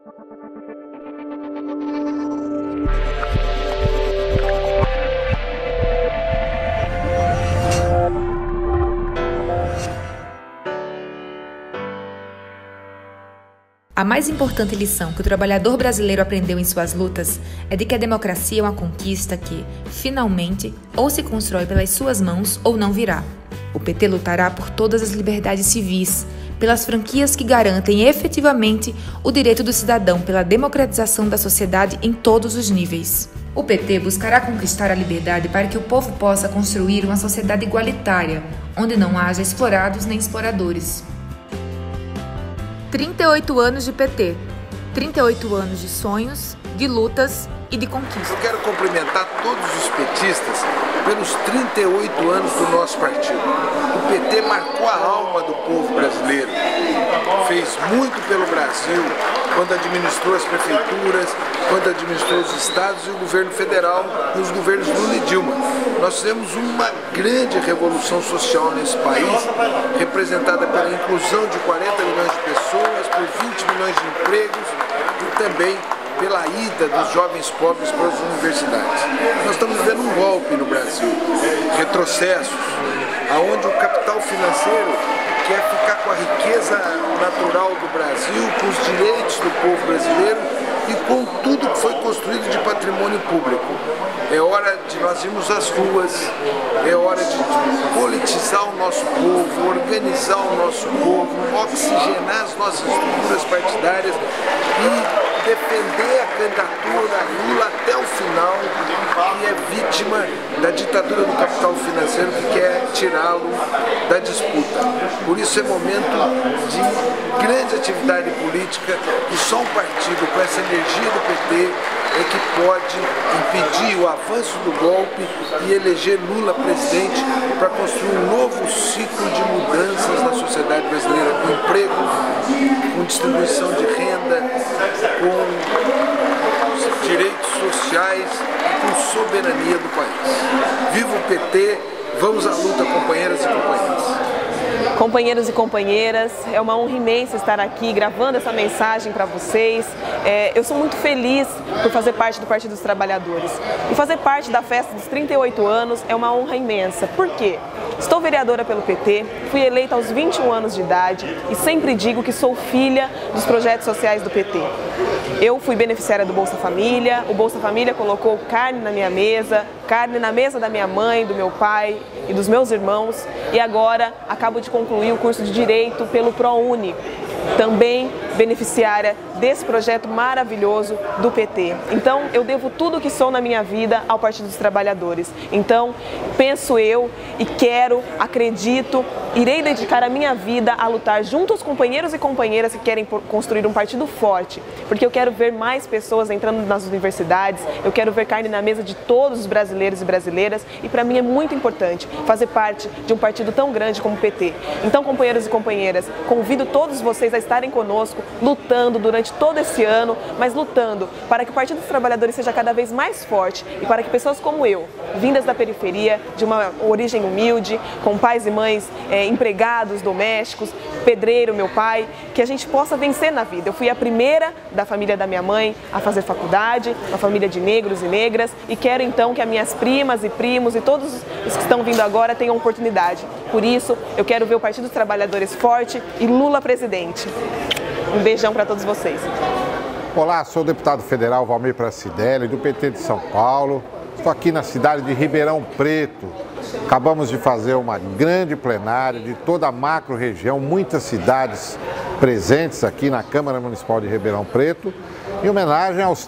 A mais importante lição que o trabalhador brasileiro aprendeu em suas lutas é de que a democracia é uma conquista que, finalmente, ou se constrói pelas suas mãos ou não virá. O PT lutará por todas as liberdades civis, pelas franquias que garantem efetivamente o direito do cidadão pela democratização da sociedade em todos os níveis. O PT buscará conquistar a liberdade para que o povo possa construir uma sociedade igualitária, onde não haja explorados nem exploradores. 38 anos de PT, 38 anos de sonhos, de lutas e de conquistas. Eu quero cumprimentar todos os petistas pelos 38 anos do nosso partido. O PT marcou a alma do povo brasileiro, fez muito pelo Brasil quando administrou as prefeituras, quando administrou os estados e o governo federal nos governos Lula e Dilma. Nós fizemos uma grande revolução social nesse país, representada pela inclusão de 40 milhões de pessoas, por 20 milhões de empregos e também pela ida dos jovens pobres para as universidades. Nós estamos vivendo um golpe no Brasil, retrocessos, onde o capital financeiro quer ficar com a riqueza natural do Brasil, com os direitos do povo brasileiro e com tudo que foi construído de patrimônio público. É hora de nós irmos às ruas, é hora de politizar o nosso povo, organizar o nosso povo, oxigenar as nossas estruturas partidárias e defender a candidatura Lula até o final, que é vítima da ditadura do capital financeiro que quer tirá-lo da disputa. Por isso é momento de grande atividade política e só um partido com essa energia do PT é que pode impedir o avanço do golpe e eleger Lula presidente para construir um novo ciclo de mudanças na sociedade brasileira, com emprego, com distribuição de renda, com direitos sociais e com soberania do país. Viva o PT, vamos à luta, companheiras e companheiros. Companheiros e companheiras, é uma honra imensa estar aqui gravando essa mensagem para vocês. Eu sou muito feliz por fazer parte do Partido dos Trabalhadores. E fazer parte da festa dos 38 anos é uma honra imensa. Por quê? Estou vereadora pelo PT, fui eleita aos 21 anos de idade e sempre digo que sou filha dos projetos sociais do PT. Eu fui beneficiária do Bolsa Família, o Bolsa Família colocou carne na minha mesa, carne na mesa da minha mãe, do meu pai e dos meus irmãos e agora acabo de concluir o curso de Direito pelo ProUni, também beneficiária desse projeto maravilhoso do PT. Então, eu devo tudo o que sou na minha vida ao Partido dos Trabalhadores. Então, penso eu e quero, acredito, irei dedicar a minha vida a lutar junto aos companheiros e companheiras que querem construir um partido forte, porque eu quero ver mais pessoas entrando nas universidades, eu quero ver carne na mesa de todos os brasileiros e brasileiras e para mim é muito importante fazer parte de um partido tão grande como o PT. Então, companheiros e companheiras, convido todos vocês a estarem conosco, lutando durante todo esse ano, mas lutando para que o Partido dos Trabalhadores seja cada vez mais forte e para que pessoas como eu, vindas da periferia, de uma origem humilde, com pais e mães empregados, domésticos, pedreiro, meu pai, que a gente possa vencer na vida. Eu fui a primeira da família da minha mãe a fazer faculdade, uma família de negros e negras, e quero então que as minhas primas e primos e todos os que estão vindo agora tenham oportunidade. Por isso, eu quero ver o Partido dos Trabalhadores forte e Lula presidente. Um beijão para todos vocês. Olá, sou o deputado federal Valmir Pracidelli, do PT de São Paulo. Estou aqui na cidade de Ribeirão Preto. Acabamos de fazer uma grande plenária de toda a macro-região, muitas cidades presentes aqui na Câmara Municipal de Ribeirão Preto, em homenagem aos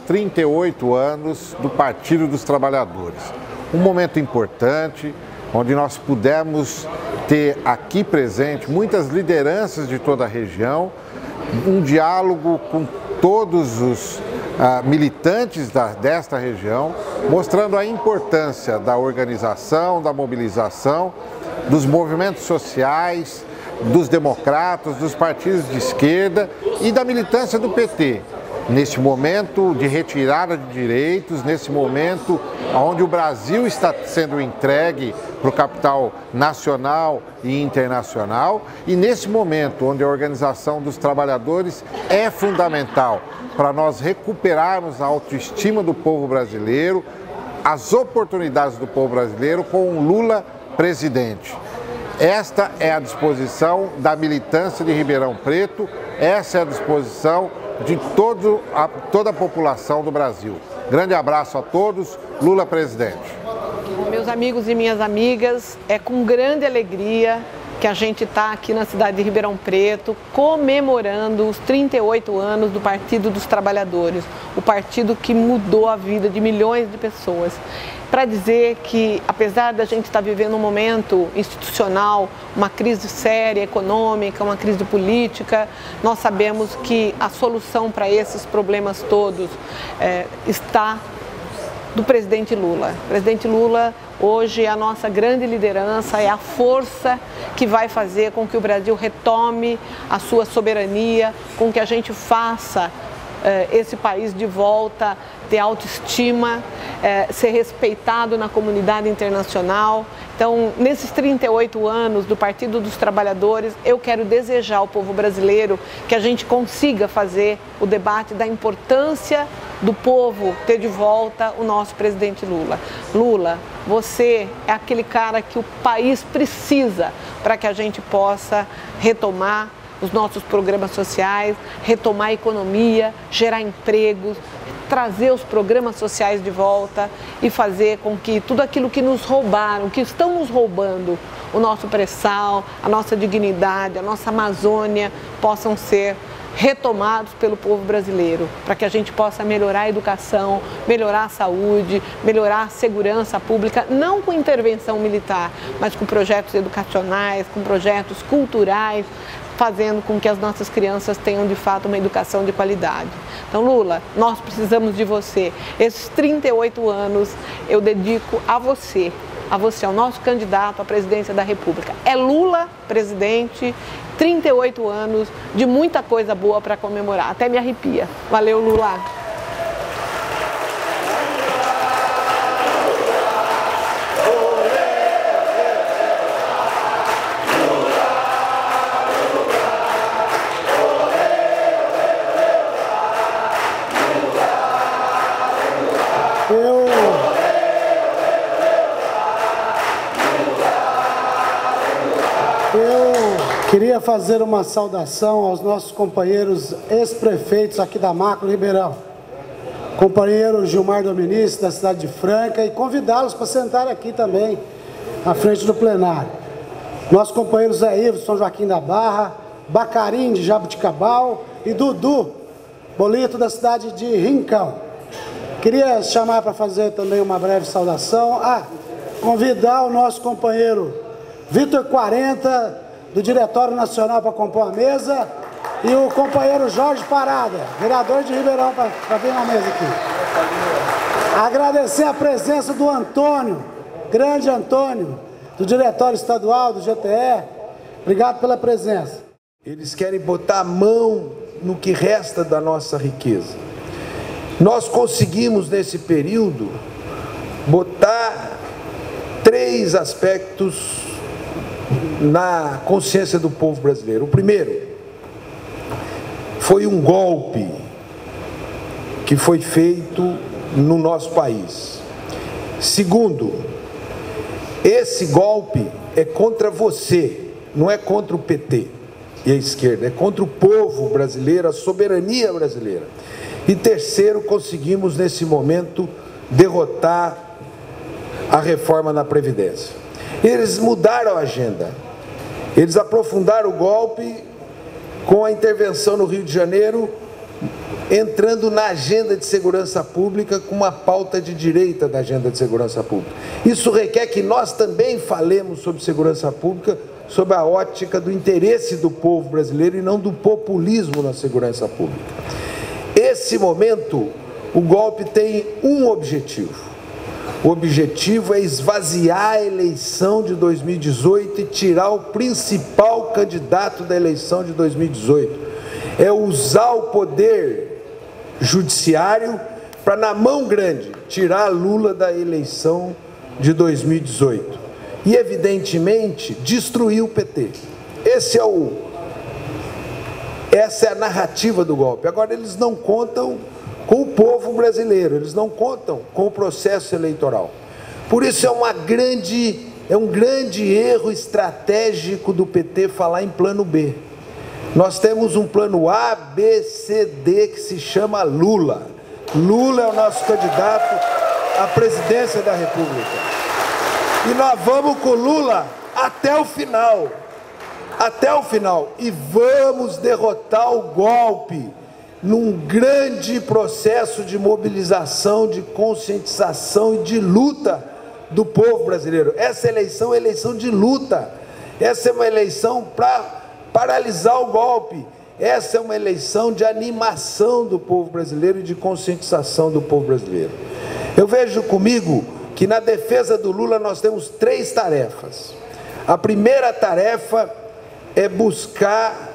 38 anos do Partido dos Trabalhadores. Um momento importante, onde nós pudemos ter aqui presente muitas lideranças de toda a região, um diálogo com todos os militantes desta região, mostrando a importância da organização, da mobilização, dos movimentos sociais, dos democratas, dos partidos de esquerda e da militância do PT. Nesse momento de retirada de direitos, nesse momento onde o Brasil está sendo entregue para o capital nacional e internacional, e nesse momento onde a organização dos trabalhadores é fundamental para nós recuperarmos a autoestima do povo brasileiro, as oportunidades do povo brasileiro com o Lula presidente. Esta é a disposição da militância de Ribeirão Preto, essa é a disposição de toda a população do Brasil. Grande abraço a todos, Lula presidente. Meus amigos e minhas amigas, é com grande alegria que a gente está aqui na cidade de Ribeirão Preto comemorando os 38 anos do Partido dos Trabalhadores, o partido que mudou a vida de milhões de pessoas. Para dizer que, apesar da gente estar vivendo um momento institucional, uma crise séria econômica, uma crise política, nós sabemos que a solução para esses problemas todos está do presidente Lula. O presidente Lula hoje é a nossa grande liderança, é a força que vai fazer com que o Brasil retome a sua soberania, com que a gente faça esse país de volta, ter autoestima, ser respeitado na comunidade internacional. Então, nesses 38 anos do Partido dos Trabalhadores, eu quero desejar ao povo brasileiro que a gente consiga fazer o debate da importância do povo ter de volta o nosso presidente Lula. Lula, você é aquele cara que o país precisa para que a gente possa retomar os nossos programas sociais, retomar a economia, gerar empregos, trazer os programas sociais de volta e fazer com que tudo aquilo que nos roubaram, que estão nos roubando, o nosso pré-sal, a nossa dignidade, a nossa Amazônia, possam ser retomados pelo povo brasileiro, para que a gente possa melhorar a educação, melhorar a saúde, melhorar a segurança pública, não com intervenção militar, mas com projetos educacionais, com projetos culturais, fazendo com que as nossas crianças tenham de fato uma educação de qualidade. Então, Lula, nós precisamos de você. Esses 38 anos eu dedico a você, ao nosso candidato à presidência da República. É Lula presidente, 38 anos de muita coisa boa para comemorar. Até me arrepia. Valeu, Lula! Queria fazer uma saudação aos nossos companheiros ex-prefeitos aqui da Macro Ribeirão, companheiro Gilmar Dominici, da cidade de Franca, e convidá-los para sentar aqui também, na frente do plenário. Nosso companheiro Zé Ivo, São Joaquim da Barra, Bacarim, de Jabuticabal, e Dudu Bolito, da cidade de Rincão. Queria chamar para fazer também uma breve saudação, convidar o nosso companheiro Vitor 40, do Diretório Nacional, para compor a mesa, e o companheiro Jorge Parada, vereador de Ribeirão, para vir na mesa aqui. Agradecer a presença do Antônio, grande Antônio, do Diretório Estadual, do GTE. Obrigado pela presença. Eles querem botar a mão no que resta da nossa riqueza. Nós conseguimos, nesse período, botar 3 aspectos na consciência do povo brasileiro. O primeiro foi um golpe que foi feito no nosso país. Segundo, esse golpe é contra você, não é contra o PT e a esquerda, é contra o povo brasileiro, a soberania brasileira. E terceiro, conseguimos nesse momento derrotar a reforma na Previdência. Eles mudaram a agenda, eles aprofundaram o golpe com a intervenção no Rio de Janeiro, entrando na agenda de segurança pública com uma pauta de direita da agenda de segurança pública. Isso requer que nós também falemos sobre segurança pública, sob a ótica do interesse do povo brasileiro e não do populismo na segurança pública. Esse momento, o golpe tem um objetivo. O objetivo é esvaziar a eleição de 2018 e tirar o principal candidato da eleição de 2018. É usar o poder judiciário para, na mão grande, tirar Lula da eleição de 2018. E, evidentemente, destruir o PT. Essa é a narrativa do golpe. Agora, eles não contam com o povo brasileiro, eles não contam com o processo eleitoral. Por isso é um grande erro estratégico do PT falar em plano B. Nós temos um plano A, B, C, D que se chama Lula. Lula é o nosso candidato à presidência da República. E nós vamos com Lula até o final. Até o final. E vamos derrotar o golpe num grande processo de mobilização, de conscientização e de luta do povo brasileiro. Essa eleição é eleição de luta. Essa é uma eleição para paralisar o golpe. Essa é uma eleição de animação do povo brasileiro e de conscientização do povo brasileiro. Eu vejo comigo que na defesa do Lula nós temos 3 tarefas. A primeira tarefa é buscar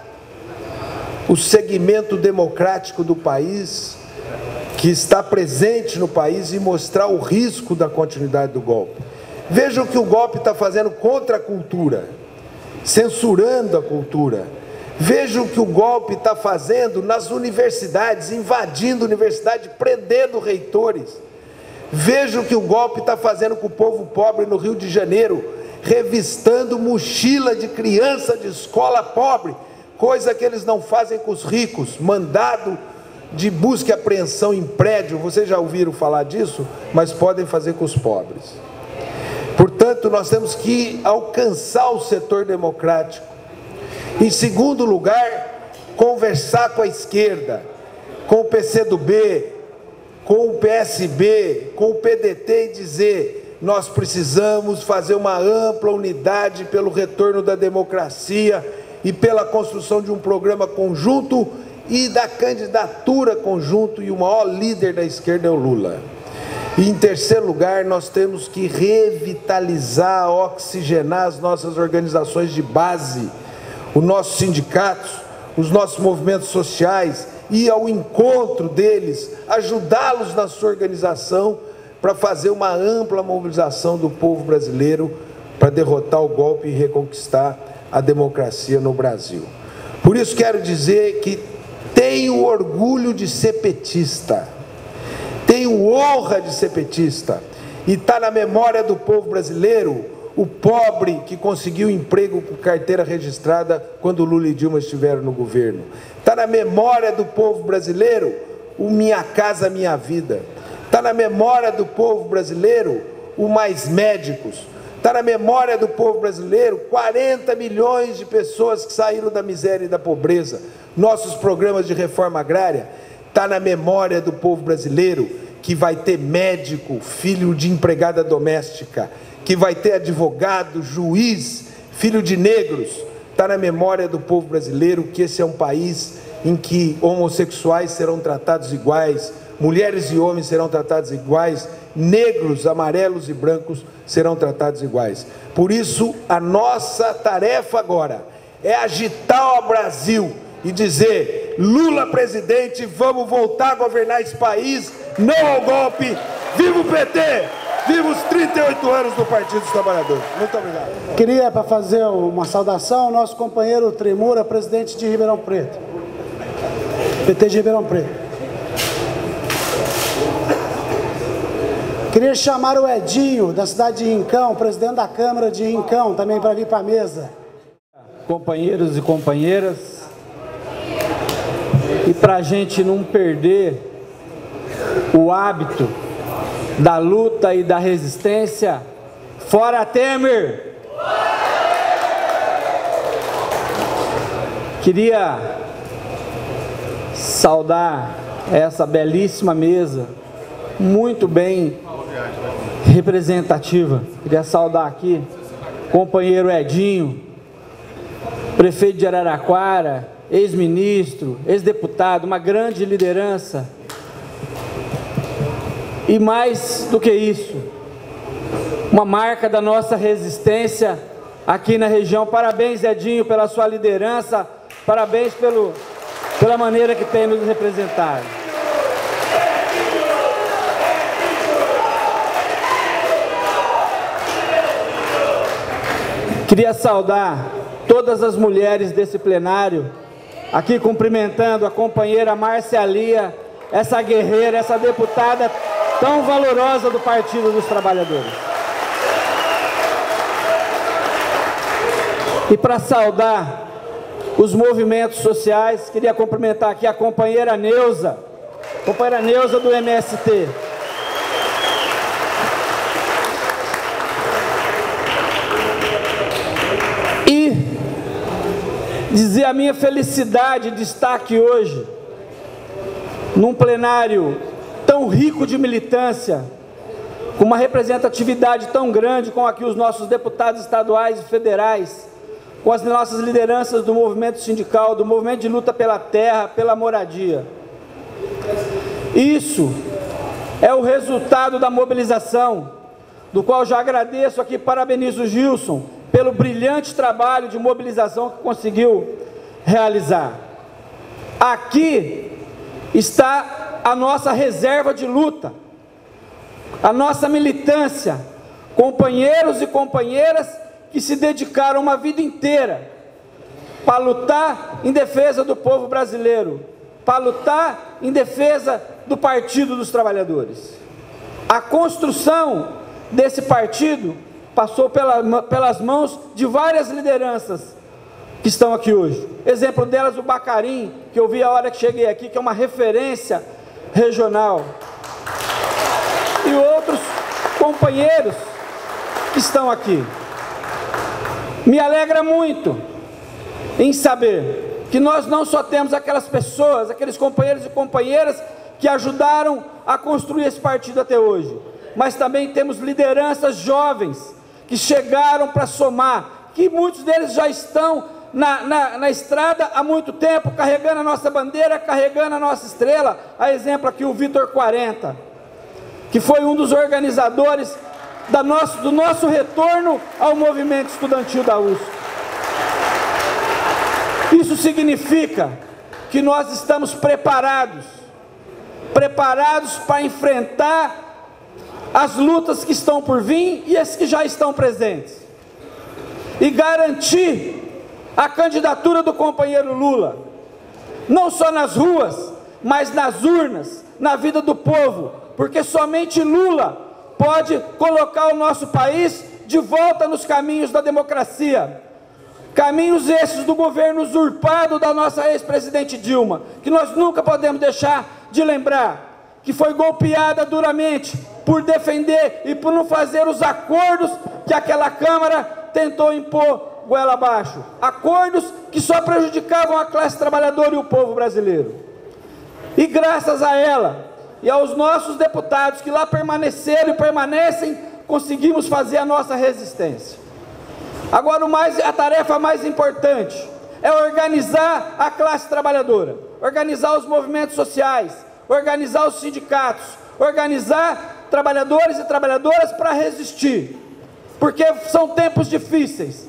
o segmento democrático do país, que está presente no país, e mostrar o risco da continuidade do golpe. Vejam o que o golpe está fazendo contra a cultura, censurando a cultura. Vejam o que o golpe está fazendo nas universidades, invadindo a universidade, prendendo reitores. Vejam o que o golpe está fazendo com o povo pobre no Rio de Janeiro, revistando mochila de criança de escola pobre, coisa que eles não fazem com os ricos. Mandado de busca e apreensão em prédio, vocês já ouviram falar disso? Mas podem fazer com os pobres. Portanto, nós temos que alcançar o setor democrático. Em segundo lugar, conversar com a esquerda, com o PCdoB, com o PSB, com o PDT e dizer: nós precisamos fazer uma ampla unidade pelo retorno da democracia e pela construção de um programa conjunto e da candidatura conjunto, e o maior líder da esquerda é o Lula. E em terceiro lugar, nós temos que revitalizar, oxigenar as nossas organizações de base, os nossos sindicatos, os nossos movimentos sociais, ir ao encontro deles, ajudá-los na sua organização para fazer uma ampla mobilização do povo brasileiro para derrotar o golpe e reconquistar a democracia no Brasil. Por isso quero dizer que tenho orgulho de ser petista, tenho honra de ser petista, e está na memória do povo brasileiro o pobre que conseguiu emprego com carteira registrada quando Lula e Dilma estiveram no governo. Está na memória do povo brasileiro o Minha Casa Minha Vida. Está na memória do povo brasileiro o Mais Médicos. Está na memória do povo brasileiro 40 milhões de pessoas que saíram da miséria e da pobreza. Nossos programas de reforma agrária. Está na memória do povo brasileiro que vai ter médico, filho de empregada doméstica, que vai ter advogado, juiz, filho de negros. Está na memória do povo brasileiro que esse é um país em que homossexuais serão tratados iguais, mulheres e homens serão tratados iguais, negros, amarelos e brancos serão tratados iguais. Por isso, a nossa tarefa agora é agitar o Brasil e dizer: Lula presidente, vamos voltar a governar esse país, não ao golpe. Viva o PT! Viva os 38 anos do Partido dos Trabalhadores. Muito obrigado. Queria, para fazer uma saudação, ao nosso companheiro Tremura, presidente de Ribeirão Preto. PT de Ribeirão Preto. Queria chamar o Edinho, da cidade de Rincão, presidente da Câmara de Rincão, também para vir para a mesa. Companheiros e companheiras, e para a gente não perder o hábito da luta e da resistência, fora Temer! Queria saudar essa belíssima mesa, muito bem representativa. Queria saudar aqui o companheiro Edinho, prefeito de Araraquara, ex-ministro, ex-deputado, uma grande liderança. E mais do que isso, uma marca da nossa resistência aqui na região. Parabéns, Edinho, pela sua liderança, parabéns pela maneira que tem nos representado. Queria saudar todas as mulheres desse plenário aqui cumprimentando a companheira Márcia Lia, essa guerreira, essa deputada tão valorosa do Partido dos Trabalhadores. E para saudar os movimentos sociais, queria cumprimentar aqui a companheira Neuza do MST. E dizer a minha felicidade de estar aqui hoje, num plenário tão rico de militância, com uma representatividade tão grande como aqui os nossos deputados estaduais e federais, com as nossas lideranças do movimento sindical, do movimento de luta pela terra, pela moradia. Isso é o resultado da mobilização, do qual já agradeço aqui, parabenizo o Gilson pelo brilhante trabalho de mobilização que conseguiu realizar. Aqui está a nossa reserva de luta, a nossa militância, companheiros e companheiras que se dedicaram uma vida inteira para lutar em defesa do povo brasileiro, para lutar em defesa do Partido dos Trabalhadores. A construção desse partido passou pelas mãos de várias lideranças que estão aqui hoje. Exemplo delas, o Bacarim, que eu vi a hora que cheguei aqui, que é uma referência regional. E outros companheiros que estão aqui. Me alegra muito em saber que nós não só temos aquelas pessoas, aqueles companheiros e companheiras que ajudaram a construir esse partido até hoje, mas também temos lideranças jovens que chegaram para somar, que muitos deles já estão na estrada há muito tempo, carregando a nossa bandeira, carregando a nossa estrela. A exemplo aqui o Vitor 40, que foi um dos organizadores do nosso retorno ao movimento estudantil da USP. Isso significa que nós estamos preparados para enfrentar as lutas que estão por vir e as que já estão presentes, e garantir a candidatura do companheiro Lula, não só nas ruas, mas nas urnas, na vida do povo, porque somente Lula pode colocar o nosso país de volta nos caminhos da democracia. Caminhos esses do governo usurpado da nossa ex-presidente Dilma, que nós nunca podemos deixar de lembrar, que foi golpeada duramente por defender e por não fazer os acordos que aquela Câmara tentou impor goela abaixo. Acordos que só prejudicavam a classe trabalhadora e o povo brasileiro. E graças a ela e aos nossos deputados que lá permaneceram e permanecem, conseguimos fazer a nossa resistência. Agora a tarefa mais importante é organizar a classe trabalhadora, organizar os movimentos sociais, organizar os sindicatos, organizar trabalhadores e trabalhadoras para resistir, porque são tempos difíceis,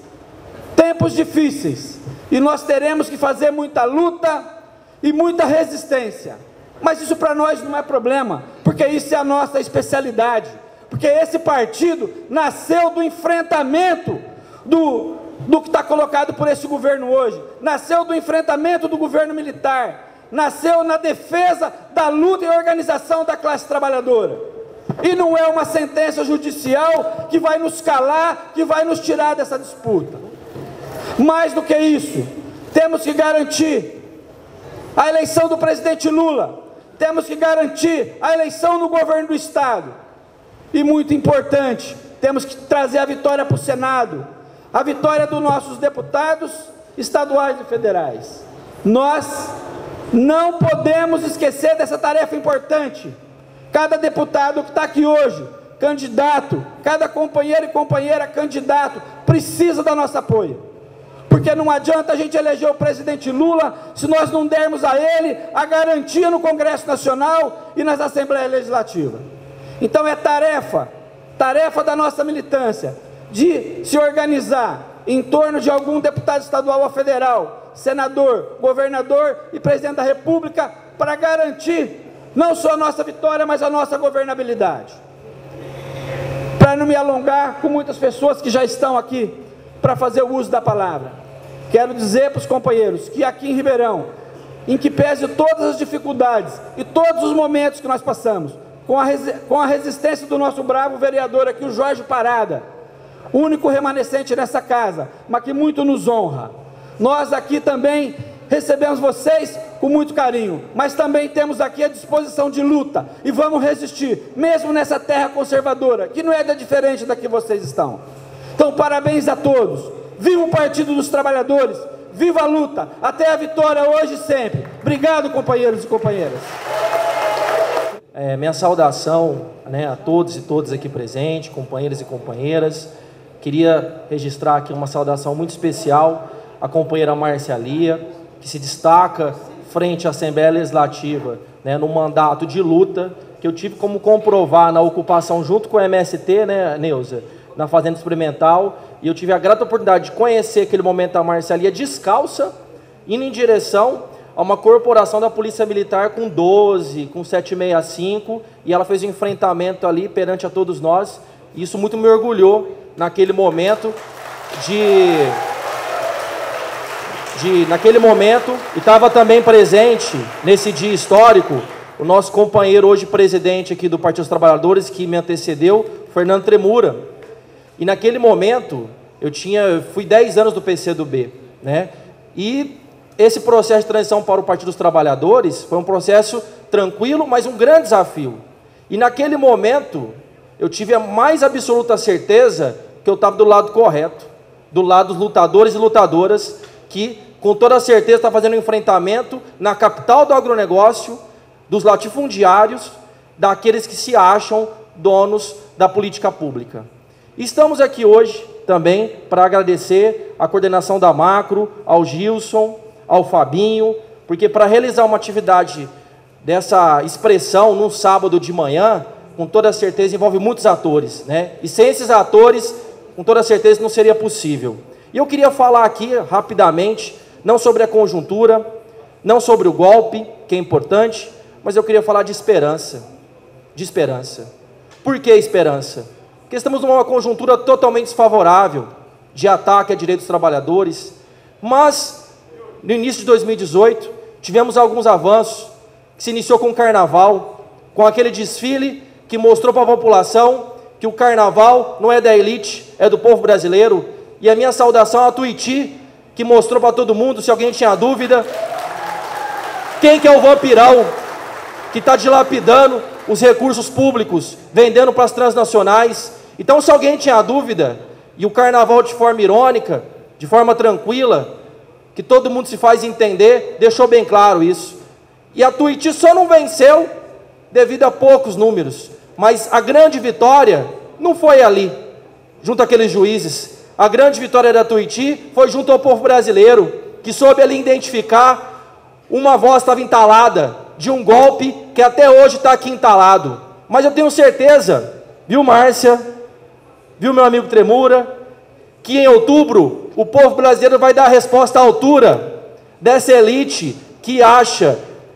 e nós teremos que fazer muita luta e muita resistência. Mas isso para nós não é problema, porque isso é a nossa especialidade, porque esse partido nasceu do enfrentamento do que está colocado por esse governo hoje, nasceu do enfrentamento do governo militar, nasceu na defesa da luta e organização da classe trabalhadora, e não é uma sentença judicial que vai nos calar, que vai nos tirar dessa disputa. Mais do que isso, temos que garantir a eleição do presidente Lula, temos que garantir a eleição no governo do Estado, e muito importante, temos que trazer a vitória para o Senado, a vitória dos nossos deputados estaduais e federais. Nós não podemos esquecer dessa tarefa importante. Cada deputado que está aqui hoje, candidato, cada companheiro e companheira candidato, precisa do nosso apoio. Porque não adianta a gente eleger o presidente Lula se nós não dermos a ele a garantia no Congresso Nacional e nas Assembleias Legislativas. Então é tarefa da nossa militância, de se organizar em torno de algum deputado estadual ou federal, senador, governador e presidente da República, para garantir não só a nossa vitória, mas a nossa governabilidade. Para não me alongar com muitas pessoas que já estão aqui para fazer o uso da palavra, Quero dizer para os companheiros que aqui em Ribeirão, em que pese todas as dificuldades e todos os momentos que nós passamos, com a resistência do nosso bravo vereador aqui, o Jorge Parada, único remanescente nessa casa, mas que muito nos honra. Nós aqui também recebemos vocês com muito carinho, mas também temos aqui a disposição de luta e vamos resistir, mesmo nessa terra conservadora, que não é diferente da que vocês estão. Então, parabéns a todos. Viva o Partido dos Trabalhadores, viva a luta, até a vitória hoje e sempre. Obrigado, companheiros e companheiras. Minha saudação, a todos e todas aqui presentes, companheiros e companheiras. Queria registrar aqui uma saudação muito especial à companheira Márcia Lia, que se destaca frente à Assembleia Legislativa, no mandato de luta, que eu tive como comprovar na ocupação junto com o MST, Neuza, na Fazenda Experimental, e eu tive a grata oportunidade de conhecer aquele momento a Márcia Lia descalça, indo em direção a uma corporação da Polícia Militar com 12, com 765, e ela fez um enfrentamento ali perante a todos nós, e isso muito me orgulhou naquele momento naquele momento, e estava também presente nesse dia histórico o nosso companheiro hoje presidente aqui do Partido dos Trabalhadores, que me antecedeu, Fernando Tremura. E naquele momento, fui 10 anos do PCdoB, e esse processo de transição para o Partido dos Trabalhadores foi um processo tranquilo, mas um grande desafio. E naquele momento, eu tive a mais absoluta certeza que eu estava do lado correto, do lado dos lutadores e lutadoras, que com toda certeza está fazendo um enfrentamento na capital do agronegócio, dos latifundiários, daqueles que se acham donos da política pública. Estamos aqui hoje também para agradecer a coordenação da Macro, ao Gilson, ao Fabinho, porque para realizar uma atividade dessa expressão num sábado de manhã, com toda certeza envolve muitos atores, e sem esses atores, com toda certeza não seria possível. E eu queria falar aqui rapidamente, não sobre a conjuntura, não sobre o golpe, que é importante, mas eu queria falar de esperança. De esperança. Por que esperança? Porque estamos numa conjuntura totalmente desfavorável, de ataque a direitos dos trabalhadores, mas no início de 2018 tivemos alguns avanços, que se iniciou com o Carnaval, com aquele desfile que mostrou para a população que o Carnaval não é da elite, é do povo brasileiro. E a minha saudação à Tuiuti, que mostrou para todo mundo, se alguém tinha dúvida, quem que é o vampirão que está dilapidando os recursos públicos, vendendo para as transnacionais. Então, se alguém tinha dúvida, e o Carnaval de forma irônica, de forma tranquila, que todo mundo se faz entender, deixou bem claro isso. E a Tuiuti só não venceu devido a poucos números, mas a grande vitória não foi ali, junto àqueles juízes. A grande vitória da Tuiuti foi junto ao povo brasileiro, que soube ali identificar uma voz que estava entalada de um golpe que até hoje está aqui entalado. Mas eu tenho certeza, viu, Márcia, viu, meu amigo Tremura, que em outubro o povo brasileiro vai dar a resposta à altura dessa elite que acha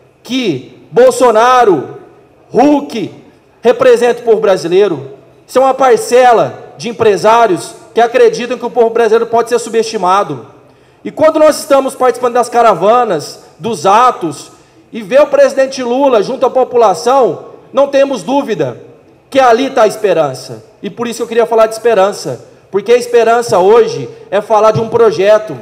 que Bolsonaro, Huck, representa o povo brasileiro. Isso é uma parcela de empresários que acreditam que o povo brasileiro pode ser subestimado. E quando nós estamos participando das caravanas, dos atos, e vê o presidente Lula junto à população, não temos dúvida que ali está a esperança. E por isso eu queria falar de esperança, porque a esperança hoje é falar de um projeto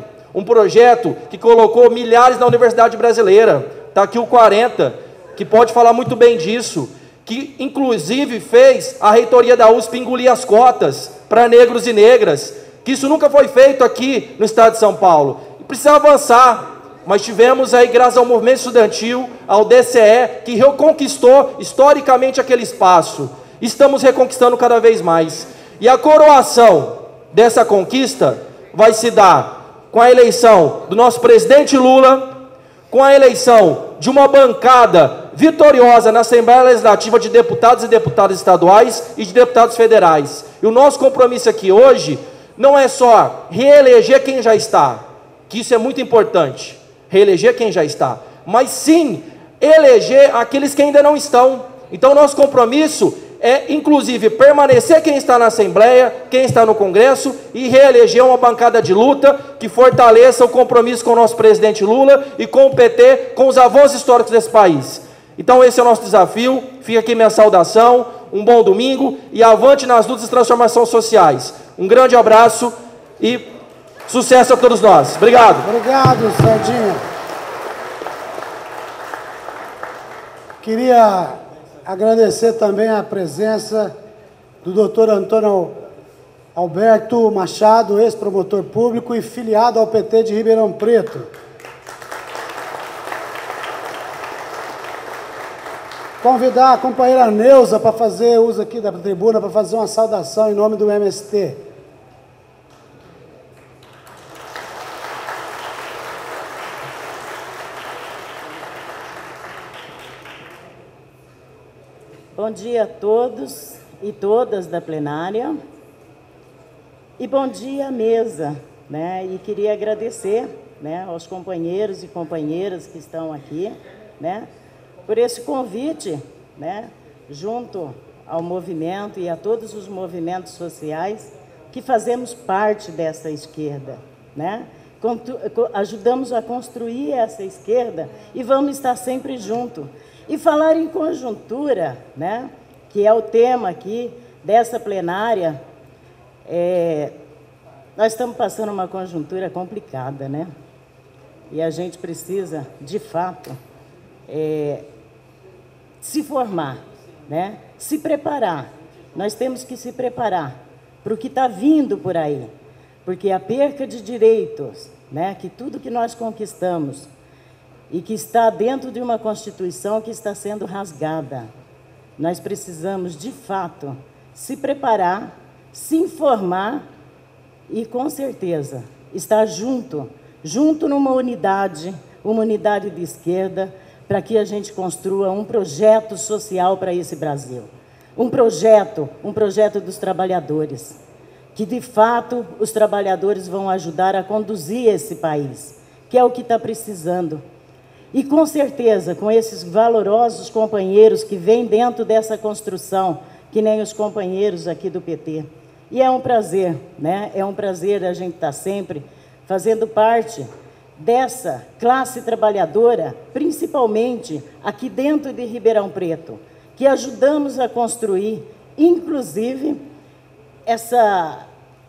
que colocou milhares na universidade brasileira. Está aqui o 40, que pode falar muito bem disso, que inclusive fez a reitoria da USP engolir as cotas para negros e negras, que isso nunca foi feito aqui no estado de São Paulo. E precisa avançar, mas tivemos aí, graças ao movimento estudantil, ao DCE, que reconquistou historicamente aquele espaço. Estamos reconquistando cada vez mais. E a coroação dessa conquista vai se dar com a eleição do nosso presidente Lula, com a eleição de uma bancada vitoriosa na Assembleia Legislativa de deputados e deputadas estaduais e de deputados federais. E o nosso compromisso aqui hoje não é só reeleger quem já está, que isso é muito importante, reeleger quem já está, mas sim eleger aqueles que ainda não estão. Então, nosso compromisso é, inclusive, permanecer quem está na Assembleia, quem está no Congresso e reeleger uma bancada de luta que fortaleça o compromisso com o nosso presidente Lula e com o PT, com os avanços históricos desse país. Então esse é o nosso desafio, fica aqui minha saudação, um bom domingo e avante nas lutas de transformação sociais. Um grande abraço e sucesso a todos nós. Obrigado. Obrigado, Sardinha. Queria agradecer também a presença do Dr. Antônio Alberto Machado, ex-promotor público e filiado ao PT de Ribeirão Preto. Convidar a companheira Neuza para fazer uso aqui da tribuna, para fazer uma saudação em nome do MST. Bom dia a todos e todas da plenária e bom dia à mesa, né? E queria agradecer, né, aos companheiros e companheiras que estão aqui, né, por esse convite, né, junto ao movimento e a todos os movimentos sociais que fazemos parte dessa esquerda, né? Ajudamos a construir essa esquerda e vamos estar sempre juntos. E falar em conjuntura, né, que é o tema aqui dessa plenária, nós estamos passando uma conjuntura complicada, né? E a gente precisa, de fato, se formar, né? Se preparar. Nós temos que se preparar para o que está vindo por aí, porque a perca de direitos, né, que tudo que nós conquistamos, e que está dentro de uma Constituição que está sendo rasgada. Nós precisamos, de fato, se preparar, se informar e, com certeza, estar junto numa unidade de esquerda, para que a gente construa um projeto social para esse Brasil. Um projeto dos trabalhadores, que, de fato, os trabalhadores vão ajudar a conduzir esse país, que é o que está precisando. E, com certeza, com esses valorosos companheiros que vêm dentro dessa construção, que nem os companheiros aqui do PT. E é um prazer, né? É um prazer a gente estar sempre fazendo parte dessa classe trabalhadora, principalmente aqui dentro de Ribeirão Preto, que ajudamos a construir, inclusive, essa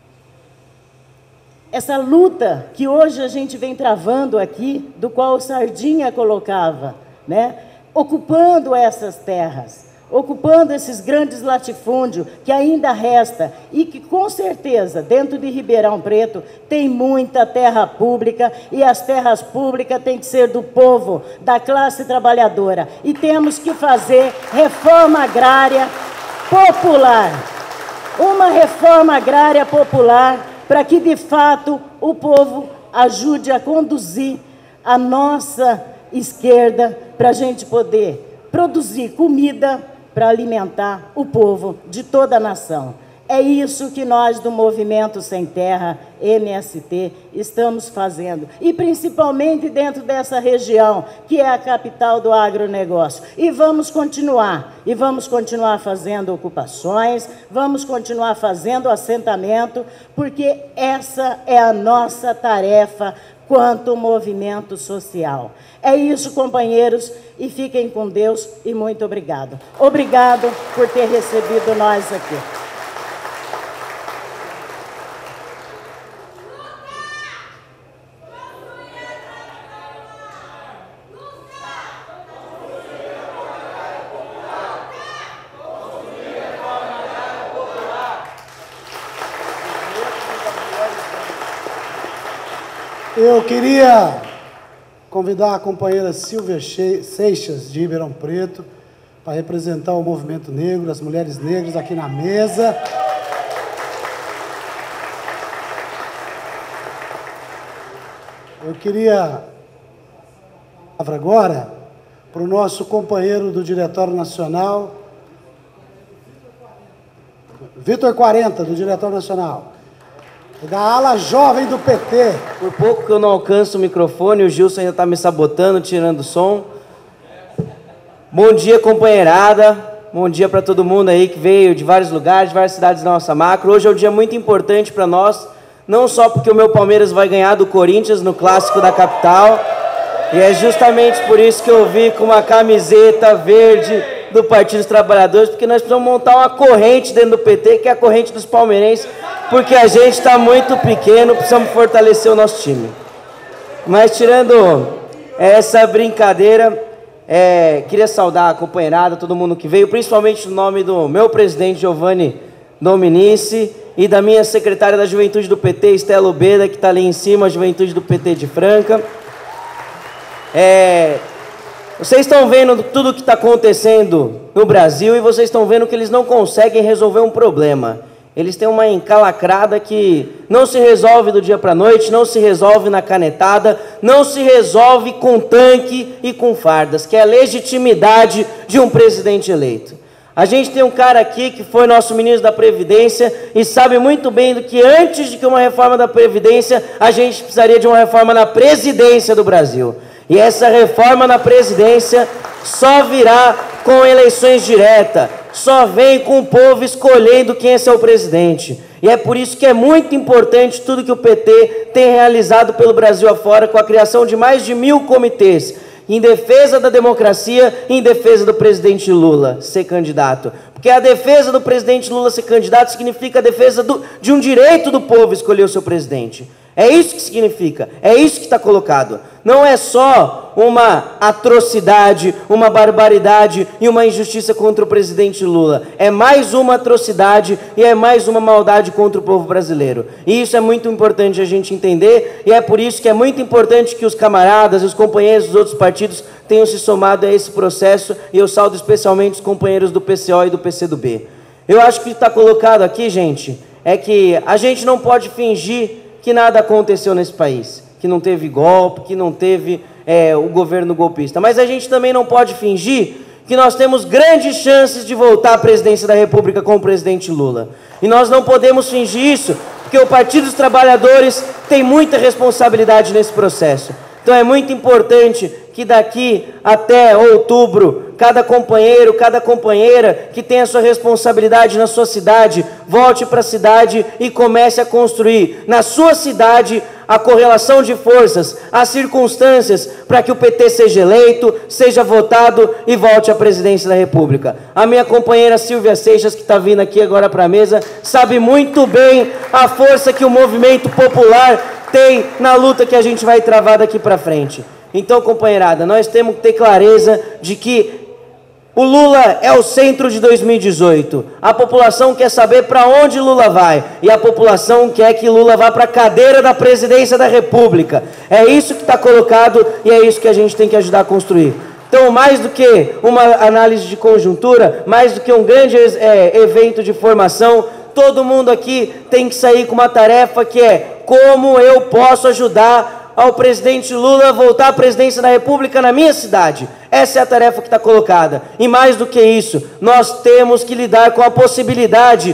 luta que hoje a gente vem travando aqui, do qual o Sardinha colocava, né? Ocupando essas terras, ocupando esses grandes latifúndios que ainda resta e que, com certeza, dentro de Ribeirão Preto, tem muita terra pública e as terras públicas têm que ser do povo, da classe trabalhadora. E temos que fazer reforma agrária popular, uma reforma agrária popular, para que, de fato, o povo ajude a conduzir a nossa esquerda, para a gente poder produzir comida para alimentar o povo de toda a nação. É isso que nós do Movimento Sem Terra, MST, estamos fazendo. E principalmente dentro dessa região, que é a capital do agronegócio. E vamos continuar fazendo ocupações, vamos continuar fazendo assentamento, porque essa é a nossa tarefa quanto movimento social. É isso, companheiros, e fiquem com Deus e muito obrigado. Obrigado por ter recebido nós aqui. Eu queria convidar a companheira Silvia Seixas, de Ribeirão Preto, para representar o movimento negro, as mulheres negras aqui na mesa. Eu queria agora para o nosso companheiro do Diretório Nacional, Vitor 40, do Diretório Nacional. Da ala jovem do PT. Por pouco que eu não alcanço o microfone, o Gilson ainda está me sabotando, tirando o som. Bom dia, companheirada. bom dia para todo mundo aí que veio de vários lugares, de várias cidades da nossa macro. Hoje é um dia muito importante para nós, não só porque o meu Palmeiras vai ganhar do Corinthians no Clássico da Capital, e é justamente por isso que eu vim com uma camiseta verde do Partido dos Trabalhadores, porque nós precisamos montar uma corrente dentro do PT, que é a corrente dos palmeirenses, porque a gente está muito pequeno, precisamos fortalecer o nosso time. Mas tirando essa brincadeira, queria saudar a companheirada, todo mundo que veio, principalmente no nome do meu presidente Giovanni Dominici e da minha secretária da Juventude do PT, Estela Ubeda, que está ali em cima, a Juventude do PT de Franca. Vocês estão vendo tudo o que está acontecendo no Brasil e vocês estão vendo que eles não conseguem resolver um problema. Eles têm uma encalacrada que não se resolve do dia para a noite, não se resolve na canetada, não se resolve com tanque e com fardas, que é a legitimidade de um presidente eleito. A gente tem um cara aqui que foi nosso ministro da Previdência e sabe muito bem do que antes de que uma reforma da Previdência, a gente precisaria de uma reforma na presidência do Brasil. E essa reforma na presidência só virá com eleições diretas, só vem com o povo escolhendo quem é seu presidente. E é por isso que é muito importante tudo que o PT tem realizado pelo Brasil afora, com a criação de mais de 1000 comitês, em defesa da democracia e em defesa do presidente Lula ser candidato. Porque a defesa do presidente Lula ser candidato significa a defesa de um direito do povo escolher o seu presidente. É isso que significa, é isso que está colocado. Não é só uma atrocidade, uma barbaridade e uma injustiça contra o presidente Lula. É mais uma atrocidade e é mais uma maldade contra o povo brasileiro. E isso é muito importante a gente entender, e é por isso que é muito importante que os camaradas e os companheiros dos outros partidos tenham se somado a esse processo, e eu saúdo especialmente os companheiros do PCO e do PCdoB. Eu acho que o que está colocado aqui, gente, é que a gente não pode fingir que nada aconteceu nesse país, que não teve golpe, que não teve o governo golpista. Mas a gente também não pode fingir que nós temos grandes chances de voltar à presidência da República com o presidente Lula. E nós não podemos fingir isso, porque o Partido dos Trabalhadores tem muita responsabilidade nesse processo. Então é muito importante que daqui até outubro, cada companheiro, cada companheira que tem a sua responsabilidade na sua cidade, volte para a cidade e comece a construir na sua cidade a correlação de forças, as circunstâncias para que o PT seja eleito, seja votado e volte à presidência da República. A minha companheira Silvia Seixas, que está vindo aqui agora para a mesa, sabe muito bem a força que o movimento popular tem na luta que a gente vai travar daqui para frente. Então, companheirada, nós temos que ter clareza de que o Lula é o centro de 2018. A população quer saber para onde Lula vai. E a população quer que Lula vá para a cadeira da presidência da República. É isso que está colocado e é isso que a gente tem que ajudar a construir. Então, mais do que uma análise de conjuntura, mais do que um grande evento de formação, todo mundo aqui tem que sair com uma tarefa que é: como eu posso ajudar ao presidente Lula voltar à presidência da República na minha cidade? Essa é a tarefa que está colocada. E mais do que isso, nós temos que lidar com a possibilidade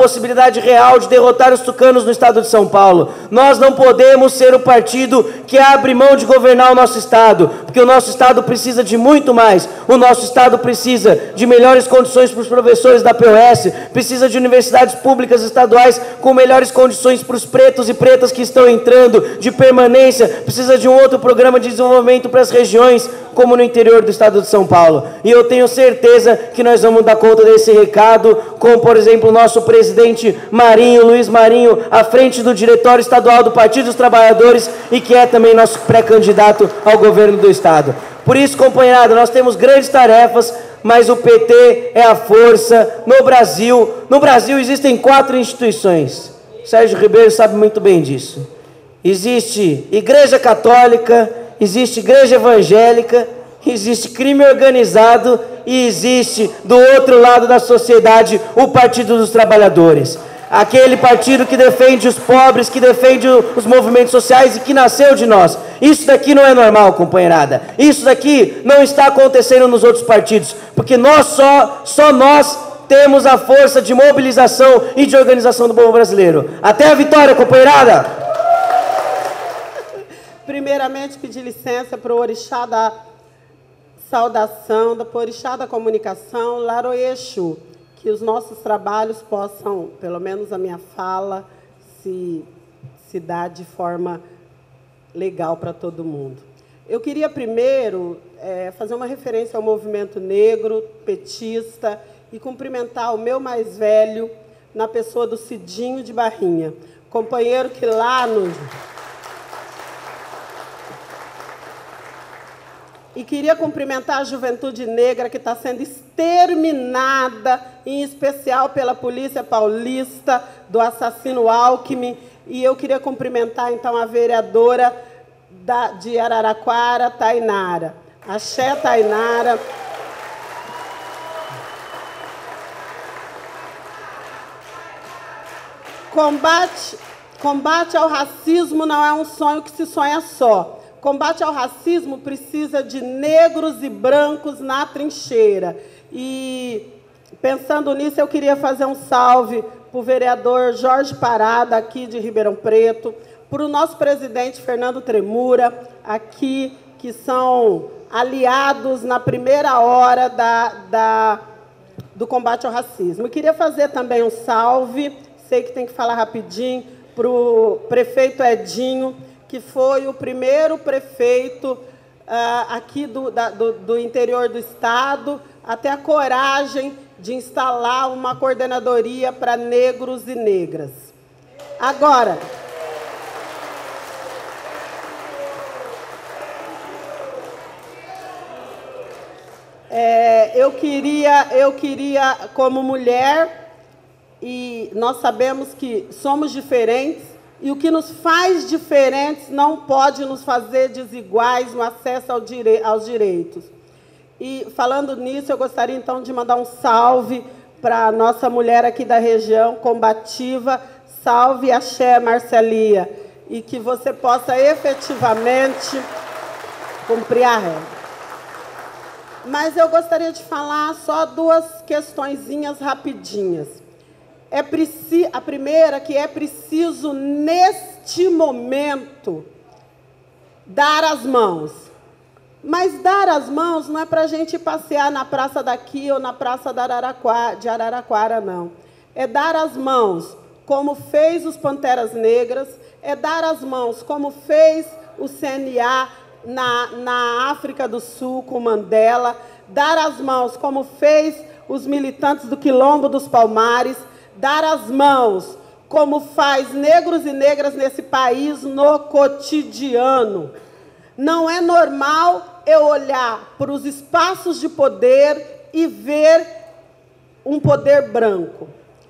real de derrotar os tucanos no estado de São Paulo. Nós não podemos ser o partido que abre mão de governar o nosso estado, porque o nosso estado precisa de muito mais. O nosso estado precisa de melhores condições para os professores da POS, precisa de universidades públicas estaduais com melhores condições para os pretos e pretas que estão entrando, de permanência, precisa de um outro programa de desenvolvimento para as regiões, como no interior do estado de São Paulo. E eu tenho certeza que nós vamos dar conta desse recado, com, por exemplo, o nosso presidente Marinho, Luiz Marinho, à frente do Diretório Estadual do Partido dos Trabalhadores e que é também nosso pré-candidato ao governo do estado. Por isso, companheirada, nós temos grandes tarefas, mas o PT é a força no Brasil. No Brasil existem 4 instituições. Sérgio Ribeiro sabe muito bem disso. Existe Igreja Católica, existe Igreja Evangélica, existe crime organizado e existe, do outro lado da sociedade, o Partido dos Trabalhadores. Aquele partido que defende os pobres, que defende os movimentos sociais e que nasceu de nós. Isso daqui não é normal, companheirada. Isso daqui não está acontecendo nos outros partidos, porque só nós temos a força de mobilização e de organização do povo brasileiro. Até a vitória, companheirada! Primeiramente, pedir licença para o orixá da saudação da Orixá da Comunicação, Laroyexu, que os nossos trabalhos possam, pelo menos a minha fala, se dar de forma legal para todo mundo. Eu queria primeiro fazer uma referência ao movimento negro, petista, e cumprimentar o meu mais velho, na pessoa do Cidinho de Barrinha, companheiro que lá no... E queria cumprimentar a juventude negra que está sendo exterminada, em especial pela polícia paulista, do assassino Alckmin. E eu queria cumprimentar, então, a vereadora de Araraquara, Tainara. Axé, Tainara. Combate ao racismo não é um sonho que se sonha só. Combate ao racismo precisa de negros e brancos na trincheira. E, pensando nisso, eu queria fazer um salve para o vereador Jorge Parada, aqui de Ribeirão Preto, para o nosso presidente Fernando Tremura, aqui, que são aliados na primeira hora do combate ao racismo. Eu queria fazer também um salve, sei que tem que falar rapidinho, para o prefeito Edinho, que foi o primeiro prefeito aqui do interior do estado a ter a coragem de instalar uma coordenadoria para negros e negras. Agora, eu queria, como mulher, e nós sabemos que somos diferentes, e o que nos faz diferentes não pode nos fazer desiguais no acesso aos direitos. E, falando nisso, eu gostaria, então, de mandar um salve para a nossa mulher aqui da região, combativa, salve Axé Marcelia, e que você possa efetivamente cumprir a regra. Mas eu gostaria de falar só duas questõezinhas rapidinhas. A primeira, que é preciso, neste momento, dar as mãos. Mas dar as mãos não é para a gente passear na praça daqui ou na praça de Araraquara, não. É dar as mãos, como fez os Panteras Negras, é dar as mãos, como fez o CNA na África do Sul, com Mandela, dar as mãos, como fez os militantes do Quilombo dos Palmares, dar as mãos, como faz negros e negras nesse país no cotidiano. Não é normal eu olhar para os espaços de poder e ver um poder branco.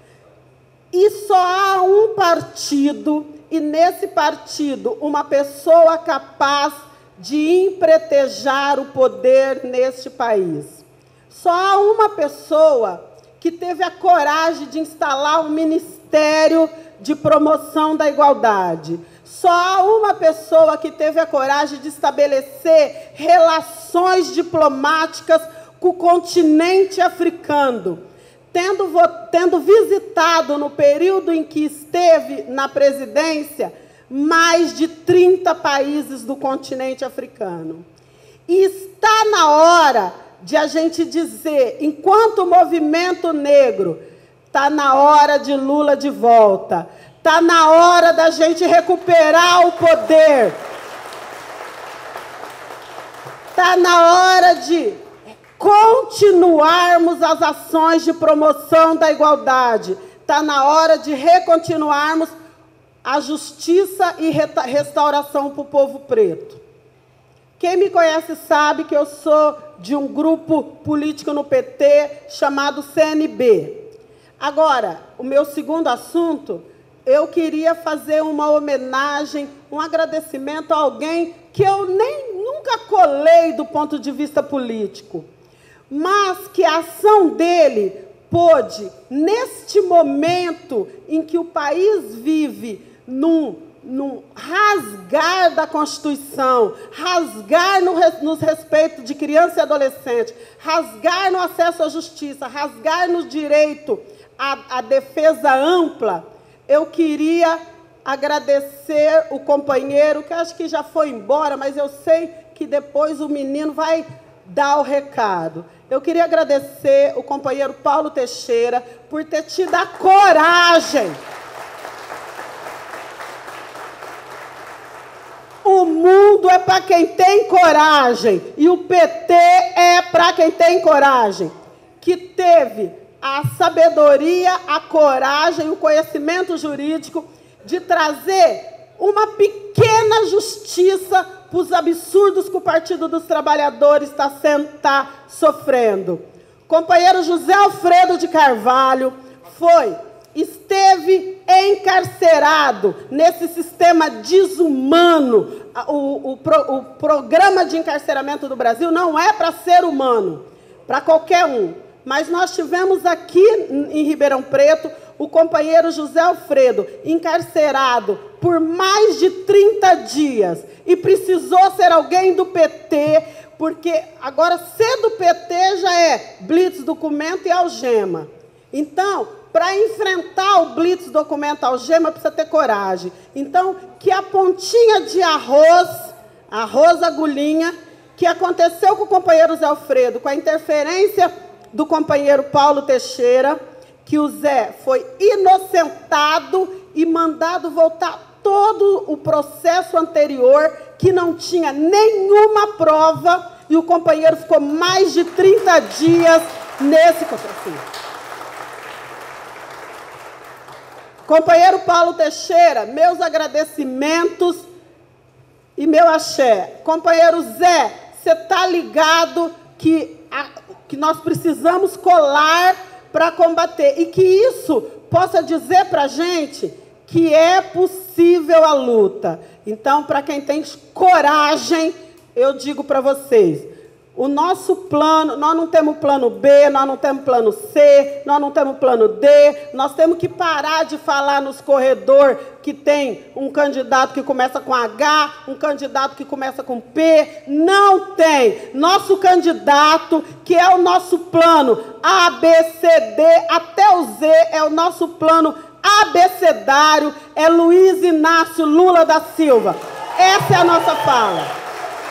E só há um partido, e nesse partido uma pessoa capaz de empretejar o poder neste país. Só há uma pessoa que teve a coragem de instalar um Ministério de Promoção da Igualdade. Só há uma pessoa que teve a coragem de estabelecer relações diplomáticas com o continente africano, tendo visitado, no período em que esteve na presidência, mais de 30 países do continente africano. E está na hora de a gente dizer, enquanto movimento negro, está na hora de Lula de volta, está na hora da gente recuperar o poder, está na hora de continuarmos as ações de promoção da igualdade, está na hora de recontinuarmos a justiça e restauração para o povo preto. Quem me conhece sabe que eu sou de um grupo político no PT chamado CNB. Agora, o meu segundo assunto, eu queria fazer uma homenagem, um agradecimento a alguém que eu nunca colei do ponto de vista político, mas que a ação dele pôde, neste momento em que o país vive num rasgar da Constituição, rasgar nos respeitos de criança e adolescente, rasgar no acesso à justiça, rasgar no direito à defesa ampla, eu queria agradecer o companheiro, que acho que já foi embora, mas eu sei que depois o menino vai dar o recado. Eu queria agradecer o companheiro Paulo Teixeira por ter tido a coragem. O mundo é para quem tem coragem e o PT é para quem tem coragem, que teve a sabedoria, a coragem, o conhecimento jurídico de trazer uma pequena justiça para os absurdos que o Partido dos Trabalhadores está sofrendo. O companheiro José Alfredo de Carvalho esteve encarcerado nesse sistema desumano. O programa de encarceramento do Brasil não é para ser humano, para qualquer um. Mas nós tivemos aqui em Ribeirão Preto o companheiro José Alfredo encarcerado por mais de 30 dias e precisou ser alguém do PT, porque agora ser do PT já é blitz, documento e algema. Então, para enfrentar o blitz, documento, algema, precisa ter coragem. Então, que a pontinha de arroz agulhinha, que aconteceu com o companheiro Zé Alfredo, com a interferência do companheiro Paulo Teixeira, que o Zé foi inocentado e mandado voltar todo o processo anterior, que não tinha nenhuma prova, e o companheiro ficou mais de 30 dias nesse processo. Companheiro Paulo Teixeira, meus agradecimentos e meu axé. Companheiro Zé, você está ligado que nós precisamos colar para combater e que isso possa dizer para a gente que é possível a luta. Então, para quem tem coragem, eu digo para vocês, o nosso plano, nós não temos plano B, nós não temos plano C, nós não temos plano D, nós temos que parar de falar nos corredores que tem um candidato que começa com H, um candidato que começa com P, não tem. Nosso candidato, que é o nosso plano A, B, C, D, até o Z, é o nosso plano abecedário, é Luiz Inácio Lula da Silva. Essa é a nossa fala.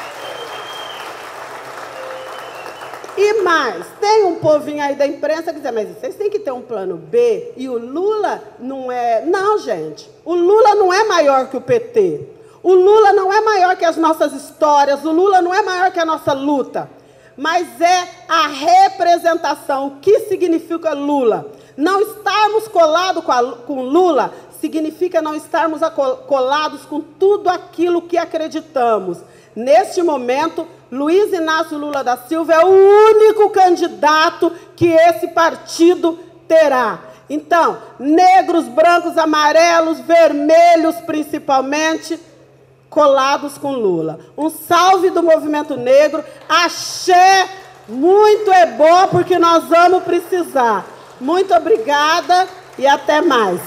E mais, tem um povinho aí da imprensa que diz, mas vocês têm que ter um plano B, e o Lula não é... Não, gente, o Lula não é maior que o PT. O Lula não é maior que as nossas histórias, o Lula não é maior que a nossa luta. Mas é a representação. O que significa Lula? Não estarmos colados com Lula significa não estarmos colados com tudo aquilo que acreditamos. Neste momento, Luiz Inácio Lula da Silva é o único candidato que esse partido terá. Então, negros, brancos, amarelos, vermelhos, principalmente, colados com Lula. Um salve do movimento negro. Axé, muito é bom, porque nós vamos precisar. Muito obrigada e até mais.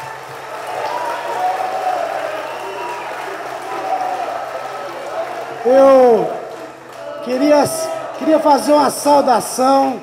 Eu queria fazer uma saudação.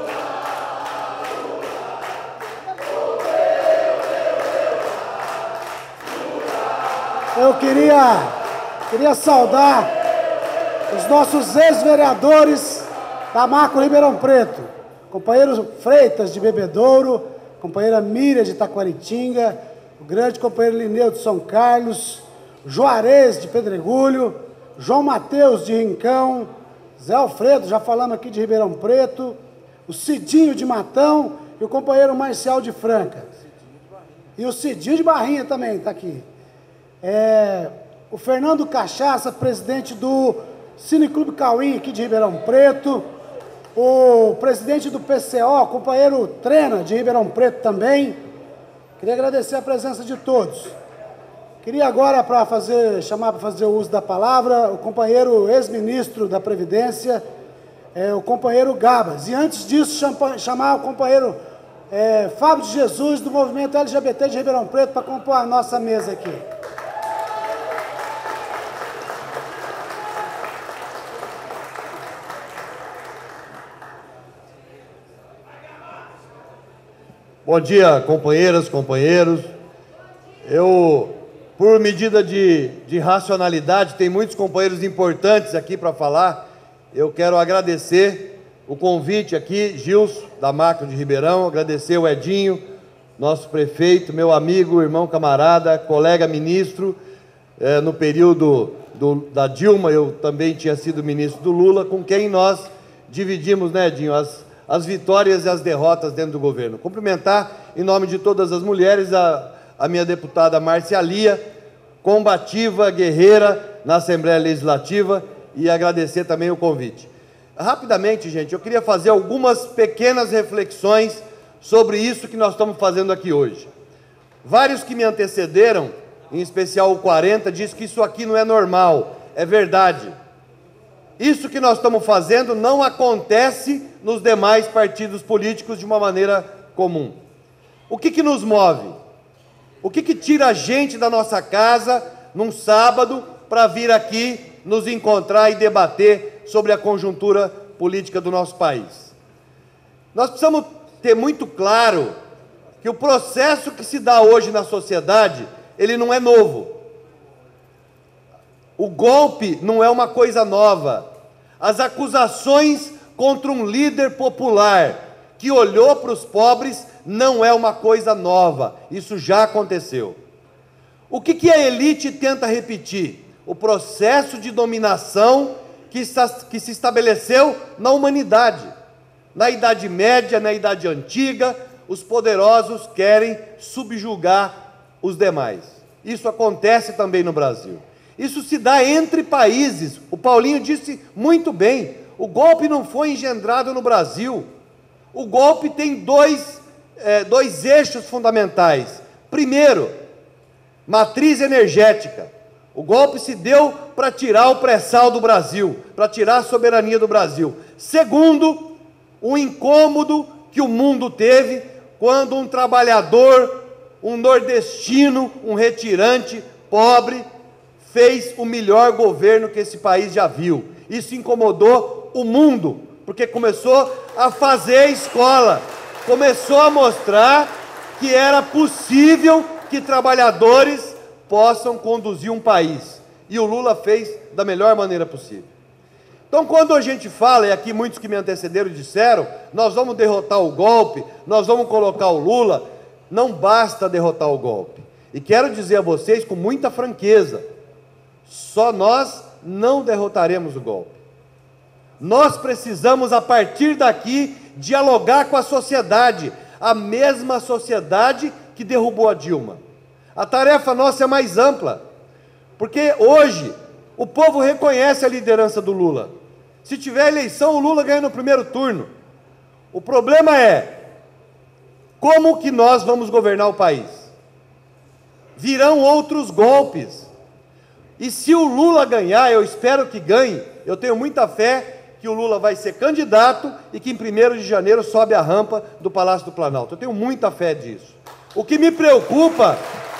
Eu queria saudar os nossos ex-vereadores da Macro Ribeirão Preto, companheiro Freitas de Bebedouro, companheira Miriam de Taquaritinga, o grande companheiro Lineu de São Carlos, Juarez de Pedregulho, João Mateus de Rincão, Zé Alfredo, já falamos aqui de Ribeirão Preto, o Cidinho de Matão e o companheiro Marcial de Franca. E o Cidinho de Barrinha também está aqui. O Fernando Cachaça, presidente do Cineclube Cauim aqui de Ribeirão Preto, o presidente do PCO, companheiro Trena de Ribeirão Preto também. Queria agradecer a presença de todos. Queria agora, chamar para fazer o uso da palavra, o companheiro ex-ministro da Previdência, o companheiro Gabas. E antes disso, chamar o companheiro Fábio de Jesus, do movimento LGBT de Ribeirão Preto, para compor a nossa mesa aqui. Bom dia, companheiras, companheiros. Por medida de racionalidade, tem muitos companheiros importantes aqui para falar, eu quero agradecer o convite aqui, Gilson, da Macro de Ribeirão, agradecer o Edinho, nosso prefeito, meu amigo, irmão, camarada, colega ministro, no período da Dilma, eu também tinha sido ministro do Lula, com quem nós dividimos, né, Edinho, as vitórias e as derrotas dentro do governo. Cumprimentar, em nome de todas as mulheres, a minha deputada Márcia Lia, combativa, guerreira na Assembleia Legislativa, e agradecer também o convite. Rapidamente, gente, eu queria fazer algumas pequenas reflexões sobre isso que nós estamos fazendo aqui hoje. Vários que me antecederam, em especial o 40, diz que isso aqui não é normal. É verdade. Isso que nós estamos fazendo não acontece nos demais partidos políticos de uma maneira comum. O que nos move? O que tira a gente da nossa casa num sábado para vir aqui nos encontrar e debater sobre a conjuntura política do nosso país? Nós precisamos ter muito claro que o processo que se dá hoje na sociedade, ele não é novo. O golpe não é uma coisa nova. As acusações contra um líder popular que olhou para os pobres não é uma coisa nova. Isso já aconteceu. O que a elite tenta repetir? O processo de dominação que se estabeleceu na humanidade. Na Idade Média, na Idade Antiga, os poderosos querem subjugar os demais. Isso acontece também no Brasil. Isso se dá entre países. O Paulinho disse muito bem, o golpe não foi engendrado no Brasil. O golpe tem dois eixos fundamentais. Primeiro, matriz energética. O golpe se deu para tirar o pré-sal do Brasil, para tirar a soberania do Brasil. Segundo, o incômodo que o mundo teve quando um trabalhador, um nordestino, um retirante pobre, fez o melhor governo que esse país já viu. Isso incomodou o mundo, porque começou a fazer escola, começou a mostrar que era possível que trabalhadores possam conduzir um país. E o Lula fez da melhor maneira possível. Então, quando a gente fala, e aqui muitos que me antecederam disseram, nós vamos derrotar o golpe, nós vamos colocar o Lula, não basta derrotar o golpe. E quero dizer a vocês com muita franqueza, só nós não derrotaremos o golpe. Nós precisamos, a partir daqui, dialogar com a sociedade, a mesma sociedade que derrubou a Dilma. A tarefa nossa é mais ampla, porque hoje o povo reconhece a liderança do Lula. Se tiver eleição, o Lula ganha no primeiro turno. O problema é, como que nós vamos governar o país? Virão outros golpes. E se o Lula ganhar, eu espero que ganhe, eu tenho muita fé que o Lula vai ser candidato e que em 1º de janeiro sobe a rampa do Palácio do Planalto. Eu tenho muita fé disso. O que me preocupa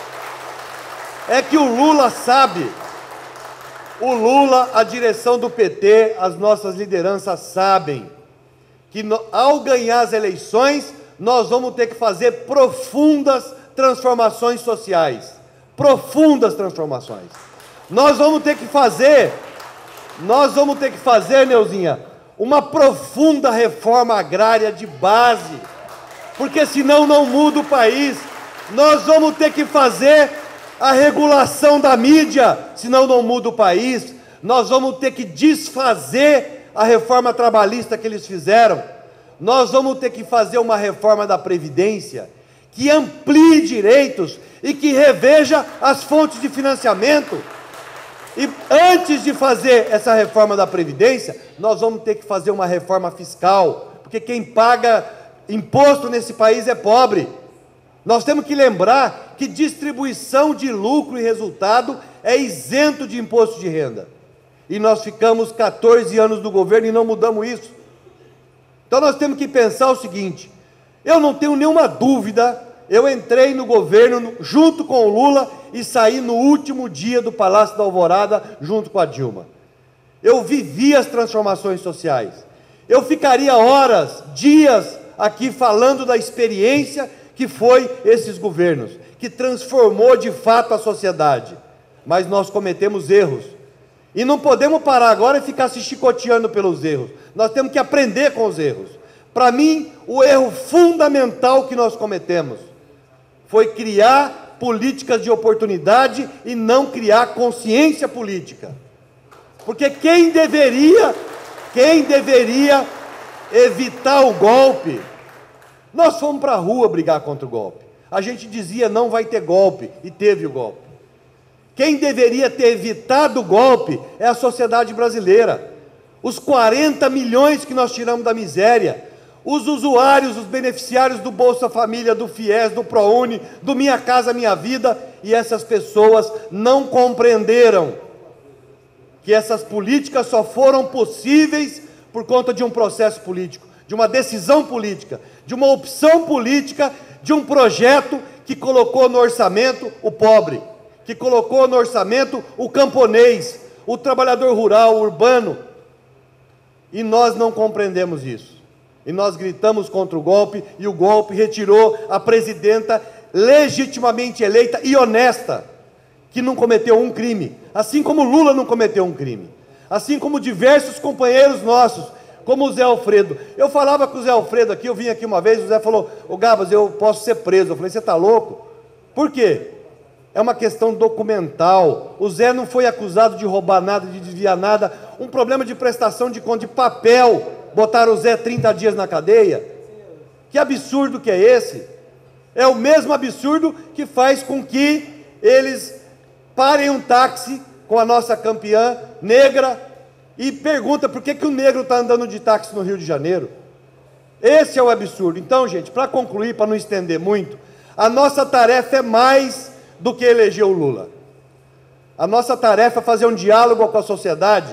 é que o Lula sabe, o Lula, a direção do PT, as nossas lideranças sabem que ao ganhar as eleições, nós vamos ter que fazer profundas transformações sociais. Profundas transformações. Nós vamos ter que fazer, Neuzinha, uma profunda reforma agrária de base, porque senão não muda o país. Nós vamos ter que fazer a regulação da mídia, senão não muda o país. Nós vamos ter que desfazer a reforma trabalhista que eles fizeram. Nós vamos ter que fazer uma reforma da Previdência, que amplie direitos e que reveja as fontes de financiamento. E antes de fazer essa reforma da Previdência, nós vamos ter que fazer uma reforma fiscal, porque quem paga imposto nesse país é pobre. Nós temos que lembrar que distribuição de lucro e resultado é isento de imposto de renda. E nós ficamos 14 anos no governo e não mudamos isso. Então nós temos que pensar o seguinte, eu não tenho nenhuma dúvida, eu entrei no governo junto com o Lula e saí no último dia do Palácio da Alvorada junto com a Dilma. Eu vivi as transformações sociais. Eu ficaria horas, dias aqui falando da experiência que foi esses governos, que transformou de fato a sociedade. Mas nós cometemos erros. E não podemos parar agora e ficar se chicoteando pelos erros. Nós temos que aprender com os erros. Para mim, o erro fundamental que nós cometemos foi criar políticas de oportunidade e não criar consciência política. Porque quem deveria evitar o golpe, nós fomos para a rua brigar contra o golpe. A gente dizia não vai ter golpe, e teve o golpe. Quem deveria ter evitado o golpe é a sociedade brasileira. Os 40 milhões que nós tiramos da miséria, os usuários, os beneficiários do Bolsa Família, do FIES, do ProUni, do Minha Casa Minha Vida, e essas pessoas não compreenderam que essas políticas só foram possíveis por conta de um processo político, de uma decisão política, de uma opção política, de um projeto que colocou no orçamento o pobre, que colocou no orçamento o camponês, o trabalhador rural, o urbano. E nós não compreendemos isso. E nós gritamos contra o golpe, e o golpe retirou a presidenta legitimamente eleita e honesta, que não cometeu um crime, assim como Lula não cometeu um crime, assim como diversos companheiros nossos, como o Zé Alfredo. Eu falava com o Zé Alfredo aqui, eu vim aqui uma vez, o Zé falou: ô Gabas, eu posso ser preso. Eu falei: você está louco? Por quê? É uma questão documental. O Zé não foi acusado de roubar nada, de desviar nada. Um problema de prestação de conta de papel. Botaram o Zé 30 dias na cadeia. Que absurdo que é esse? É o mesmo absurdo que faz com que eles parem um táxi com a nossa campeã negra e pergunta por que o negro está andando de táxi no Rio de Janeiro. Esse é o absurdo. Então, gente, para concluir, para não estender muito, a nossa tarefa é mais do que eleger o Lula. A nossa tarefa é fazer um diálogo com a sociedade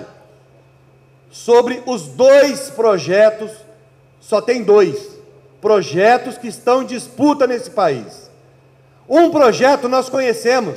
sobre os dois projetos, só tem dois projetos que estão em disputa nesse país. Um projeto nós conhecemos,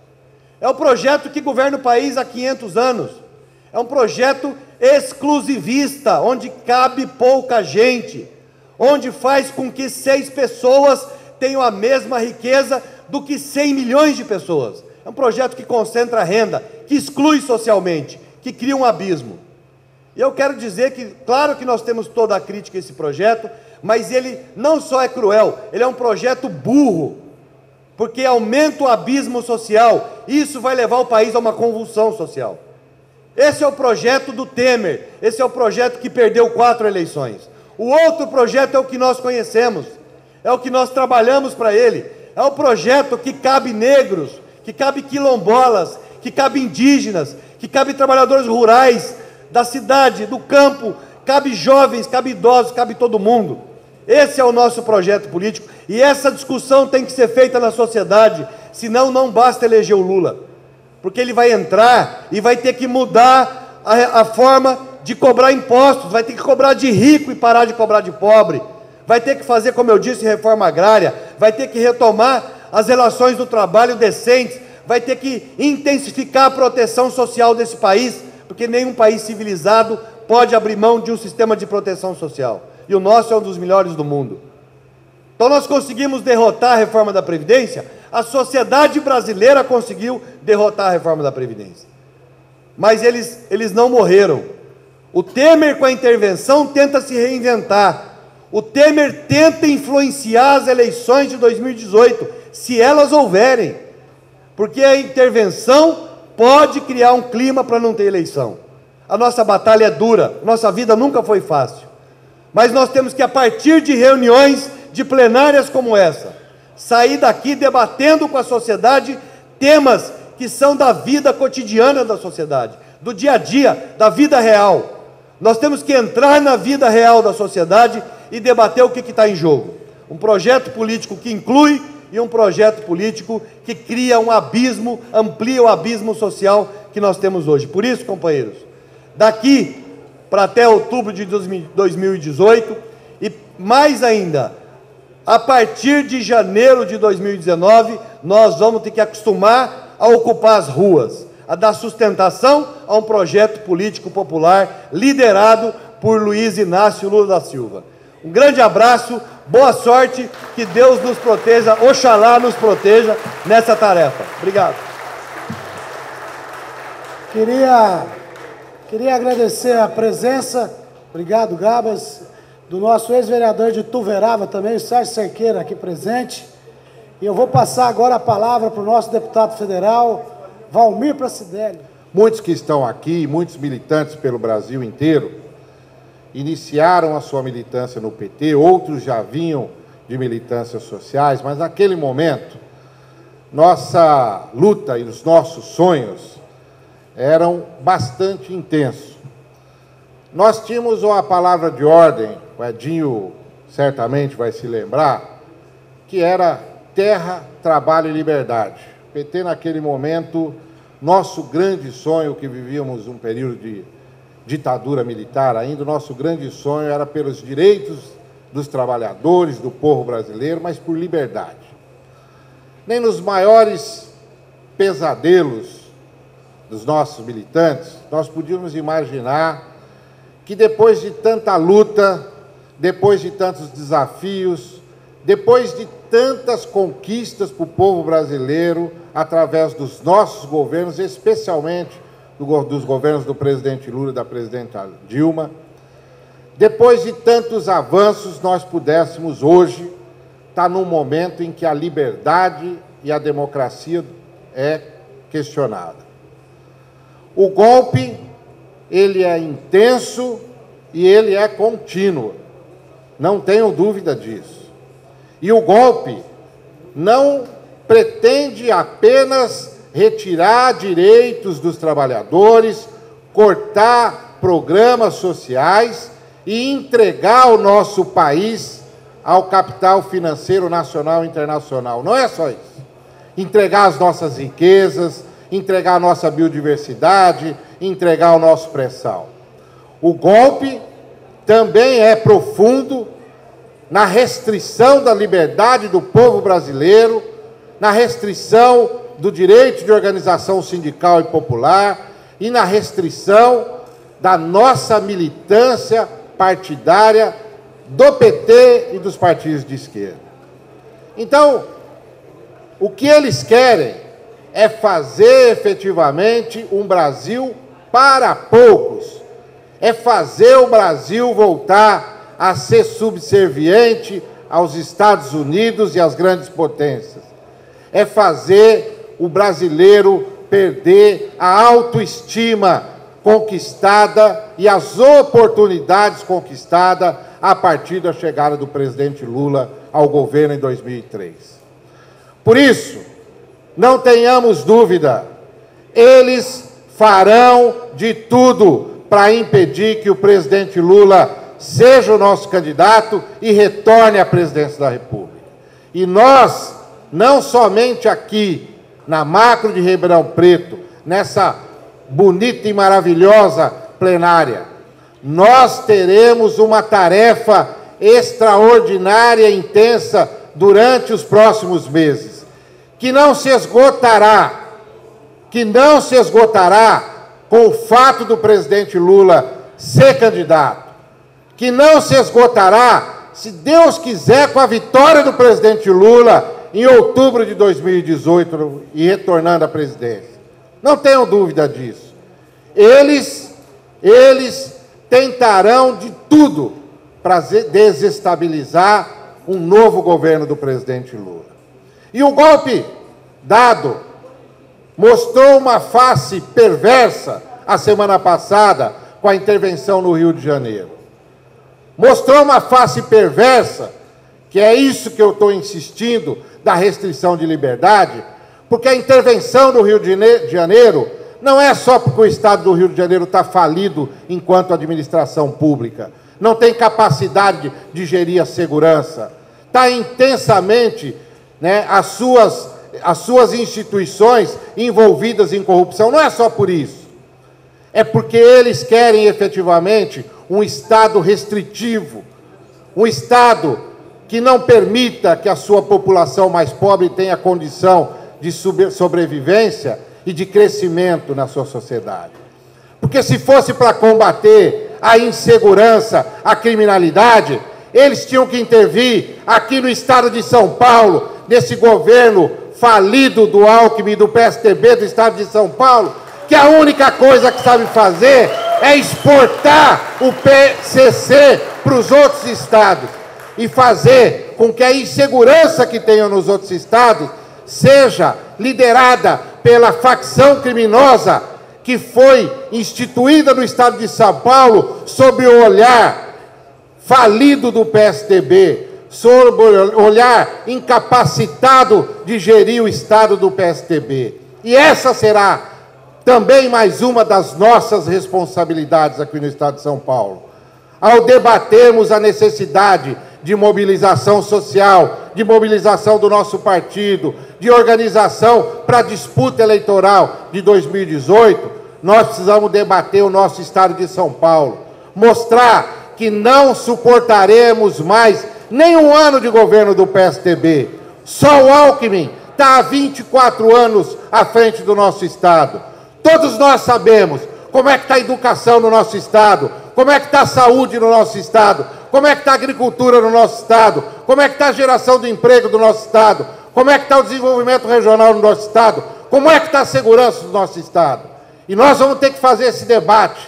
é o projeto que governa o país há 500 anos, é um projeto exclusivista, onde cabe pouca gente, onde faz com que 6 pessoas tenham a mesma riqueza do que 100 milhões de pessoas. É um projeto que concentra a renda, que exclui socialmente, que cria um abismo. E eu quero dizer que, claro que nós temos toda a crítica a esse projeto, mas ele não só é cruel, ele é um projeto burro, porque aumenta o abismo social, e isso vai levar o país a uma convulsão social. Esse é o projeto do Temer, esse é o projeto que perdeu 4 eleições. O outro projeto é o que nós conhecemos, é o que nós trabalhamos para ele. É o projeto que cabe negros, que cabe quilombolas, que cabe indígenas, que cabe trabalhadores rurais, da cidade, do campo, cabe jovens, cabe idosos, cabe todo mundo. Esse é o nosso projeto político, e essa discussão tem que ser feita na sociedade, senão não basta eleger o Lula, porque ele vai entrar e vai ter que mudar a forma de cobrar impostos, vai ter que cobrar de rico e parar de cobrar de pobre, vai ter que fazer, como eu disse, reforma agrária, vai ter que retomar as relações do trabalho decentes, vai ter que intensificar a proteção social desse país, porque nenhum país civilizado pode abrir mão de um sistema de proteção social, e o nosso é um dos melhores do mundo. Então nós conseguimos derrotar a reforma da Previdência, a sociedade brasileira conseguiu derrotar a reforma da Previdência, mas eles não morreram. O Temer, com a intervenção, tenta se reinventar. O Temer tenta influenciar as eleições de 2018, se elas houverem, porque a intervenção pode criar um clima para não ter eleição. A nossa batalha é dura, nossa vida nunca foi fácil, mas nós temos que, a partir de reuniões, de plenárias como essa, sair daqui debatendo com a sociedade temas que são da vida cotidiana da sociedade, do dia a dia, da vida real. Nós temos que entrar na vida real da sociedade e debater o que está em jogo. Um projeto político que inclui e um projeto político que cria um abismo, amplia o abismo social que nós temos hoje. Por isso, companheiros, daqui para até outubro de 2018 e mais ainda, a partir de janeiro de 2019, nós vamos ter que acostumar a ocupar as ruas, a dar sustentação a um projeto político popular liderado por Luiz Inácio Lula da Silva. Um grande abraço, boa sorte, que Deus nos proteja, Oxalá nos proteja nessa tarefa. Obrigado. Queria agradecer a presença, obrigado, Gabas, do nosso ex-vereador de Tuverava também, o Sérgio Cerqueira, aqui presente. E eu vou passar agora a palavra para o nosso deputado federal, Valmir Pracidelli. Muitos que estão aqui, muitos militantes pelo Brasil inteiro, iniciaram a sua militância no PT, outros já vinham de militâncias sociais, mas naquele momento, nossa luta e os nossos sonhos eram bastante intensos. Nós tínhamos uma palavra de ordem, o Edinho certamente vai se lembrar, que era terra, trabalho e liberdade. O PT, naquele momento, nosso grande sonho, que vivíamos um período de ditadura militar ainda, o nosso grande sonho era pelos direitos dos trabalhadores, do povo brasileiro, mas por liberdade. Nem nos maiores pesadelos dos nossos militantes, nós podíamos imaginar que depois de tanta luta, depois de tantos desafios, depois de tantas conquistas para o povo brasileiro, através dos nossos governos, especialmente dos governos do presidente Lula e da presidenta Dilma, depois de tantos avanços, nós pudéssemos hoje estar num momento em que a liberdade e a democracia é questionada. O golpe, ele é intenso e ele é contínuo, não tenho dúvida disso. E o golpe não pretende apenas retirar direitos dos trabalhadores, cortar programas sociais e entregar o nosso país ao capital financeiro nacional e internacional. Não é só isso. Entregar as nossas riquezas, entregar a nossa biodiversidade, entregar o nosso pré-sal. O golpe também é profundo na restrição da liberdade do povo brasileiro, na restrição do direito de organização sindical e popular e na restrição da nossa militância partidária do PT e dos partidos de esquerda. Então, o que eles querem é fazer efetivamente um Brasil para poucos, é fazer o Brasil voltar a ser subserviente aos Estados Unidos e às grandes potências, é fazer o brasileiro perder a autoestima conquistada e as oportunidades conquistadas a partir da chegada do presidente Lula ao governo em 2003. Por isso, não tenhamos dúvida, eles farão de tudo para impedir que o presidente Lula seja o nosso candidato e retorne à presidência da República. E nós, não somente aqui, na Macro de Ribeirão Preto, nessa bonita e maravilhosa plenária, nós teremos uma tarefa extraordinária e intensa durante os próximos meses, que não se esgotará com o fato do presidente Lula ser candidato, que não se esgotará, se Deus quiser, com a vitória do presidente Lula em outubro de 2018 e retornando à presidência. Não tenham dúvida disso. Eles tentarão de tudo para desestabilizar um novo governo do presidente Lula. E o golpe dado mostrou uma face perversa a semana passada com a intervenção no Rio de Janeiro. Mostrou uma face perversa, que é isso que eu estou insistindo, da restrição de liberdade, porque a intervenção no Rio de Janeiro não é só porque o Estado do Rio de Janeiro está falido enquanto administração pública, não tem capacidade de gerir a segurança, está intensamente, né, as suas instituições envolvidas em corrupção. Não é só por isso, é porque eles querem efetivamente um Estado restritivo, um Estado que não permita que a sua população mais pobre tenha condição de sobrevivência e de crescimento na sua sociedade. Porque se fosse para combater a insegurança, a criminalidade, eles tinham que intervir aqui no estado de São Paulo, nesse governo falido do Alckmin e do PSDB do estado de São Paulo, que a única coisa que sabe fazer é exportar o PCC para os outros estados e fazer com que a insegurança que tenham nos outros estados seja liderada pela facção criminosa que foi instituída no estado de São Paulo sob o olhar falido do PSDB, sob o olhar incapacitado de gerir o estado do PSDB. E essa será também mais uma das nossas responsabilidades aqui no estado de São Paulo. Ao debatermos a necessidade de mobilização social, de mobilização do nosso partido, de organização para a disputa eleitoral de 2018, nós precisamos debater o nosso estado de São Paulo, mostrar que não suportaremos mais nenhum ano de governo do PSDB. Só o Alckmin está há 24 anos à frente do nosso estado. Todos nós sabemos como é que está a educação no nosso estado, como é que está a saúde no nosso estado, como é que está a agricultura no nosso estado, como é que está a geração de emprego do nosso estado, como é que está o desenvolvimento regional no nosso estado, como é que está a segurança do nosso estado. E nós vamos ter que fazer esse debate,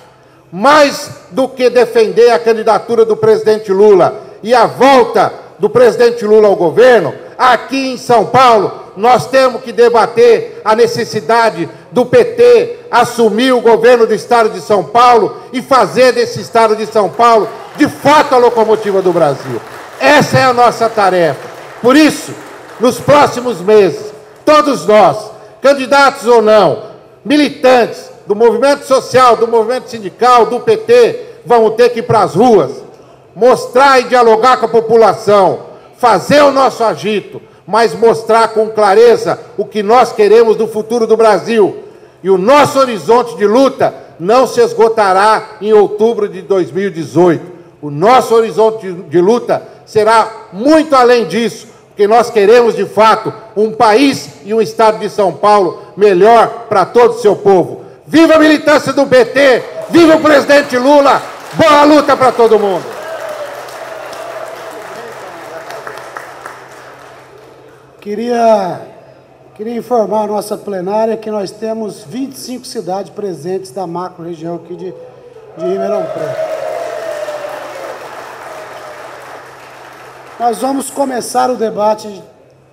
mais do que defender a candidatura do presidente Lula e a volta do presidente Lula ao governo, aqui em São Paulo, nós temos que debater a necessidade do PT assumir o governo do estado de São Paulo e fazer desse estado de São Paulo, de fato, a locomotiva do Brasil. Essa é a nossa tarefa. Por isso, nos próximos meses, todos nós, candidatos ou não, militantes do movimento social, do movimento sindical, do PT, vamos ter que ir para as ruas, mostrar e dialogar com a população, fazer o nosso agito, mas mostrar com clareza o que nós queremos do futuro do Brasil. E o nosso horizonte de luta não se esgotará em outubro de 2018. O nosso horizonte de luta será muito além disso, porque nós queremos, de fato, um país e um estado de São Paulo melhor para todo o seu povo. Viva a militância do PT! Viva o presidente Lula! Boa luta para todo mundo! Queria informar a nossa plenária que nós temos 25 cidades presentes da macro-região aqui de Ribeirão Preto. Nós vamos começar o debate.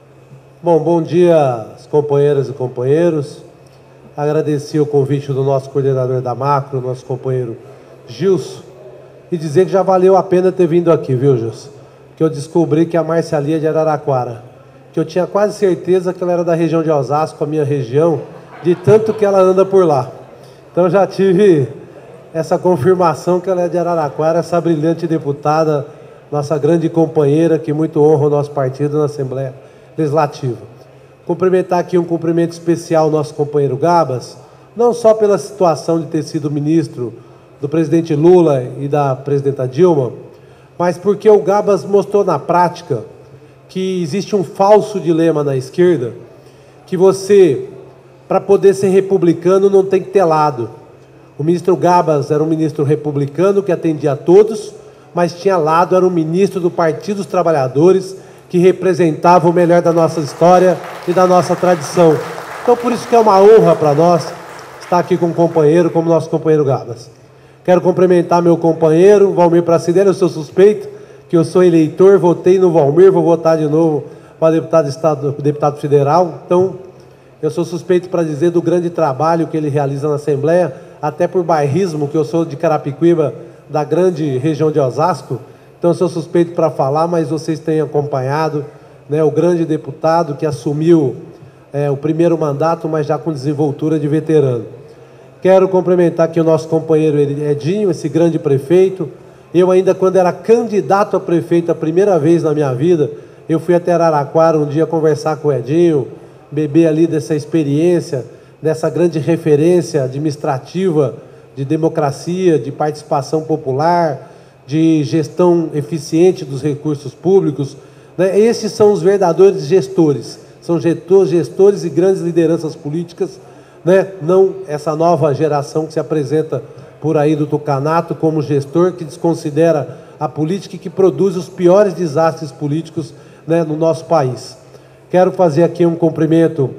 Bom dia, companheiras e companheiros. Agradecer o convite do nosso coordenador da macro, nosso companheiro Gilson, e dizer que já valeu a pena ter vindo aqui, viu, Gilson? Que eu descobri que a Marcialia é de Araraquara. Que eu tinha quase certeza que ela era da região de Osasco, a minha região, de tanto que ela anda por lá. Então já tive essa confirmação que ela é de Araraquara, essa brilhante deputada, nossa grande companheira, que muito honra o nosso partido na Assembleia Legislativa. Cumprimentar aqui um cumprimento especial ao nosso companheiro Gabas, não só pela situação de ter sido ministro do presidente Lula e da presidenta Dilma, mas porque o Gabas mostrou na prática que existe um falso dilema na esquerda, que você, para poder ser republicano, não tem que ter lado. O ministro Gabas era um ministro republicano que atendia a todos, mas tinha lado, era um ministro do Partido dos Trabalhadores, que representava o melhor da nossa história e da nossa tradição. Então, por isso que é uma honra para nós estar aqui com um companheiro como nosso companheiro Gabas. Quero cumprimentar meu companheiro, Valmir Pracidelli, eu sou suspeito, que eu sou eleitor, votei no Valmir, vou votar de novo para deputado federal. Então, eu sou suspeito para dizer do grande trabalho que ele realiza na Assembleia, até por bairrismo, que eu sou de Carapicuíba, da grande região de Osasco. Então, eu sou suspeito para falar, mas vocês têm acompanhado, né, o grande deputado que assumiu o primeiro mandato, mas já com desenvoltura de veterano. Quero cumprimentar aqui o nosso companheiro Edinho, esse grande prefeito. Eu ainda, quando era candidato a prefeito a primeira vez na minha vida, eu fui até Araraquara um dia conversar com o Edinho, beber ali dessa experiência, dessa grande referência administrativa, de democracia, de participação popular, de gestão eficiente dos recursos públicos, né? Esses são os verdadeiros gestores, são gestores e grandes lideranças políticas, né? Não essa nova geração que se apresenta por aí do tucanato como gestor que desconsidera a política e que produz os piores desastres políticos, né, no nosso país. Quero fazer aqui um cumprimento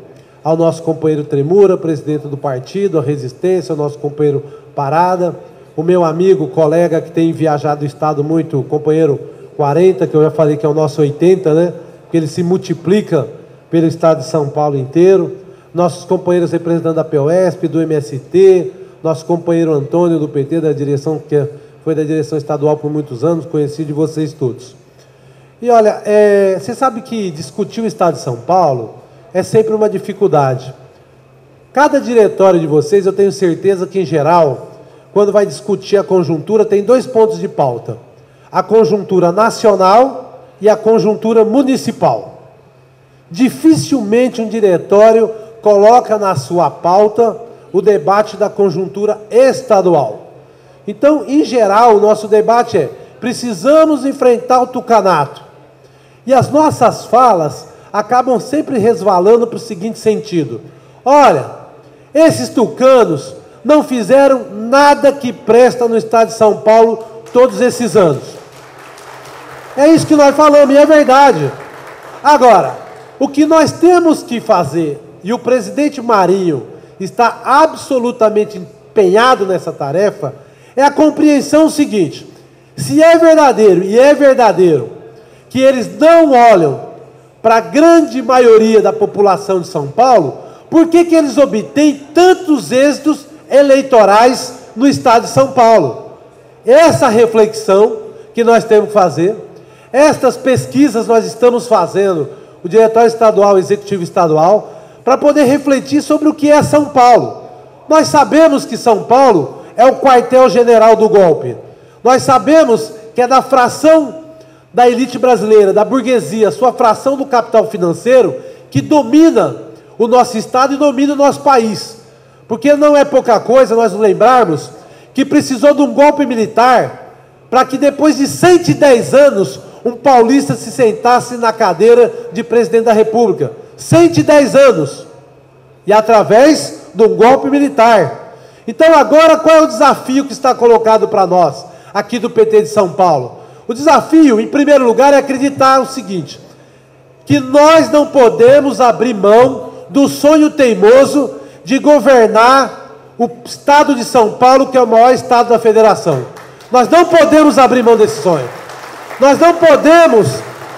ao nosso companheiro Tremura, presidente do partido, a Resistência, ao nosso companheiro Parada, o meu amigo, colega que tem viajado o estado muito, o companheiro 40, que eu já falei que é o nosso 80, né? Porque ele se multiplica pelo estado de São Paulo inteiro. Nossos companheiros representantes da POSP, do MST, nosso companheiro Antônio do PT, da direção, que foi da direção estadual por muitos anos, conhecido de vocês todos. E olha, você sabe que discutir o estado de São Paulo é sempre uma dificuldade. Cada diretório de vocês, eu tenho certeza que, em geral, quando vai discutir a conjuntura, tem 2 pontos de pauta: a conjuntura nacional e a conjuntura municipal. Dificilmente um diretório coloca na sua pauta o debate da conjuntura estadual. Então, em geral, o nosso debate é: precisamos enfrentar o tucanato. E as nossas falas acabam sempre resvalando para o seguinte sentido: olha, esses tucanos não fizeram nada que presta no estado de São Paulo todos esses anos. É isso que nós falamos, e é verdade. Agora, o que nós temos que fazer, e o presidente Marinho está absolutamente empenhado nessa tarefa, é a compreensão seguinte: se é verdadeiro, e é verdadeiro, que eles não olham para a grande maioria da população de São Paulo, por que que eles obtêm tantos êxitos eleitorais no estado de São Paulo? Essa reflexão que nós temos que fazer, estas pesquisas nós estamos fazendo, o Diretório Estadual, o Executivo Estadual, para poder refletir sobre o que é São Paulo. Nós sabemos que São Paulo é o quartel-general do golpe. Nós sabemos que é da fração da elite brasileira, da burguesia, sua fração do capital financeiro, que domina o nosso estado e domina o nosso país. Porque não é pouca coisa nós nos lembrarmos que precisou de um golpe militar para que depois de 110 anos um paulista se sentasse na cadeira de presidente da República. 110 anos. E através de um golpe militar. Então agora qual é o desafio que está colocado para nós, aqui do PT de São Paulo? O desafio, em primeiro lugar, é acreditar o seguinte: que nós não podemos abrir mão do sonho teimoso de governar o estado de São Paulo, que é o maior estado da federação. Nós não podemos abrir mão desse sonho. Nós não podemos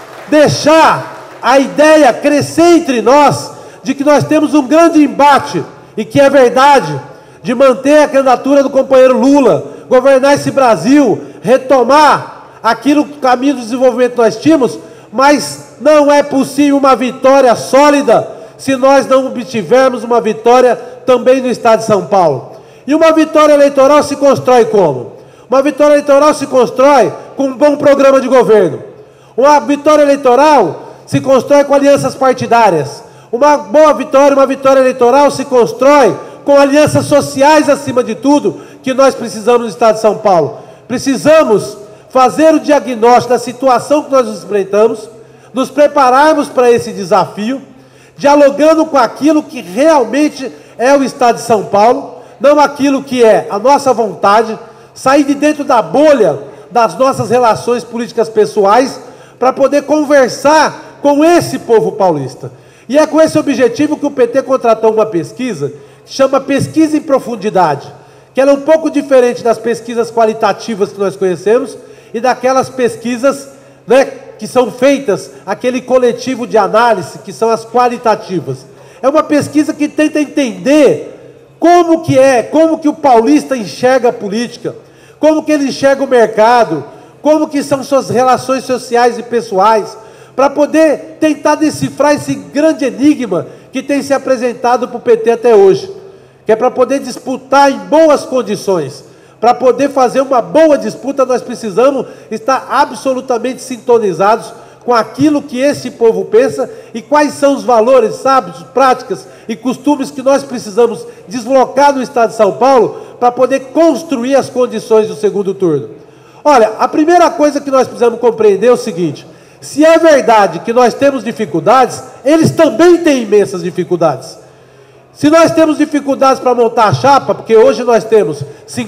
deixar a ideia crescer entre nós de que nós temos um grande embate, e que é verdade, de manter a candidatura do companheiro Lula, governar esse Brasil, retomar aquilo, o caminho do desenvolvimento que nós tínhamos, mas não é possível uma vitória sólida se nós não obtivermos uma vitória também no estado de São Paulo. E uma vitória eleitoral se constrói como? Uma vitória eleitoral se constrói com um bom programa de governo. Uma vitória eleitoral se constrói com alianças partidárias. Uma boa vitória, uma vitória eleitoral se constrói com alianças sociais acima de tudo, que nós precisamos no estado de São Paulo. Precisamos fazer o diagnóstico da situação que nós nos enfrentamos, nos prepararmos para esse desafio, dialogando com aquilo que realmente é o estado de São Paulo, não aquilo que é a nossa vontade, sair de dentro da bolha das nossas relações políticas pessoais, para poder conversar com esse povo paulista. E é com esse objetivo que o PT contratou uma pesquisa, que chama Pesquisa em Profundidade, que ela é um pouco diferente das pesquisas qualitativas que nós conhecemos, e daquelas pesquisas, né, que são feitas, aquele coletivo de análise, que são as qualitativas. É uma pesquisa que tenta entender como que o paulista enxerga a política, como que ele enxerga o mercado, como que são suas relações sociais e pessoais, para poder tentar decifrar esse grande enigma que tem se apresentado para o PT até hoje, que é para poder disputar em boas condições. Para poder fazer uma boa disputa, nós precisamos estar absolutamente sintonizados com aquilo que esse povo pensa e quais são os valores, hábitos, práticas e costumes que nós precisamos deslocar no estado de São Paulo para poder construir as condições do segundo turno. Olha, a primeira coisa que nós precisamos compreender é o seguinte: se é verdade que nós temos dificuldades, eles também têm imensas dificuldades. Se nós temos dificuldades para montar a chapa, porque hoje nós temos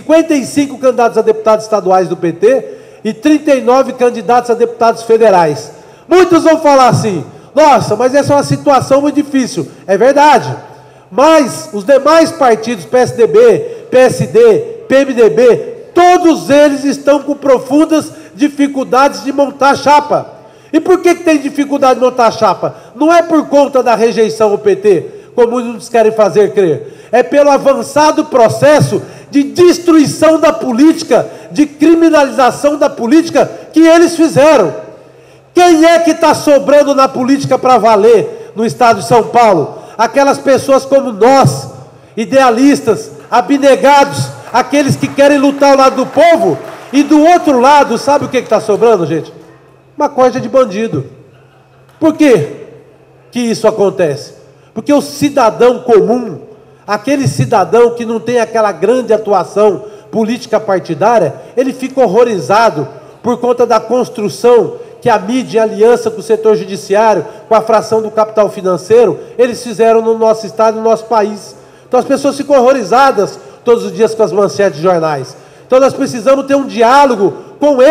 55 candidatos a deputados estaduais do PT e 39 candidatos a deputados federais. Muitos vão falar assim: nossa, mas essa é uma situação muito difícil. É verdade. Mas os demais partidos, PSDB, PSD, PMDB, todos eles estão com profundas dificuldades de montar chapa. E por que tem dificuldade de montar chapa? Não é por conta da rejeição ao PT, como muitos querem fazer crer. É pelo avançado processo de destruição da política, de criminalização da política que eles fizeram. Quem é que está sobrando na política para valer no estado de São Paulo? Aquelas pessoas como nós, idealistas, abnegados, aqueles que querem lutar ao lado do povo. E do outro lado, sabe o que está sobrando, gente? Uma corja de bandido. Por quê que isso acontece? Porque o cidadão comum, aquele cidadão que não tem aquela grande atuação política partidária, ele fica horrorizado por conta da construção que a mídia, em aliança com o setor judiciário, com a fração do capital financeiro, eles fizeram no nosso estado, no nosso país. Então as pessoas ficam horrorizadas todos os dias com as manchetes de jornais. Então nós precisamos ter um diálogo com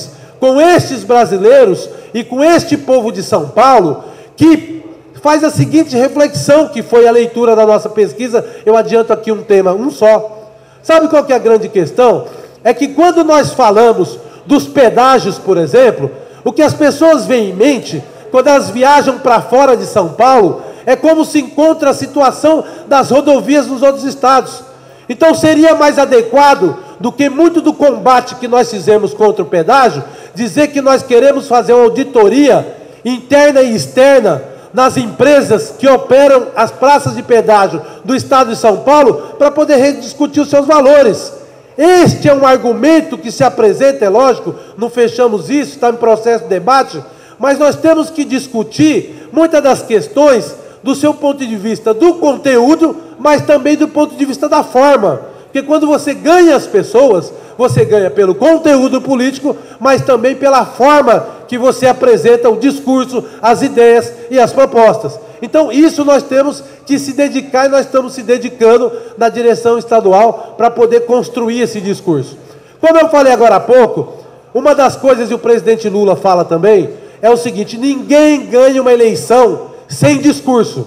estes brasileiros e com este povo de São Paulo, que faz a seguinte reflexão, que foi a leitura da nossa pesquisa. Eu adianto aqui um tema, um só. Sabe qual que é a grande questão? É que quando nós falamos dos pedágios, por exemplo, o que as pessoas veem em mente, quando elas viajam para fora de São Paulo, é como se encontra a situação das rodovias nos outros estados. Então seria mais adequado do que muito do combate que nós fizemos contra o pedágio, dizer que nós queremos fazer uma auditoria interna e externa nas empresas que operam as praças de pedágio do estado de São Paulo, para poder rediscutir os seus valores. Este é um argumento que se apresenta, é lógico, não fechamos isso, está em processo de debate, mas nós temos que discutir muitas das questões do seu ponto de vista do conteúdo, mas também do ponto de vista da forma. Porque quando você ganha as pessoas, você ganha pelo conteúdo político, mas também pela forma que você apresenta o discurso, as ideias e as propostas. Então isso nós temos que se dedicar, e nós estamos se dedicando na direção estadual para poder construir esse discurso. Como eu falei agora há pouco, uma das coisas que o presidente Lula fala também é o seguinte: ninguém ganha uma eleição sem discurso.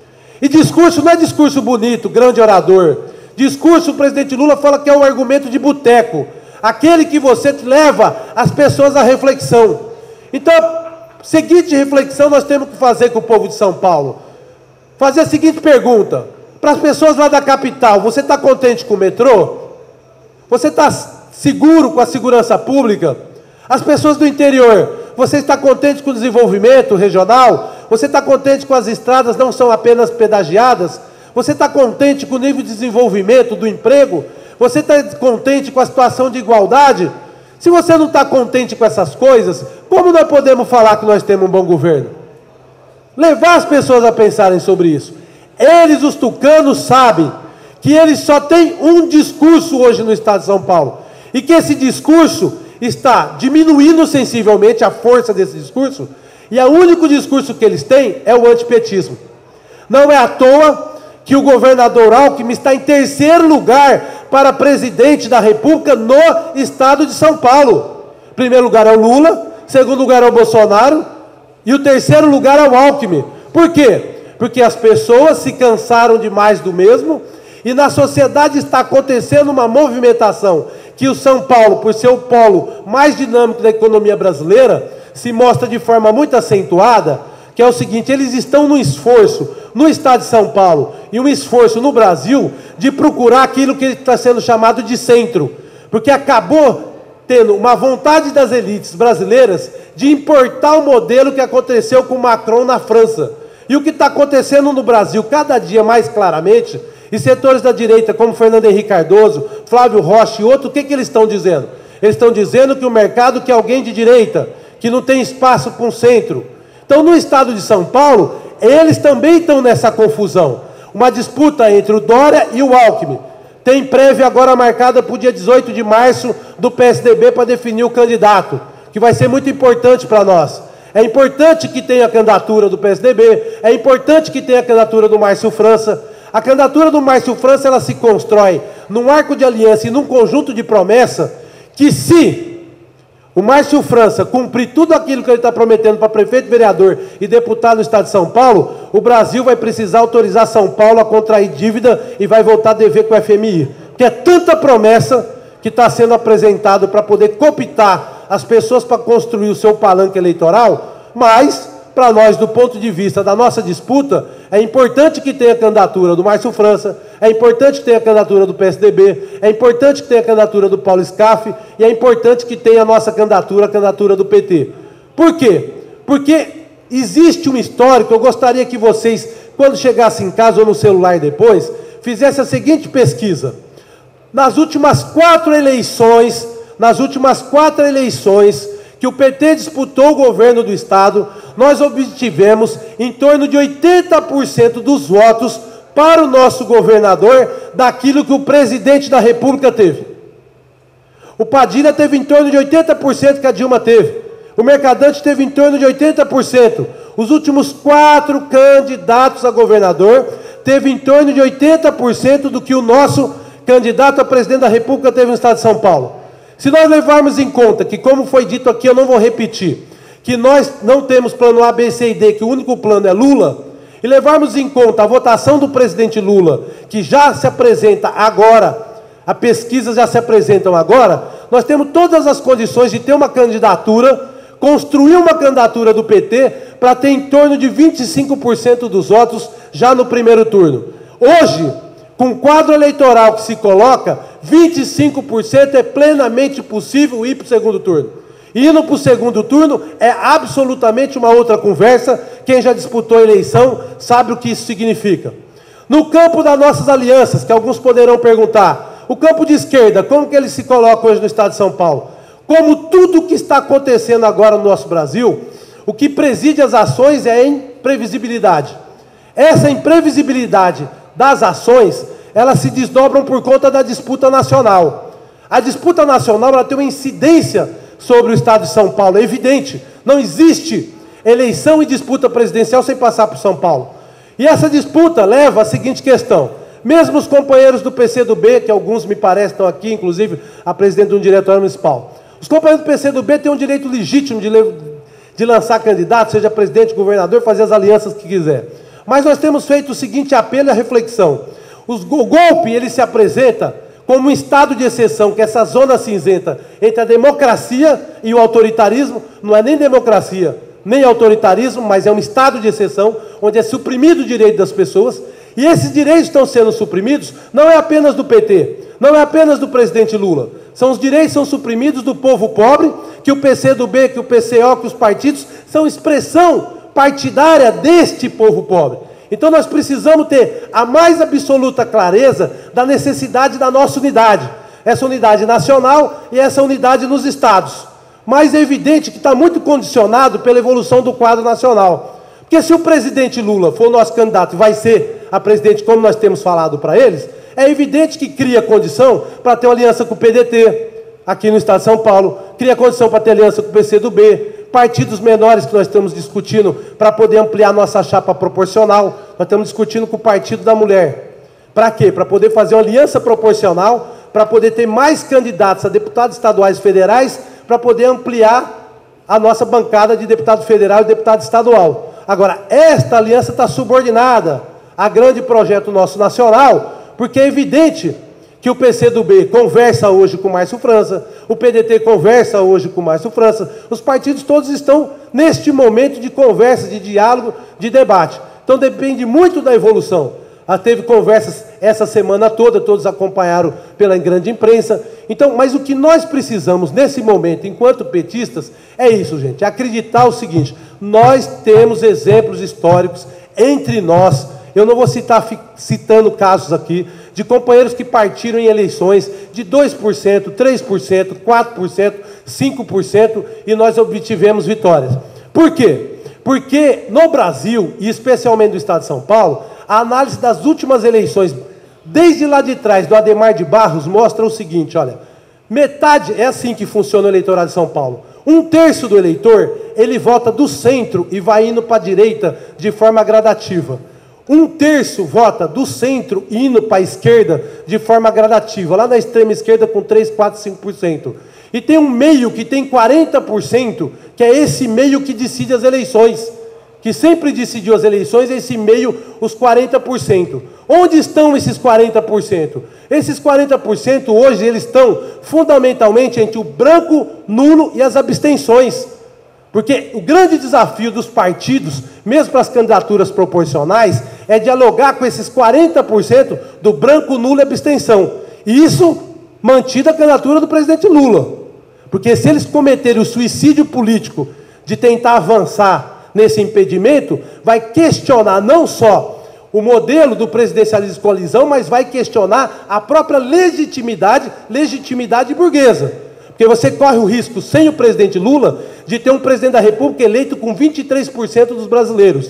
E discurso não é discurso bonito, grande orador. Discurso, o presidente Lula fala que é um argumento de boteco, aquele que você leva as pessoas à reflexão. Então, seguinte reflexão nós temos que fazer com o povo de São Paulo. Fazer a seguinte pergunta: para as pessoas lá da capital, você está contente com o metrô? Você está seguro com a segurança pública? As pessoas do interior, você está contente com o desenvolvimento regional? Você está contente com as estradas, não são apenas pedagiadas? Você está contente com o nível de desenvolvimento do emprego? Você está contente com a situação de igualdade? Se você não está contente com essas coisas, como nós podemos falar que nós temos um bom governo? Levar as pessoas a pensarem sobre isso. Eles, os tucanos, sabem que eles só têm um discurso hoje no estado de São Paulo, e que esse discurso está diminuindo sensivelmente a força desse discurso, e o único discurso que eles têm é o antipetismo. Não é à toa que o governador Alckmin está em terceiro lugar para presidente da República no estado de São Paulo. Primeiro lugar é o Lula, segundo lugar é o Bolsonaro, e o terceiro lugar é o Alckmin. Por quê? Porque as pessoas se cansaram de mais do mesmo, e na sociedade está acontecendo uma movimentação que o São Paulo, por ser o polo mais dinâmico da economia brasileira, se mostra de forma muito acentuada, que é o seguinte: eles estão no esforço no estado de São Paulo e um esforço no Brasil de procurar aquilo que está sendo chamado de centro, porque acabou tendo uma vontade das elites brasileiras de importar o modelo que aconteceu com Macron na França. E o que está acontecendo no Brasil cada dia mais claramente, e setores da direita como Fernando Henrique Cardoso, Flávio Rocha e outros, o que eles estão dizendo? Eles estão dizendo que o mercado quer alguém de direita, que não tem espaço para um centro. Então, no estado de São Paulo, eles também estão nessa confusão. Uma disputa entre o Dória e o Alckmin. Tem prévia agora marcada para o dia 18 de março do PSDB para definir o candidato, que vai ser muito importante para nós. É importante que tenha a candidatura do PSDB, é importante que tenha a candidatura do Márcio França. A candidatura do Márcio França, ela se constrói num arco de aliança e num conjunto de promessa que, se o Márcio França cumprir tudo aquilo que ele está prometendo para prefeito, vereador e deputado do estado de São Paulo, o Brasil vai precisar autorizar São Paulo a contrair dívida e vai voltar a dever com o FMI. Porque é tanta promessa que está sendo apresentado para poder cooptar as pessoas para construir o seu palanque eleitoral, mas, para nós, do ponto de vista da nossa disputa, é importante que tenha a candidatura do Márcio França, é importante que tenha a candidatura do PSDB, é importante que tenha a candidatura do Paulo Scaff e é importante que tenha a nossa candidatura, a candidatura do PT. Por quê? Porque existe um histórico, eu gostaria que vocês, quando chegassem em casa ou no celular depois, fizessem a seguinte pesquisa. Nas últimas quatro eleições que o PT disputou o governo do Estado, nós obtivemos em torno de 80% dos votos para o nosso governador daquilo que o presidente da República teve. O Padilha teve em torno de 80% que a Dilma teve. O Mercadante teve em torno de 80%. Os últimos 4 candidatos a governador teve em torno de 80% do que o nosso candidato a presidente da República teve no estado de São Paulo. Se nós levarmos em conta que, como foi dito aqui, eu não vou repetir, que nós não temos plano A, B, C e D, que o único plano é Lula, e levarmos em conta a votação do presidente Lula, que já se apresenta agora, as pesquisas já se apresentam agora, nós temos todas as condições de ter uma candidatura, construir uma candidatura do PT para ter em torno de 25% dos votos já no primeiro turno. Hoje, com o quadro eleitoral que se coloca, 25% é plenamente possível ir para o segundo turno. E indo para o segundo turno é absolutamente uma outra conversa. Quem já disputou a eleição sabe o que isso significa. No campo das nossas alianças, que alguns poderão perguntar, o campo de esquerda, como que ele se coloca hoje no estado de São Paulo? Como tudo que está acontecendo agora no nosso Brasil, o que preside as ações é a imprevisibilidade. Essa imprevisibilidade das ações, elas se desdobram por conta da disputa nacional. A disputa nacional, ela tem uma incidência sobre o estado de São Paulo, é evidente. Não existe eleição e disputa presidencial sem passar por São Paulo. E essa disputa leva à seguinte questão. Mesmo os companheiros do PCdoB, que alguns me parecem estão aqui, inclusive a presidente de um diretório municipal, os companheiros do PCdoB têm um direito legítimo de lançar candidato, seja presidente, governador, fazer as alianças que quiser. Mas nós temos feito o seguinte apelo e a reflexão. O golpe, ele se apresenta como um estado de exceção, que é essa zona cinzenta entre a democracia e o autoritarismo. Não é nem democracia, nem autoritarismo, mas é um estado de exceção, onde é suprimido o direito das pessoas. E esses direitos estão sendo suprimidos, não é apenas do PT, não é apenas do presidente Lula. São os direitos que são suprimidos do povo pobre, que o PCdoB, que o PCO, que os partidos são expressão partidária deste povo pobre. Então nós precisamos ter a mais absoluta clareza da necessidade da nossa unidade. Essa unidade nacional e essa unidade nos estados. Mas é evidente que está muito condicionado pela evolução do quadro nacional. Porque se o presidente Lula for o nosso candidato e vai ser a presidente, como nós temos falado para eles, é evidente que cria condição para ter uma aliança com o PDT, aqui no estado de São Paulo, cria condição para ter aliança com o PCdoB, partidos menores que nós estamos discutindo para poder ampliar nossa chapa proporcional. Nós estamos discutindo com o Partido da Mulher. Para quê? Para poder fazer uma aliança proporcional, para poder ter mais candidatos a deputados estaduais e federais, para poder ampliar a nossa bancada de deputado federal e deputado estadual. Agora, esta aliança está subordinada a grande projeto nosso nacional, porque é evidente que o PCdoB conversa hoje com o Márcio França, o PDT conversa hoje com o Márcio França, os partidos todos estão neste momento de conversa, de diálogo, de debate. Então depende muito da evolução. Teve conversas essa semana toda, todos acompanharam pela grande imprensa. Então, mas o que nós precisamos nesse momento, enquanto petistas, é isso, gente, é acreditar o seguinte, nós temos exemplos históricos entre nós. Eu não vou citando casos aqui de companheiros que partiram em eleições de 2%, 3%, 4%, 5% e nós obtivemos vitórias. Por quê? Porque no Brasil, e especialmente no estado de São Paulo, a análise das últimas eleições, desde lá de trás, do Adhemar de Barros, mostra o seguinte, olha, metade, é assim que funciona o eleitorado de São Paulo. 1/3 do eleitor, ele vota do centro e vai indo para a direita de forma gradativa. 1/3 vota do centro indo para a esquerda de forma gradativa, lá na extrema esquerda com 3, 4, 5%. E tem um meio que tem 40%, que é esse meio que decide as eleições, que sempre decidiu as eleições, esse meio, os 40%. Onde estão esses 40%? Esses 40% hoje eles estão fundamentalmente entre o branco, nulo e as abstenções. Porque o grande desafio dos partidos, mesmo para as candidaturas proporcionais, é dialogar com esses 40% do branco, nulo e abstenção. E isso mantida a candidatura do presidente Lula. Porque se eles cometerem o suicídio político de tentar avançar nesse impedimento, vai questionar não só o modelo do presidencialismo de coalizão, mas vai questionar a própria legitimidade burguesa. Porque você corre o risco, sem o presidente Lula, de ter um presidente da República eleito com 23% dos brasileiros,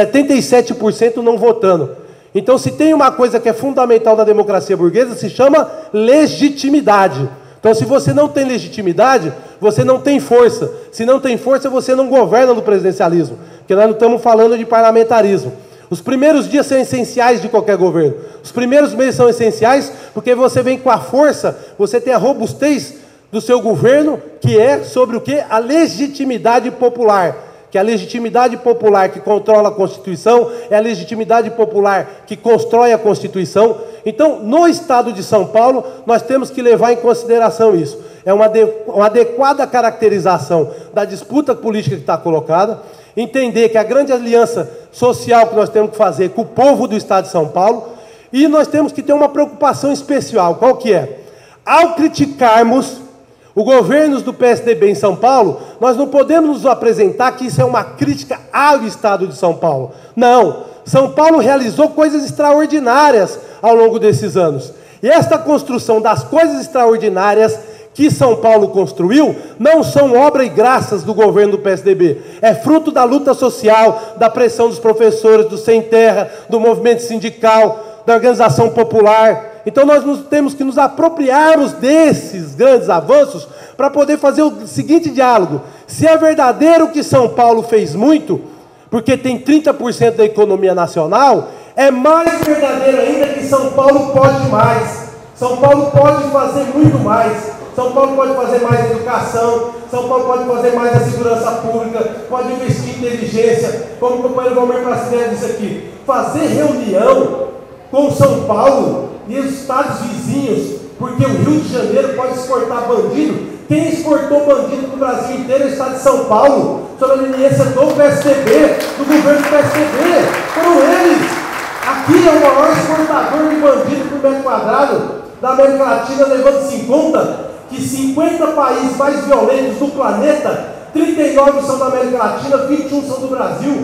77% não votando. Então, se tem uma coisa que é fundamental na democracia burguesa, se chama legitimidade. Então, se você não tem legitimidade, você não tem força. Se não tem força, você não governa no presidencialismo. Porque nós não estamos falando de parlamentarismo. Os primeiros dias são essenciais de qualquer governo. Os primeiros meses são essenciais porque você vem com a força, você tem a robustez do seu governo, que é sobre o quê? A legitimidade popular. Que é a legitimidade popular que controla a Constituição, é a legitimidade popular que constrói a Constituição. Então, no Estado de São Paulo, nós temos que levar em consideração isso. É uma adequada caracterização da disputa política que está colocada, entender que a grande aliança social que nós temos que fazer com o povo do Estado de São Paulo, e nós temos que ter uma preocupação especial. Qual que é? Ao criticarmos o governo do PSDB em São Paulo, nós não podemos nos apresentar que isso é uma crítica ao Estado de São Paulo. Não. São Paulo realizou coisas extraordinárias ao longo desses anos. E esta construção das coisas extraordinárias que São Paulo construiu, não são obra e graças do governo do PSDB. É fruto da luta social, da pressão dos professores, do Sem Terra, do movimento sindical, da organização popular. Então nós temos que nos apropriarmos desses grandes avanços para poder fazer o seguinte diálogo. Se é verdadeiro que São Paulo fez muito, porque tem 30% da economia nacional, é mais verdadeiro ainda que São Paulo pode mais. São Paulo pode fazer muito mais. São Paulo pode fazer mais educação, São Paulo pode fazer mais a segurança pública, pode investir em inteligência, como o companheiro Valmir Pracidelli disse aqui, fazer reunião com São Paulo e os estados vizinhos, porque o Rio de Janeiro pode exportar bandido. Quem exportou bandido para o Brasil inteiro é o estado de São Paulo, sob a leniência do PSDB, do governo do PSDB, foram eles. Aqui é o maior exportador de bandido por metro quadrado da América Latina, levando-se em conta que 50 países mais violentos do planeta, 39 são da América Latina, 21 são do Brasil.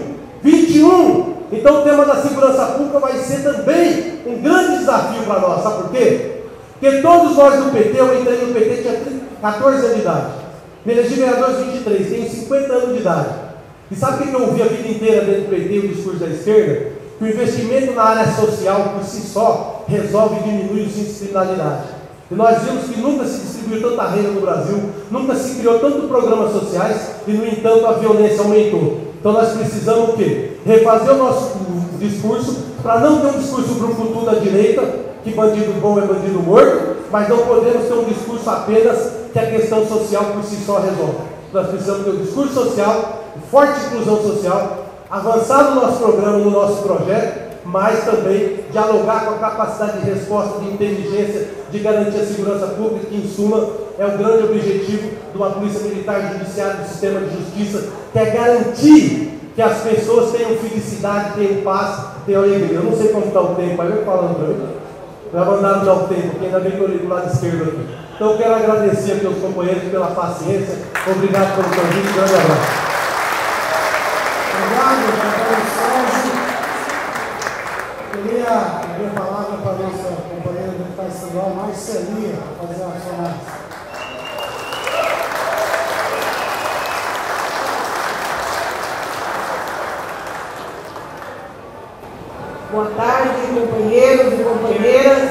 21! Então o tema da segurança pública vai ser também um grande desafio para nós. Sabe por quê? Porque todos nós do PT, eu entrei no PT, tinha 14 anos de idade. Me elegi vereador aos 23, tenho 50 anos de idade. E sabe o que eu ouvi a vida inteira dentro do PT, o discurso da esquerda? Que o investimento na área social por si só resolve diminuir os índices de criminalidade. E nós vimos que nunca se distribuiu tanta renda no Brasil, nunca se criou tanto programas sociais e, no entanto, a violência aumentou. Então nós precisamos o quê? Refazer o nosso discurso para não ter um discurso para o futuro da direita, que bandido bom é bandido morto, mas não podemos ter um discurso apenas que a questão social por si só resolve. Nós precisamos ter um discurso social, forte inclusão social, avançar no nosso programa, no nosso projeto, mas também dialogar com a capacidade de resposta, de inteligência, de garantir a segurança pública, que em suma é o grande objetivo de uma polícia militar, do judiciário, do sistema de justiça, que é garantir que as pessoas tenham felicidade, tenham paz, tenham alegria. Eu não sei como está o tempo, aí eu falando para mim. Já mandaram dar o tempo, porque ainda bem que eu li do lado esquerdo aqui. Então eu quero agradecer aqui aos companheiros pela paciência. Obrigado pelo convite, grande abraço. Obrigado, Sérgio. Queria abrir a palavra para a nossa companheira deputada estadual, Marcelinha, para fazer a sua análise. Boa tarde, companheiros e companheiras.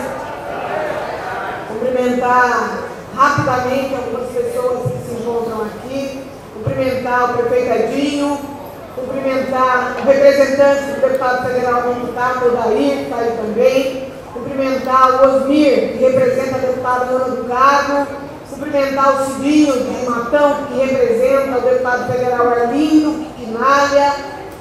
Cumprimentar rapidamente algumas pessoas que se encontram aqui. Cumprimentar o prefeito Edinho. Cumprimentar o representante do deputado federal deputado Odair, que está aí também. Cumprimentar o Osmir, que representa a deputada Ana do Carmo. Cumprimentar o Cidinho de Matão, que representa o deputado federal Arlindo Quinalha.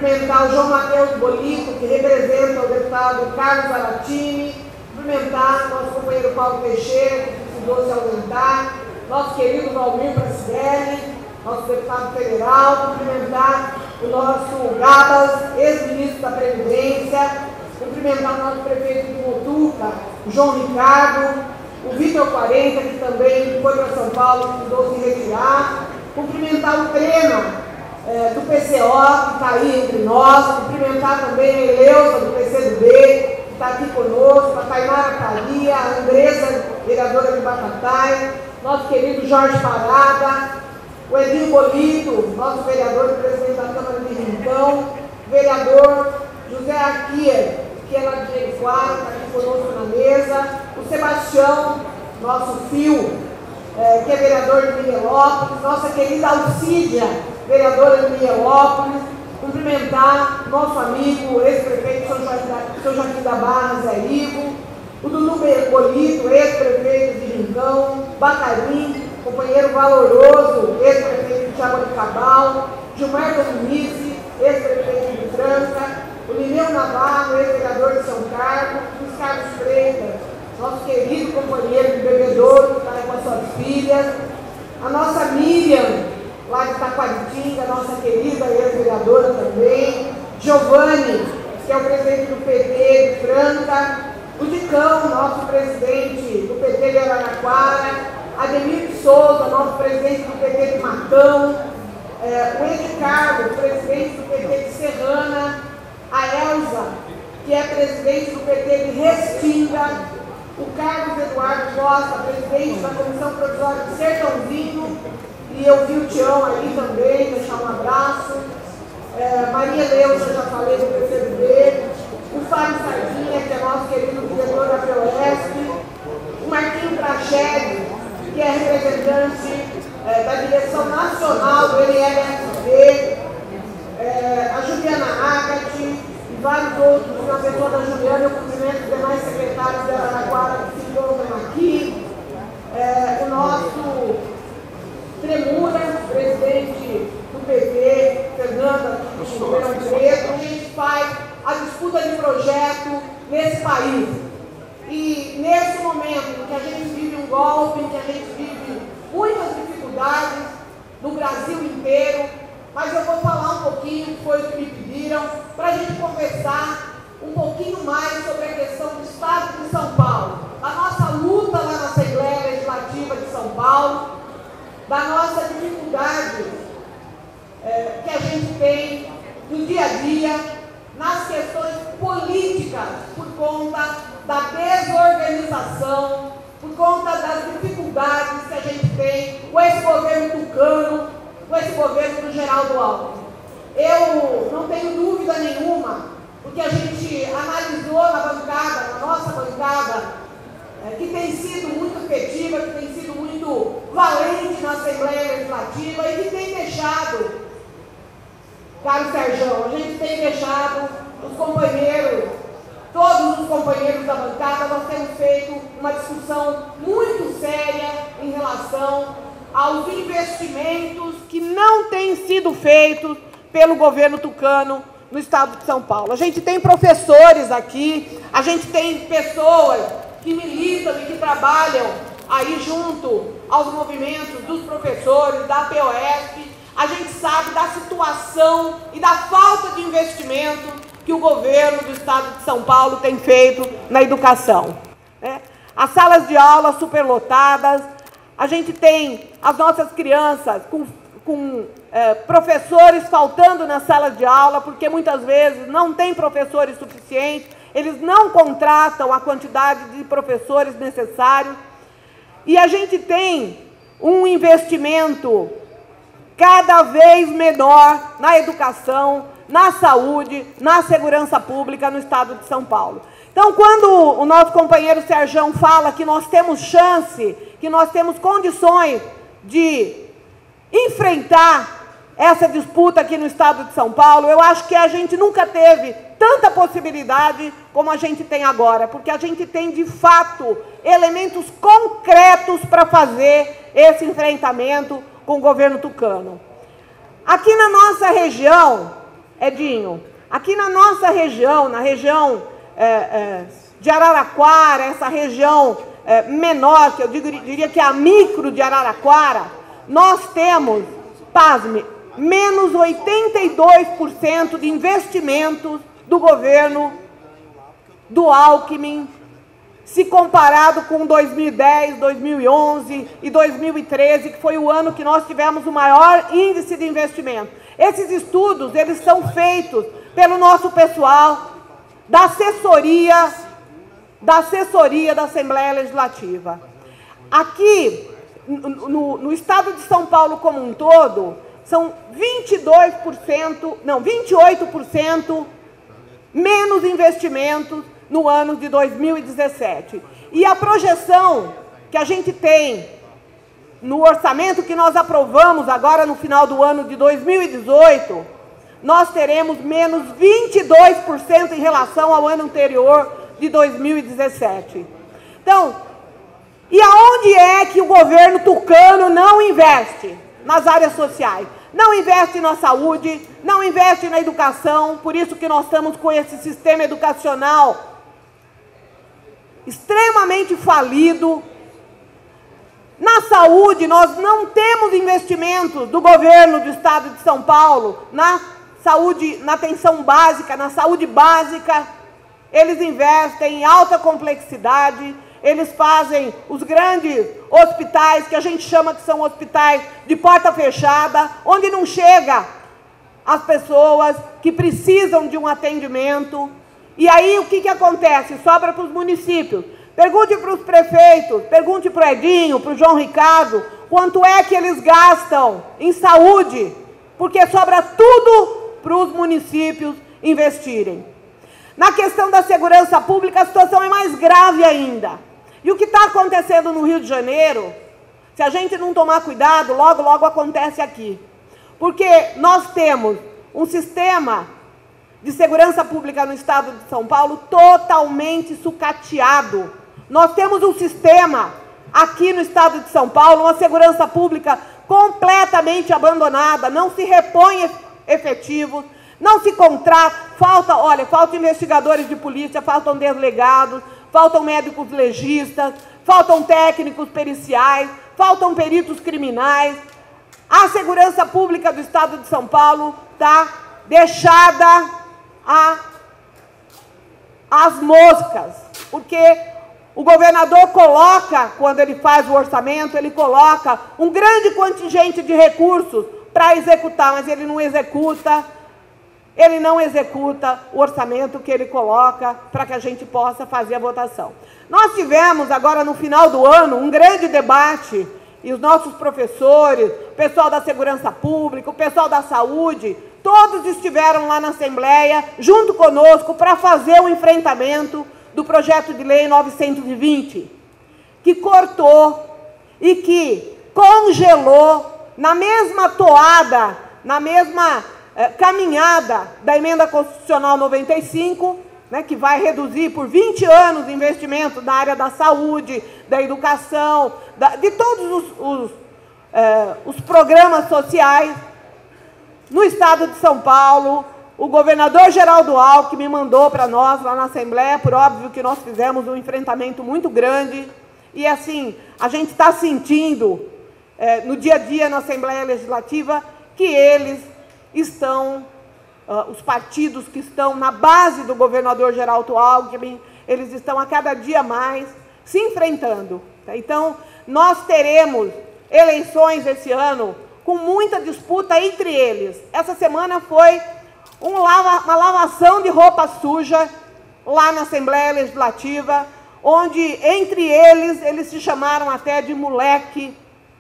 cumprimentar o João Mateus Bolito, que representa o deputado Carlos Aratini, cumprimentar nosso companheiro Paulo Teixeira, que precisou se ausentar, nosso querido Valmir Pracidelli, nosso deputado federal, cumprimentar o nosso Gabas, ex-ministro da Previdência, cumprimentar o nosso prefeito de Mutuca, o João Ricardo, o Vitor 40, que também foi para São Paulo, precisou se retirar, cumprimentar o Trema, do PCO, que está aí entre nós, cumprimentar também a Eleusa, do PCdoB, que está aqui conosco, a Tainara Thalia, a Andressa, vereadora de Batatais, nosso querido Jorge Parada, o Edinho Bolito, nosso vereador e presidente da Câmara de Rincão, o vereador José Arquia, que é lá de Jericoara, está aqui conosco na mesa, o Sebastião, nosso Fio, que é vereador de Miguelópolis, nossa querida Alcídia, vereadora de Miguelópolis, cumprimentar nosso amigo, ex-prefeito São Joaquim da Barra, Zé Ivo, o Dudu Bolito, ex-prefeito de Rincão, Bacarim, companheiro valoroso, ex-prefeito de Jaboticabal, Gilmar Dominici, ex-prefeito de Franca, o Lineu Navarro, ex-vereador de São Carlos, Luiz Carlos Freitas, nosso querido companheiro de Bebedouro, que está aí com as suas filhas, a nossa Miriam, lá de Taquaritinga, nossa querida ex-vereadora também, Giovanni, que é o presidente do PT de Franca, o Dicão, nosso presidente do PT de Araraquara, Ademir de Souza, nosso presidente do PT de Matão, o Ed Carlos, presidente do PT de Serrana, a Elza, que é presidente do PT de Restinga, o Carlos Eduardo Costa, presidente da Comissão Provisória de Sertãozinho, e eu vi o Tião ali também, deixar um abraço, Maria Leusa, já falei do PCdoB, o Fábio Sardinha, que é nosso querido diretor da POSP, o Marquinho Pracheri, que é representante da direção nacional do NLSD, a Juliana Agati e vários outros, na pessoa da Juliana, eu cumprimento os demais secretários de Araraquara que se encontram aqui, o nosso Tremura, presidente do PT, Fernanda, de Ribeirão Preto. A gente faz a disputa de projeto nesse país. E nesse momento em que a gente vive um golpe, em que a gente vive muitas dificuldades no Brasil inteiro, mas eu vou falar um pouquinho, que foi o que me pediram, para a gente conversar um pouquinho mais sobre a questão do Estado de São Paulo, da nossa luta lá na Assembleia Legislativa de São Paulo, da nossa dificuldade que a gente tem no dia a dia, nas questões políticas, por conta da desorganização, por conta das dificuldades que a gente tem com esse governo tucano, com esse governo do Geraldo Alckmin. Eu não tenho dúvida nenhuma, porque a gente analisou na bancada, na nossa bancada, que tem sido muito efetiva, que tem sido muito valente na Assembleia Legislativa e que tem deixado, caro Sérgio, a gente tem deixado os companheiros, todos os companheiros da bancada, nós temos feito uma discussão muito séria em relação aos investimentos que não têm sido feitos pelo governo tucano no estado de São Paulo. A gente tem professores aqui, a gente tem pessoas que militam e que trabalham aí junto aos movimentos dos professores, da POSP. A gente sabe da situação e da falta de investimento que o governo do estado de São Paulo tem feito na educação. As salas de aula superlotadas, a gente tem as nossas crianças com professores faltando nas salas de aula, porque muitas vezes não tem professores suficientes, eles não contratam a quantidade de professores necessários, e a gente tem um investimento cada vez menor na educação, na saúde, na segurança pública no estado de São Paulo. Então, quando o nosso companheiro Serjão fala que nós temos chance, que nós temos condições de enfrentar essa disputa aqui no estado de São Paulo, eu acho que a gente nunca teve tanta possibilidade como a gente tem agora, porque a gente tem, de fato, elementos concretos para fazer esse enfrentamento com o governo tucano. Aqui na nossa região, Edinho, aqui na nossa região, na região de Araraquara, essa região menor, que eu diria que é a micro de Araraquara, nós temos, pasme, menos 82% de investimentos do governo do Alckmin, se comparado com 2010, 2011 e 2013, que foi o ano que nós tivemos o maior índice de investimento. Esses estudos, eles são feitos pelo nosso pessoal da assessoria da Assembleia Legislativa. Aqui, no estado de São Paulo como um todo, são 28% menos investimentos no ano de 2017. E a projeção que a gente tem no orçamento que nós aprovamos agora no final do ano de 2018, nós teremos menos 22% em relação ao ano anterior de 2017. Então, e aonde é que o governo tucano não investe? Nas áreas sociais. Não investe na saúde, não investe na educação, por isso que nós estamos com esse sistema educacional extremamente falido. Na saúde, nós não temos investimentos do governo do estado de São Paulo na saúde, na atenção básica, na saúde básica. Eles investem em alta complexidade, eles fazem os grandes hospitais, que a gente chama que são hospitais de porta fechada, onde não chega as pessoas que precisam de um atendimento. E aí o que acontece? Sobra para os municípios. Pergunte para os prefeitos, pergunte para o Edinho, para o João Ricardo, quanto é que eles gastam em saúde, porque sobra tudo para os municípios investirem. Na questão da segurança pública, a situação é mais grave ainda. E o que está acontecendo no Rio de Janeiro, se a gente não tomar cuidado, logo, logo acontece aqui. Porque nós temos um sistema de segurança pública no estado de São Paulo totalmente sucateado. Nós temos um sistema aqui no estado de São Paulo, uma segurança pública completamente abandonada, não se repõe efetivos, não se contrata, faltam investigadores de polícia, faltam delegados, faltam médicos legistas, faltam técnicos periciais, faltam peritos criminais. A segurança pública do estado de São Paulo está deixada às moscas, porque o governador coloca, quando ele faz o orçamento, ele coloca um grande contingente de recursos para executar, mas ele não executa o orçamento que ele coloca para que a gente possa fazer a votação. Nós tivemos agora no final do ano um grande debate, e os nossos professores, o pessoal da segurança pública, o pessoal da saúde, todos estiveram lá na Assembleia, junto conosco, para fazer o enfrentamento do projeto de lei 920, que cortou e que congelou na mesma toada, na mesma caminhada da Emenda Constitucional 95, né, que vai reduzir por 20 anos o investimento na área da saúde, da educação, de todos os programas sociais. No estado de São Paulo, o governador Geraldo Alckmin mandou para nós, lá na Assembleia, por óbvio que nós fizemos um enfrentamento muito grande, e assim, a gente está sentindo, no dia a dia na Assembleia Legislativa, que eles estão, os partidos que estão na base do governador Geraldo Alckmin, eles estão a cada dia mais se enfrentando. Então, nós teremos eleições esse ano com muita disputa entre eles. Essa semana foi uma lavação de roupa suja lá na Assembleia Legislativa, onde, entre eles se chamaram até de moleque,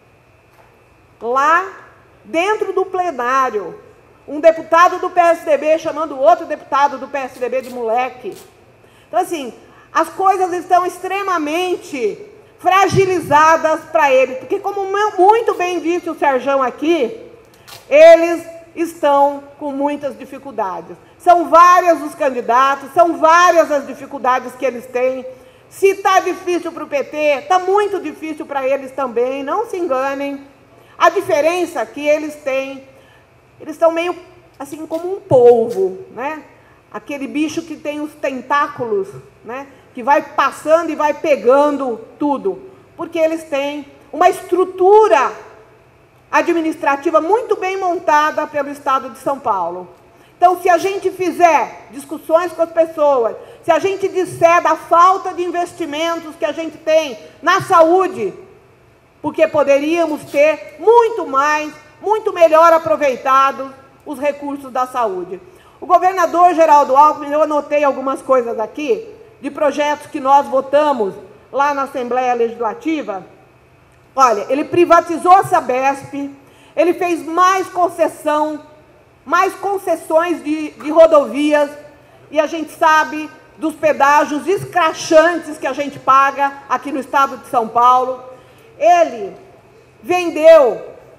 lá dentro do plenário. Um deputado do PSDB chamando outro deputado do PSDB de moleque. Então, assim, as coisas estão extremamente fragilizadas para eles, porque, como muito bem disse o Serjão aqui, eles estão com muitas dificuldades. São vários os candidatos, são várias as dificuldades que eles têm. Se está difícil para o PT, está muito difícil para eles também, não se enganem. A diferença que eles têm, eles estão meio assim como um polvo, né? Aquele bicho que tem os tentáculos, né? Que vai passando e vai pegando tudo, porque eles têm uma estrutura administrativa muito bem montada pelo Estado de São Paulo. Então, se a gente fizer discussões com as pessoas, se a gente disser da falta de investimentos que a gente tem na saúde, porque poderíamos ter muito mais, muito melhor aproveitado os recursos da saúde. O governador Geraldo Alckmin, eu anotei algumas coisas aqui, de projetos que nós votamos lá na Assembleia Legislativa. Olha, ele privatizou a Sabesp, ele fez mais concessões de rodovias, e a gente sabe dos pedágios escrachantes que a gente paga aqui no estado de São Paulo. Ele vendeu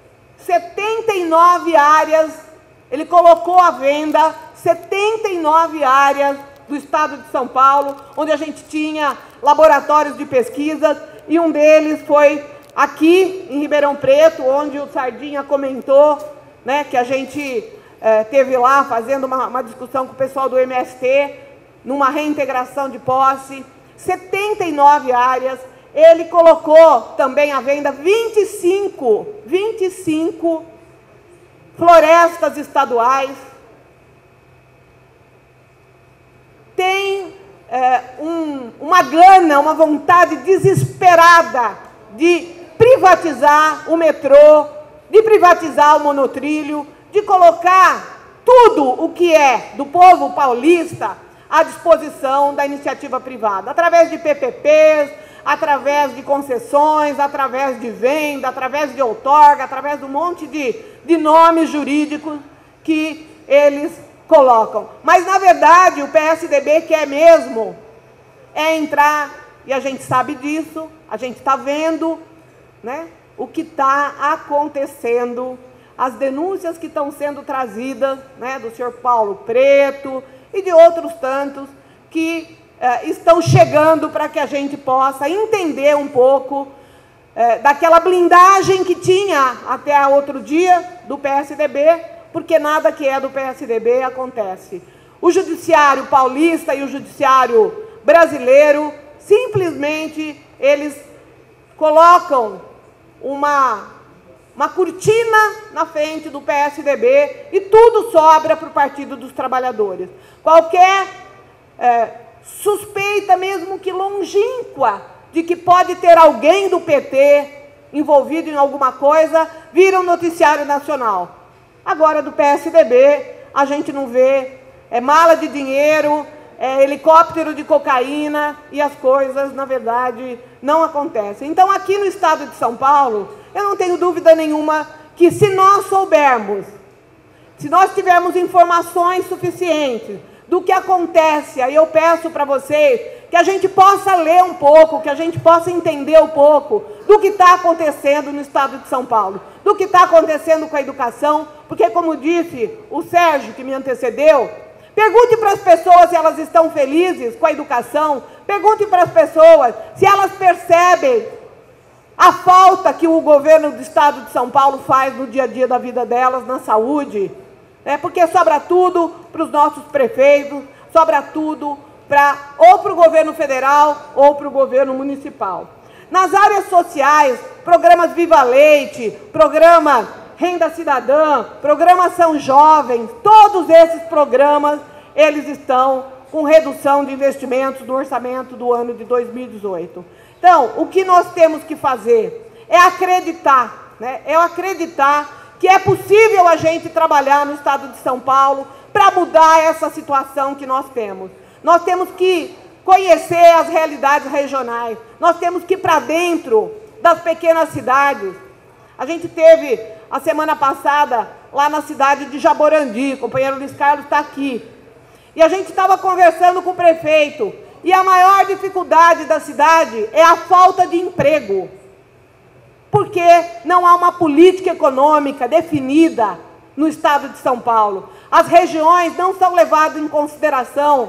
79 áreas, ele colocou à venda 79 áreas do estado de São Paulo, onde a gente tinha laboratórios de pesquisa, e um deles foi aqui em Ribeirão Preto, onde o Sardinha comentou, né, que a gente teve lá fazendo uma discussão com o pessoal do MST, numa reintegração de posse, 79 áreas. Ele colocou também à venda 25 florestas estaduais. Tem uma gana, uma vontade desesperada de privatizar o metrô, de privatizar o monotrilho, de colocar tudo o que é do povo paulista à disposição da iniciativa privada, através de PPPs, através de concessões, através de venda, através de outorga, através de um monte de nomes jurídicos que eles colocam. Mas, na verdade, o PSDB quer mesmo entrar, e a gente sabe disso, a gente está vendo, né, o que está acontecendo, as denúncias que estão sendo trazidas, né, do senhor Paulo Preto e de outros tantos que estão chegando para que a gente possa entender um pouco daquela blindagem que tinha até outro dia do PSDB, porque nada que é do PSDB acontece. O judiciário paulista e o judiciário brasileiro, simplesmente, eles colocam uma cortina na frente do PSDB e tudo sobra para o Partido dos Trabalhadores. Qualquer suspeita, mesmo que longínqua, de que pode ter alguém do PT envolvido em alguma coisa, vira um noticiário nacional. Agora, do PSDB, a gente não vê, mala de dinheiro, helicóptero de cocaína, e as coisas, na verdade, não acontecem. Então, aqui no estado de São Paulo, eu não tenho dúvida nenhuma que, se nós soubermos, se nós tivermos informações suficientes do que acontece, aí eu peço para vocês que a gente possa ler um pouco, que a gente possa entender um pouco do que está acontecendo no estado de São Paulo, do que está acontecendo com a educação, porque, como disse o Sérgio, que me antecedeu, pergunte para as pessoas se elas estão felizes com a educação, pergunte para as pessoas se elas percebem a falta que o governo do estado de São Paulo faz no dia a dia da vida delas, na saúde, porque sobra tudo para os nossos prefeitos, sobra tudo ou para o governo federal ou para o governo municipal. Nas áreas sociais, programas Viva Leite, programa Renda Cidadã, programa São Jovens, todos esses programas, eles estão com redução de investimentos no orçamento do ano de 2018. Então, o que nós temos que fazer é acreditar, é acreditar que é possível a gente trabalhar no estado de São Paulo para mudar essa situação que nós temos. Nós temos que conhecer as realidades regionais, nós temos que ir para dentro das pequenas cidades. A gente teve, a semana passada, lá na cidade de Jaborandi, o companheiro Luiz Carlos está aqui, e a gente estava conversando com o prefeito, e a maior dificuldade da cidade é a falta de emprego, porque não há uma política econômica definida no estado de São Paulo. As regiões não são levadas em consideração,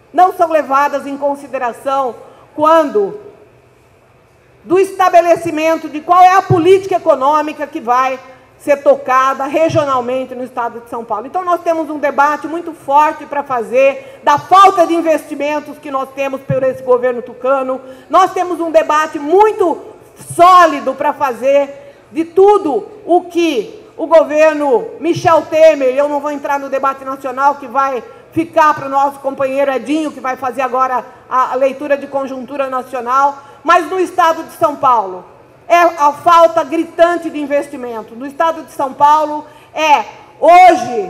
quando do estabelecimento de qual é a política econômica que vai ser tocada regionalmente no estado de São Paulo. Então nós temos um debate muito forte para fazer da falta de investimentos que nós temos por esse governo tucano. Nós temos um debate muito sólido para fazer de tudo o que o governo Michel Temer, eu não vou entrar no debate nacional, que vai ficar para o nosso companheiro Edinho, que vai fazer agora a leitura de conjuntura nacional, mas no estado de São Paulo, é a falta gritante de investimento. No estado de São Paulo, hoje,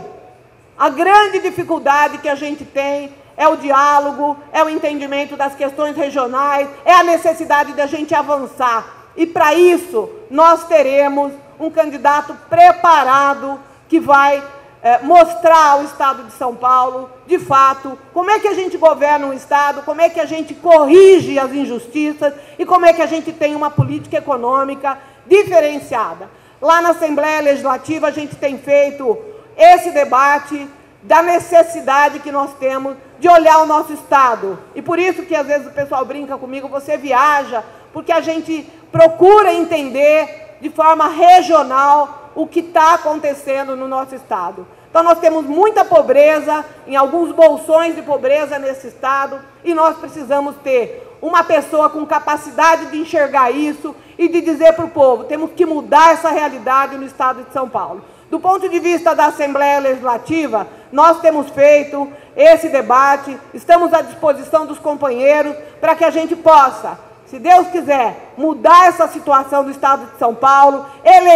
a grande dificuldade que a gente tem é o diálogo, é o entendimento das questões regionais, é a necessidade de a gente avançar. E, para isso, nós teremos um candidato preparado que vai mostrar ao estado de São Paulo, de fato, como é que a gente governa um estado, como é que a gente corrige as injustiças e como é que a gente tem uma política econômica diferenciada. Lá na Assembleia Legislativa a gente tem feito esse debate da necessidade que nós temos de olhar o nosso estado. E por isso que às vezes o pessoal brinca comigo, você viaja, porque a gente procura entender de forma regional o que está acontecendo no nosso estado. Então nós temos muita pobreza, em alguns bolsões de pobreza nesse estado, e nós precisamos ter uma pessoa com capacidade de enxergar isso e de dizer para o povo, temos que mudar essa realidade no estado de São Paulo. Do ponto de vista da Assembleia Legislativa, nós temos feito esse debate, estamos à disposição dos companheiros para que a gente possa, se Deus quiser, mudar essa situação do estado de São Paulo,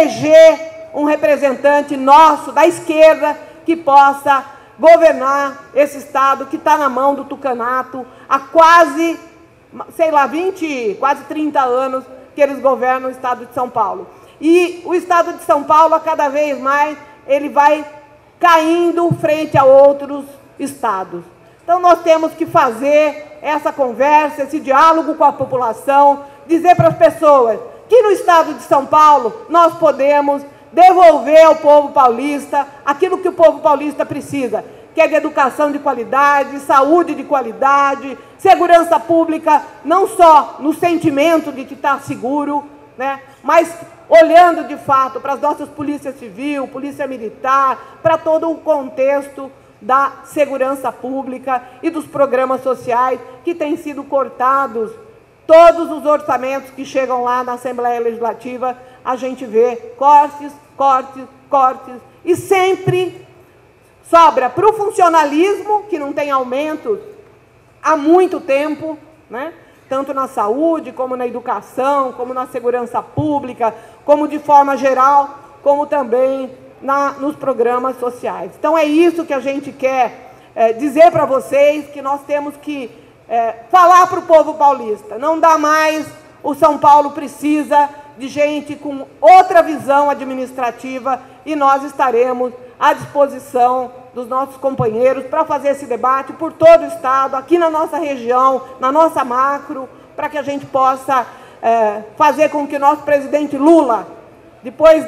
eleger um representante nosso, da esquerda, que possa governar esse estado que está na mão do tucanato há quase, sei lá, 20, quase 30 anos que eles governam o estado de São Paulo. E o estado de São Paulo, a cada vez mais, ele vai caindo frente a outros estados. Então nós temos que fazer essa conversa, esse diálogo com a população, dizer para as pessoas que no estado de São Paulo nós podemos devolver ao povo paulista aquilo que o povo paulista precisa, que é de educação de qualidade, saúde de qualidade, segurança pública, não só no sentimento de que está seguro, né, mas olhando de fato para as nossas polícias civil, polícia militar, para todo o contexto da segurança pública e dos programas sociais que têm sido cortados. Todos os orçamentos que chegam lá na Assembleia Legislativa, a gente vê cortes, cortes, cortes, e sempre sobra para o funcionalismo, que não tem aumento há muito tempo, né? Tanto na saúde, como na educação, como na segurança pública, como de forma geral, como também nos programas sociais. Então é isso que a gente quer dizer para vocês, que nós temos que falar para o povo paulista. Não dá mais, o São Paulo precisa de gente com outra visão administrativa e nós estaremos à disposição dos nossos companheiros para fazer esse debate por todo o estado, aqui na nossa região, na nossa macro, para que a gente possa fazer com que o nosso presidente Lula, depois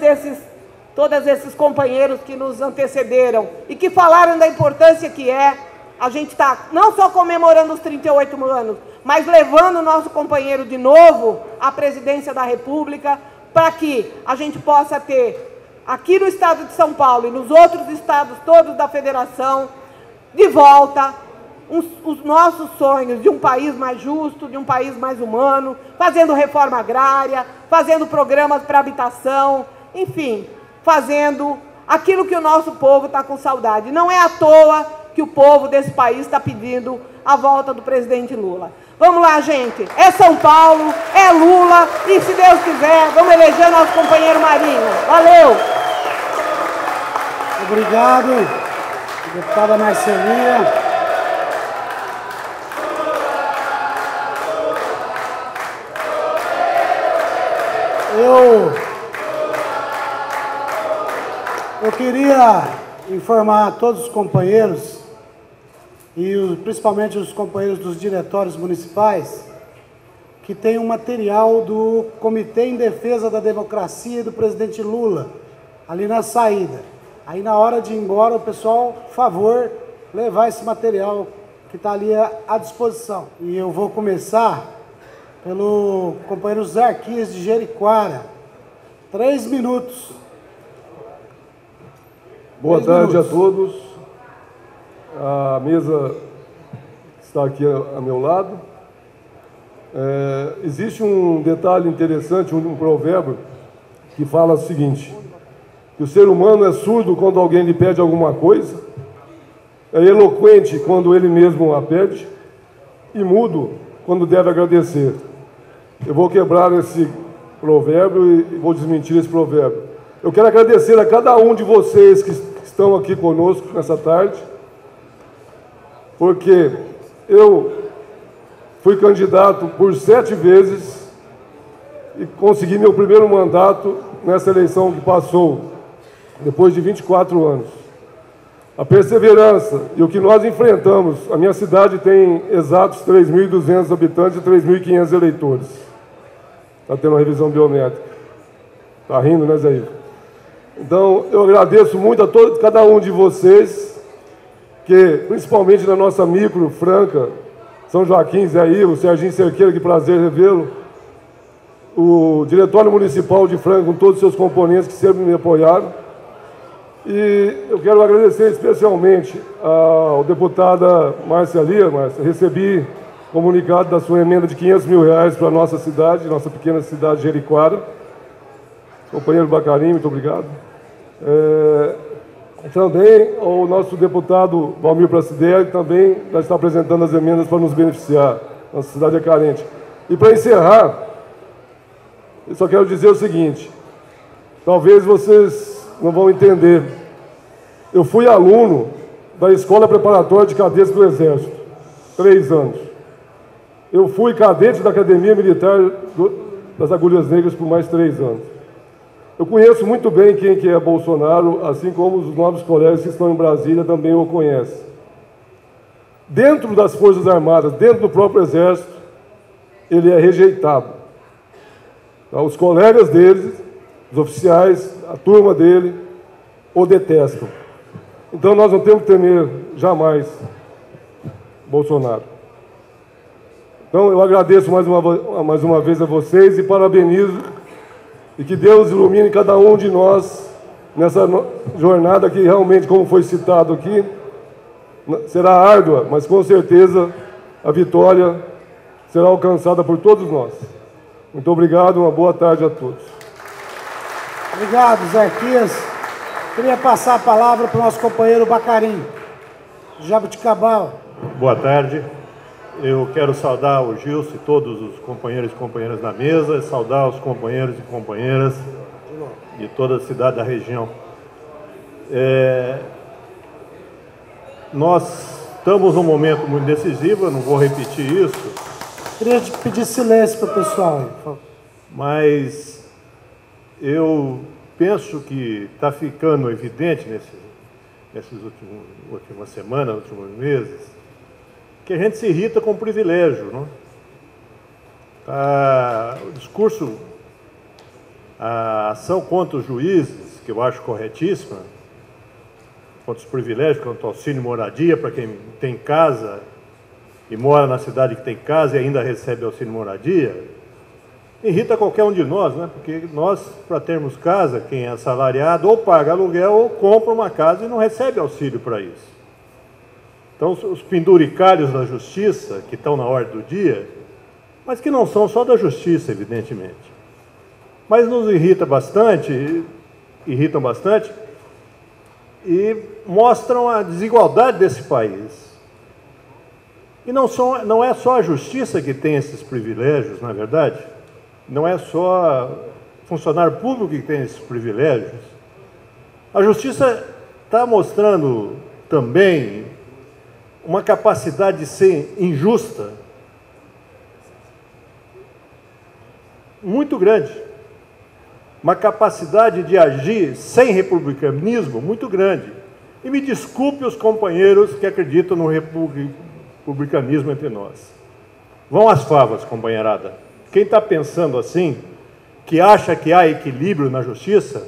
todos esses companheiros que nos antecederam e que falaram da importância que a gente está não só comemorando os 38 anos, mas levando o nosso companheiro de novo à presidência da República, para que a gente possa ter, aqui no estado de São Paulo e nos outros estados todos da federação, de volta os nossos sonhos de um país mais justo, de um país mais humano, fazendo reforma agrária, fazendo programas para habitação, enfim, fazendo aquilo que o nosso povo está com saudade. Não é à toa que o povo desse país está pedindo a volta do presidente Lula. Vamos lá, gente. É São Paulo, é Lula e, se Deus quiser, vamos eleger nosso companheiro Marinho. Valeu! Obrigado, deputada Marcelinha. Eu queria informar a todos os companheiros, e principalmente os companheiros dos diretórios municipais, que tem um material do Comitê em Defesa da Democracia e do presidente Lula, ali na saída. Aí na hora de ir embora, o pessoal, por favor, levar esse material que está ali à disposição. E eu vou começar pelo companheiro Zarquias de Jericoara. 3 minutos. Boa tarde a todos. A mesa está aqui a meu lado. Existe um detalhe interessante, um provérbio, que fala o seguinte, que o ser humano é surdo quando alguém lhe pede alguma coisa, é eloquente quando ele mesmo a pede e mudo quando deve agradecer. Eu vou quebrar esse provérbio e vou desmentir esse provérbio. Eu quero agradecer a cada um de vocês que estão aqui conosco nessa tarde, porque eu fui candidato por 7 vezes e consegui meu primeiro mandato nessa eleição que passou, depois de 24 anos. A perseverança e o que nós enfrentamos, a minha cidade tem exatos 3.200 habitantes e 3.500 eleitores. Está tendo uma revisão biométrica. Está rindo, né, Zé? Então, eu agradeço muito a cada um de vocês, que, principalmente na nossa micro, Franca, São Joaquim, Zé Ivo, Serginho Cerqueira, que prazer revê-lo, o Diretório Municipal de Franca, com todos os seus componentes que sempre me apoiaram. E eu quero agradecer especialmente ao deputada Márcia Lia. Márcia, recebi comunicado da sua emenda de R$500 mil para a nossa cidade, nossa pequena cidade de Jericoara. Companheiro Bacarim, muito obrigado. Também o nosso deputado Valmir Pracidelli também já está apresentando as emendas para nos beneficiar. Nossa cidade é carente. E para encerrar, eu só quero dizer o seguinte, talvez vocês não vão entender. Eu fui aluno da Escola Preparatória de Cadetes do Exército, 3 anos. Eu fui cadete da Academia Militar das Agulhas Negras por mais 3 anos. Eu conheço muito bem quem que é Bolsonaro, assim como os novos colegas que estão em Brasília também o conhecem. Dentro das Forças Armadas, dentro do próprio Exército, ele é rejeitado. Os colegas deles, os oficiais, a turma dele, o detestam. Então nós não temos que temer jamais Bolsonaro. Então eu agradeço mais uma vez a vocês e parabenizo, e que Deus ilumine cada um de nós nessa jornada que realmente, como foi citado aqui, será árdua, mas com certeza a vitória será alcançada por todos nós. Muito obrigado, uma boa tarde a todos. Obrigado, Zé Quias. Queria passar a palavra para o nosso companheiro Bacarim, Jabuticabal. Boa tarde. Eu quero saudar o Gilson e todos os companheiros e companheiras na mesa, saudar os companheiros e companheiras de toda a cidade da região. Nós estamos num momento muito decisivo, eu não vou repetir isso. Queria te pedir silêncio para o pessoal aí, por favor. Mas eu penso que está ficando evidente nessas últimas semanas, últimos meses, que a gente se irrita com o privilégio, não? O discurso, a ação contra os juízes, que eu acho corretíssima, contra os privilégios, contra o auxílio moradia para quem tem casa e mora na cidade que tem casa e ainda recebe auxílio moradia, irrita qualquer um de nós, né? Porque nós, para termos casa, quem é assalariado ou paga aluguel ou compra uma casa e não recebe auxílio para isso. Então, os penduricários da justiça, que estão na ordem do dia, mas que não são só da justiça, evidentemente, mas nos irritam bastante e mostram a desigualdade desse país. E não é só a justiça que tem esses privilégios, na verdade, não é só funcionário público que tem esses privilégios. A justiça está mostrando também uma capacidade de ser injusta muito grande, uma capacidade de agir sem republicanismo muito grande. E me desculpe os companheiros que acreditam no republicanismo entre nós. Vão às favas, companheirada. Quem está pensando assim, que acha que há equilíbrio na justiça,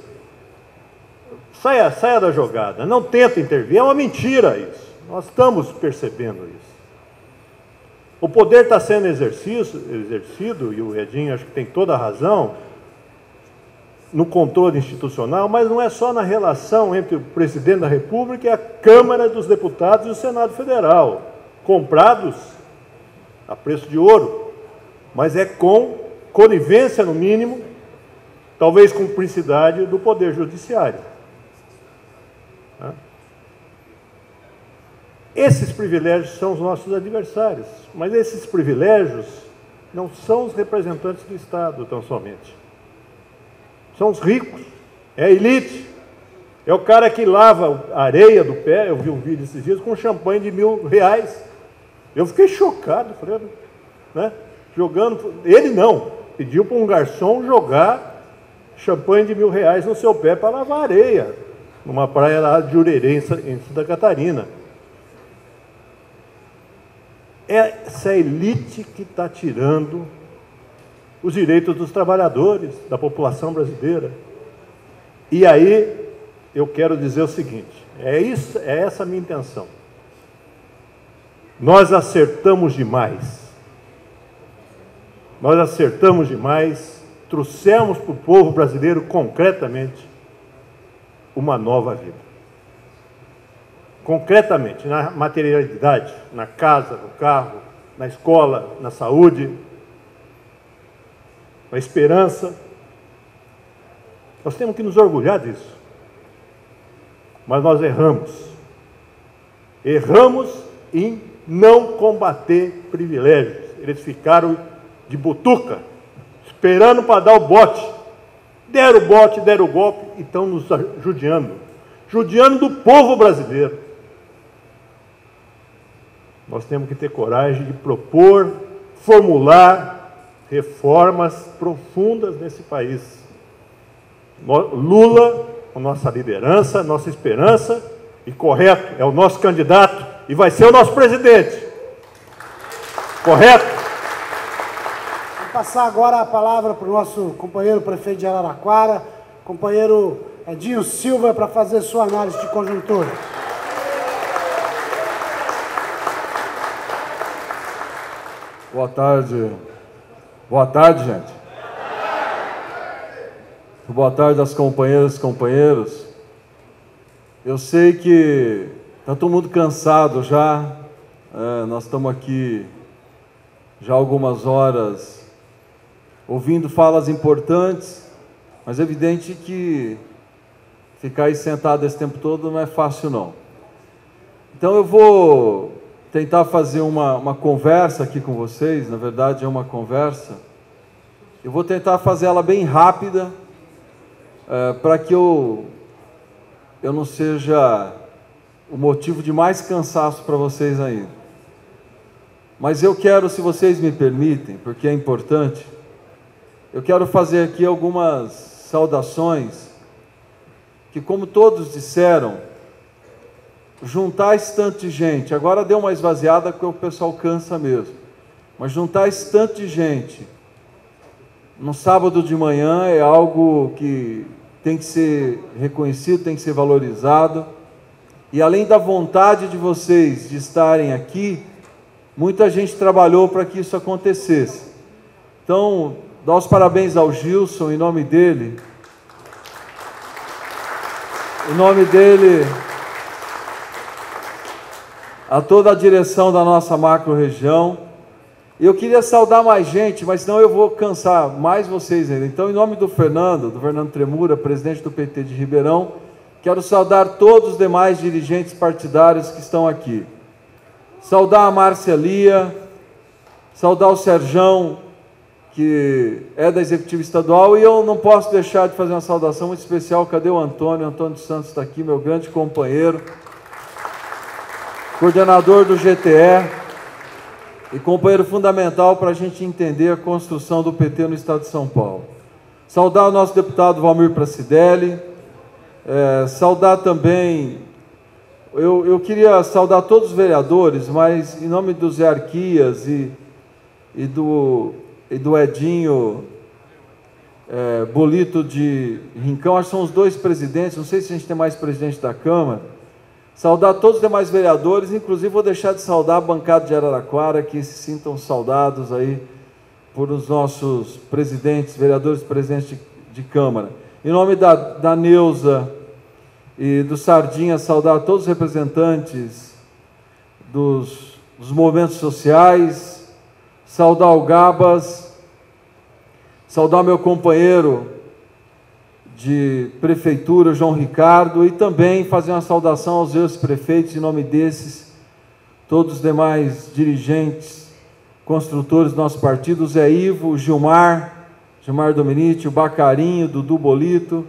saia da jogada, não tenta intervir, é uma mentira isso. Nós estamos percebendo isso. O poder está sendo exercido, e o Edinho acho que tem toda a razão, no controle institucional, mas não é só na relação entre o presidente da República e a Câmara dos Deputados e o Senado Federal, comprados a preço de ouro, mas é com conivência, no mínimo, talvez cumplicidade do Poder Judiciário. Esses privilégios são os nossos adversários, mas esses privilégios não são os representantes do Estado, tão somente. São os ricos, é a elite, é o cara que lava a areia do pé. Eu vi um vídeo esses dias com champanhe de R$1.000. Eu fiquei chocado, falei, né? Jogando, ele não, pediu para um garçom jogar champanhe de R$1.000 no seu pé para lavar areia, numa praia lá de Jurerê, em Santa Catarina. Essa elite que está tirando os direitos dos trabalhadores, da população brasileira. E aí, eu quero dizer o seguinte, é essa a minha intenção. Nós acertamos demais. Nós acertamos demais, trouxemos para o povo brasileiro, concretamente, uma nova vida. Concretamente, na materialidade, na casa, no carro, na escola, na saúde, na esperança. Nós temos que nos orgulhar disso. Mas nós erramos. Erramos em não combater privilégios. Eles ficaram de butuca, esperando para dar o bote. Deram o bote, deram o golpe e estão nos judiando. Judiando do povo brasileiro. Nós temos que ter coragem de propor, formular reformas profundas nesse país. Lula, a nossa liderança, nossa esperança, e correto, é o nosso candidato e vai ser o nosso presidente. Correto? Vou passar agora a palavra para o nosso companheiro prefeito de Araraquara, companheiro Edinho Silva, para fazer sua análise de conjuntura. Boa tarde. Boa tarde, gente. Boa tarde às companheiras e companheiros. Eu sei que está todo mundo cansado já. Nós estamos aqui já há algumas horas ouvindo falas importantes, mas é evidente que ficar aí sentado esse tempo todo não é fácil, não. Então eu vou tentar fazer uma conversa aqui com vocês. Na verdade é uma conversa. Eu vou tentar fazer ela bem rápida, para que eu não seja o motivo de mais cansaço para vocês ainda. Mas eu quero, se vocês me permitem, porque é importante, eu quero fazer aqui algumas saudações que, como todos disseram, juntar esse tanto de gente, agora deu uma esvaziada porque o pessoal cansa mesmo, mas juntar esse tanto de gente no sábado de manhã é algo que tem que ser reconhecido, tem que ser valorizado. E além da vontade de vocês de estarem aqui, muita gente trabalhou para que isso acontecesse. Então, dá os parabéns ao Gilson, em nome dele, a toda a direção da nossa macro-região. Eu queria saudar mais gente, mas senão eu vou cansar mais vocês ainda. Então, em nome do Fernando Tremura, presidente do PT de Ribeirão, quero saudar todos os demais dirigentes partidários que estão aqui. Saudar a Márcia Lia, saudar o Serjão, que é da Executiva Estadual, e eu não posso deixar de fazer uma saudação muito especial. Cadê o Antônio? O Antônio dos Santos está aqui, meu grande companheiro, coordenador do GTE, e companheiro fundamental para a gente entender a construção do PT no estado de São Paulo. Saudar o nosso deputado Valmir Pracidelli, saudar também, eu queria saudar todos os vereadores, mas em nome do Zé Arquias e do Edinho Bolito de Rincão, acho que são os dois presidentes, não sei se a gente tem mais presidente da Câmara. Saudar todos os demais vereadores, inclusive vou deixar de saudar a bancada de Araraquara, que se sintam saudados aí por os nossos presidentes, vereadores presidentes de Câmara. Em nome da Neuza e do Sardinha, saudar todos os representantes dos movimentos sociais, saudar o Gabas, saudar meu companheiro de prefeitura, João Ricardo, e também fazer uma saudação aos ex-prefeitos, em nome desses, todos os demais dirigentes, construtores do nosso partido, o Zé Ivo, o Gilmar Dominici, o Bacarinho, o Dudu Bolito,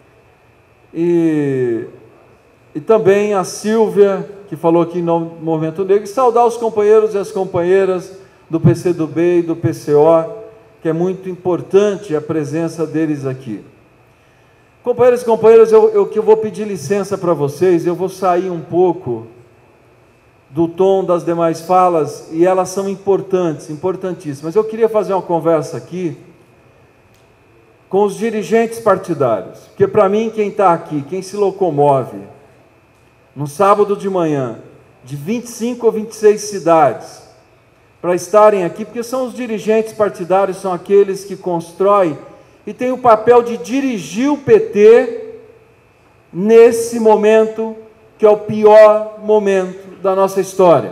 e também a Silvia, que falou aqui no Movimento Negro, e saudar os companheiros e as companheiras do PCdoB e do PCO, que é muito importante a presença deles aqui. Companheiros e companheiras, eu vou pedir licença para vocês, eu vou sair um pouco do tom das demais falas, e elas são importantes, importantíssimas. Eu queria fazer uma conversa aqui com os dirigentes partidários, porque para mim, quem está aqui, quem se locomove, no sábado de manhã, de 25 ou 26 cidades, para estarem aqui, porque são os dirigentes partidários, são aqueles que constroem e têm o papel de dirigir o PT nesse momento, que é o pior momento da nossa história.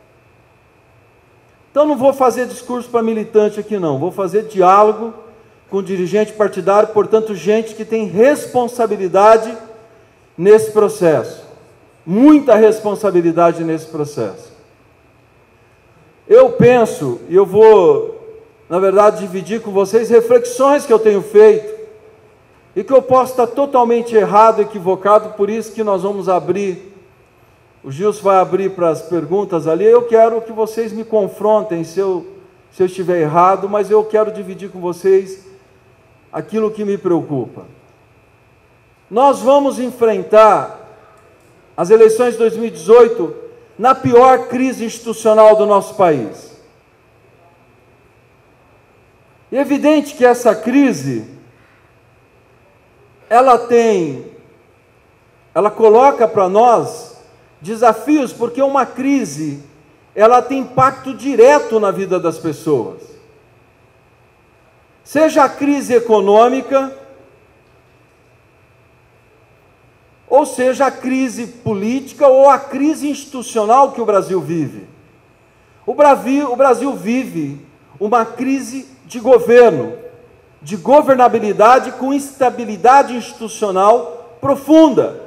Então não vou fazer discurso para militante aqui não, vou fazer diálogo com dirigente partidário, portanto gente que tem responsabilidade nesse processo, muita responsabilidade nesse processo. Eu penso, e eu vou, na verdade, dividir com vocês reflexões que eu tenho feito, e que eu posso estar totalmente errado, equivocado, por isso que nós vamos abrir, o Gilson vai abrir para as perguntas ali. Eu quero que vocês me confrontem se eu estiver errado, mas eu quero dividir com vocês aquilo que me preocupa. Nós vamos enfrentar as eleições de 2018 na pior crise institucional do nosso país. É evidente que essa crise, ela coloca para nós desafios, porque uma crise, ela tem impacto direto na vida das pessoas. Seja a crise econômica, ou seja a crise política, ou a crise institucional que o Brasil vive. O Brasil vive uma crise de governo, de governabilidade com instabilidade institucional profunda.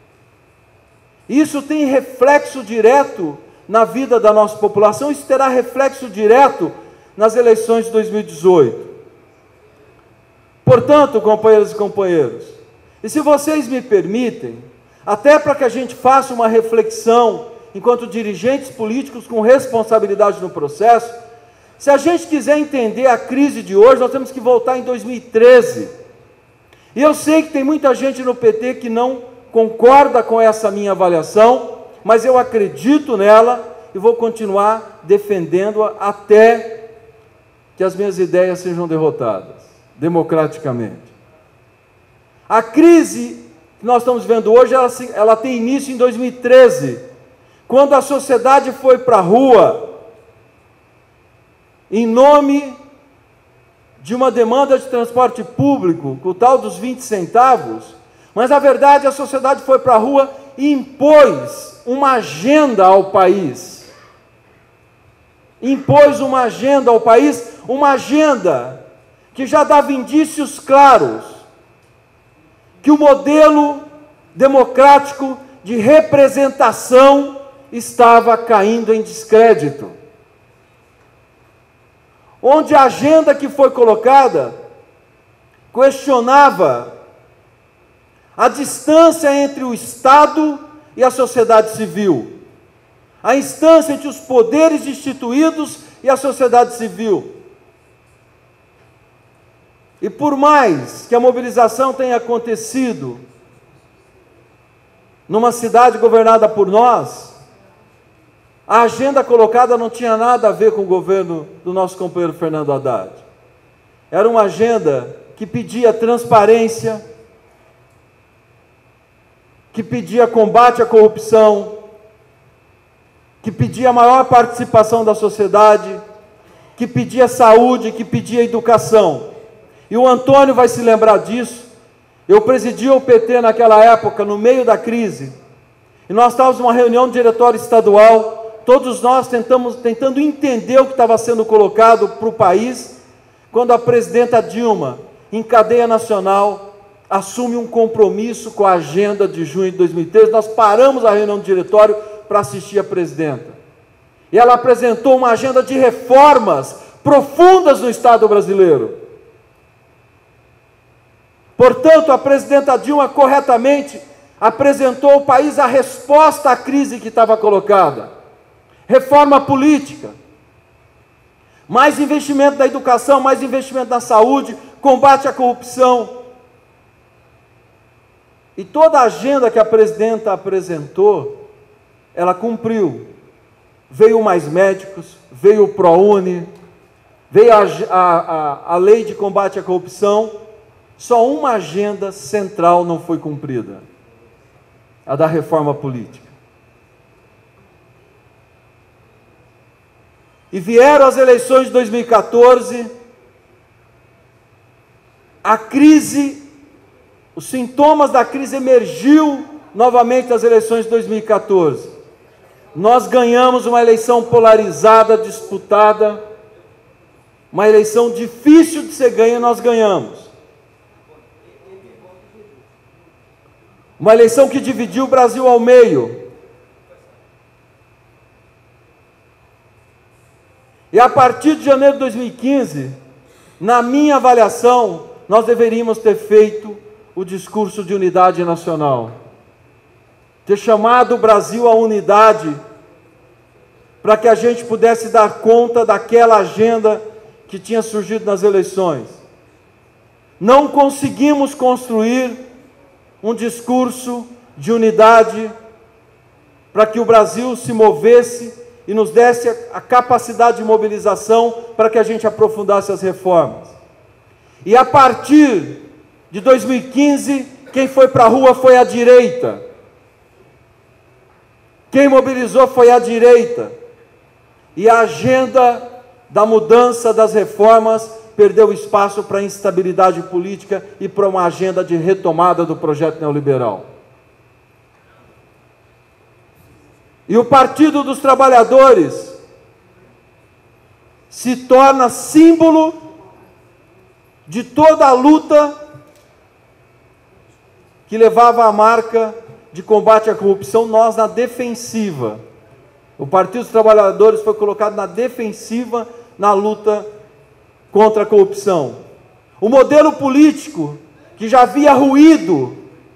Isso tem reflexo direto na vida da nossa população, isso terá reflexo direto nas eleições de 2018. Portanto, companheiras e companheiros, e se vocês me permitem, até para que a gente faça uma reflexão, enquanto dirigentes políticos com responsabilidade no processo, se a gente quiser entender a crise de hoje, nós temos que voltar em 2013. E eu sei que tem muita gente no PT que não concorda com essa minha avaliação, mas eu acredito nela e vou continuar defendendo-a até que as minhas ideias sejam derrotadas, democraticamente. A crise que nós estamos vendo hoje, ela tem início em 2013, quando a sociedade foi para a rua em nome de uma demanda de transporte público, com o tal dos 20 centavos, mas na verdade a sociedade foi para a rua e impôs uma agenda ao país. Impôs uma agenda ao país, uma agenda que já dava indícios claros que o modelo democrático de representação estava caindo em descrédito. Onde a agenda que foi colocada questionava a distância entre o Estado e a sociedade civil, a distância entre os poderes instituídos e a sociedade civil. E por mais que a mobilização tenha acontecido numa cidade governada por nós, a agenda colocada não tinha nada a ver com o governo do nosso companheiro Fernando Haddad. Era uma agenda que pedia transparência, que pedia combate à corrupção, que pedia maior participação da sociedade, que pedia saúde, que pedia educação. E o Antônio vai se lembrar disso, Eu presidia o PT naquela época, no meio da crise, e nós estávamos numa reunião do diretório estadual, todos nós tentando entender o que estava sendo colocado para o país, quando a presidenta Dilma, em cadeia nacional, assume um compromisso com a agenda de junho de 2013, nós paramos a reunião do diretório para assistir a presidenta. E ela apresentou uma agenda de reformas profundas no Estado brasileiro. Portanto, a presidenta Dilma corretamente apresentou ao país a resposta à crise que estava colocada. Reforma política, mais investimento na educação, mais investimento na saúde, combate à corrupção. E toda a agenda que a presidenta apresentou, ela cumpriu. Veio mais médicos, veio o ProUni, veio a lei de combate à corrupção. Só uma agenda central não foi cumprida, a da reforma política. E vieram as eleições de 2014, a crise, os sintomas da crise emergiu novamente nas eleições de 2014. Nós ganhamos uma eleição polarizada, disputada, uma eleição difícil de ser ganha, nós ganhamos. Uma eleição que dividiu o Brasil ao meio. E a partir de janeiro de 2015, na minha avaliação, nós deveríamos ter feito o discurso de unidade nacional. Ter chamado o Brasil à unidade para que a gente pudesse dar conta daquela agenda que tinha surgido nas eleições. Não conseguimos construir um discurso de unidade para que o Brasil se movesse e nos desse a capacidade de mobilização para que a gente aprofundasse as reformas. E a partir de 2015, quem foi para a rua foi a direita. Quem mobilizou foi a direita. E a agenda da mudança das reformas perdeu espaço para a instabilidade política e para uma agenda de retomada do projeto neoliberal. E o Partido dos Trabalhadores se torna símbolo de toda a luta que levava a marca de combate à corrupção, nós na defensiva. O Partido dos Trabalhadores foi colocado na defensiva na luta contra a corrupção. O modelo político que já havia ruído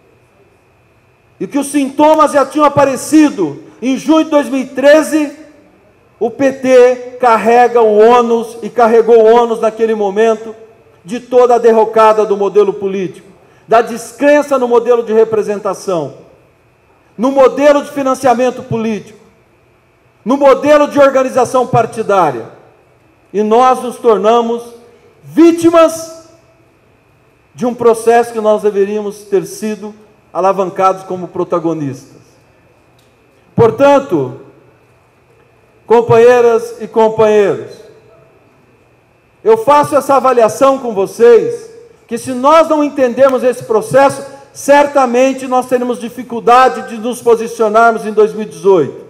e que os sintomas já tinham aparecido em junho de 2013, o PT carrega o ônus e carregou o ônus naquele momento de toda a derrocada do modelo político, da descrença no modelo de representação, no modelo de financiamento político, no modelo de organização partidária. E nós nos tornamos vítimas de um processo que nós deveríamos ter sido alavancados como protagonistas. Portanto, companheiras e companheiros, eu faço essa avaliação com vocês, que se nós não entendermos esse processo, certamente nós teremos dificuldade de nos posicionarmos em 2018.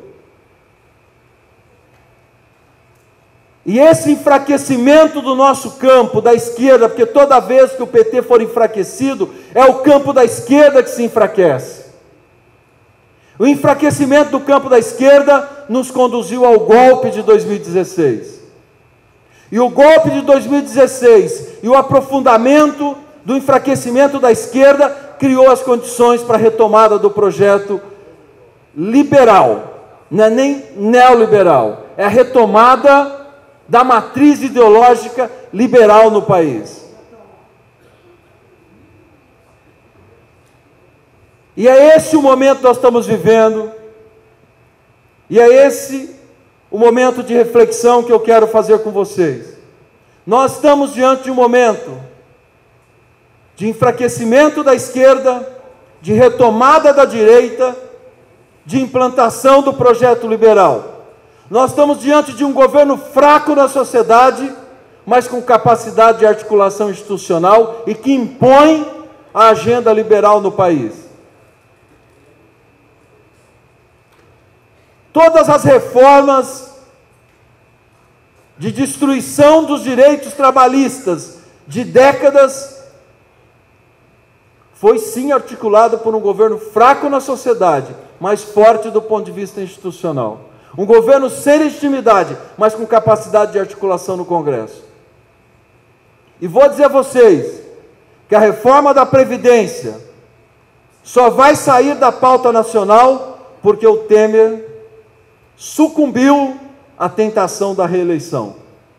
E esse enfraquecimento do nosso campo, da esquerda, porque toda vez que o PT for enfraquecido, é o campo da esquerda que se enfraquece. O enfraquecimento do campo da esquerda nos conduziu ao golpe de 2016. E o golpe de 2016 e o aprofundamento do enfraquecimento da esquerda criou as condições para a retomada do projeto liberal, não é nem neoliberal, é a retomada da matriz ideológica liberal no país. E é esse o momento que nós estamos vivendo, e é esse o momento de reflexão que eu quero fazer com vocês. Nós estamos diante de um momento de enfraquecimento da esquerda, de retomada da direita, de implantação do projeto liberal. Nós estamos diante de um governo fraco na sociedade, mas com capacidade de articulação institucional e que impõe a agenda liberal no país. Todas as reformas de destruição dos direitos trabalhistas de décadas foi sim articulada por um governo fraco na sociedade, mas forte do ponto de vista institucional. Um governo sem legitimidade, mas com capacidade de articulação no Congresso. E vou dizer a vocês que a reforma da Previdência só vai sair da pauta nacional porque o Temer sucumbiu à tentação da reeleição.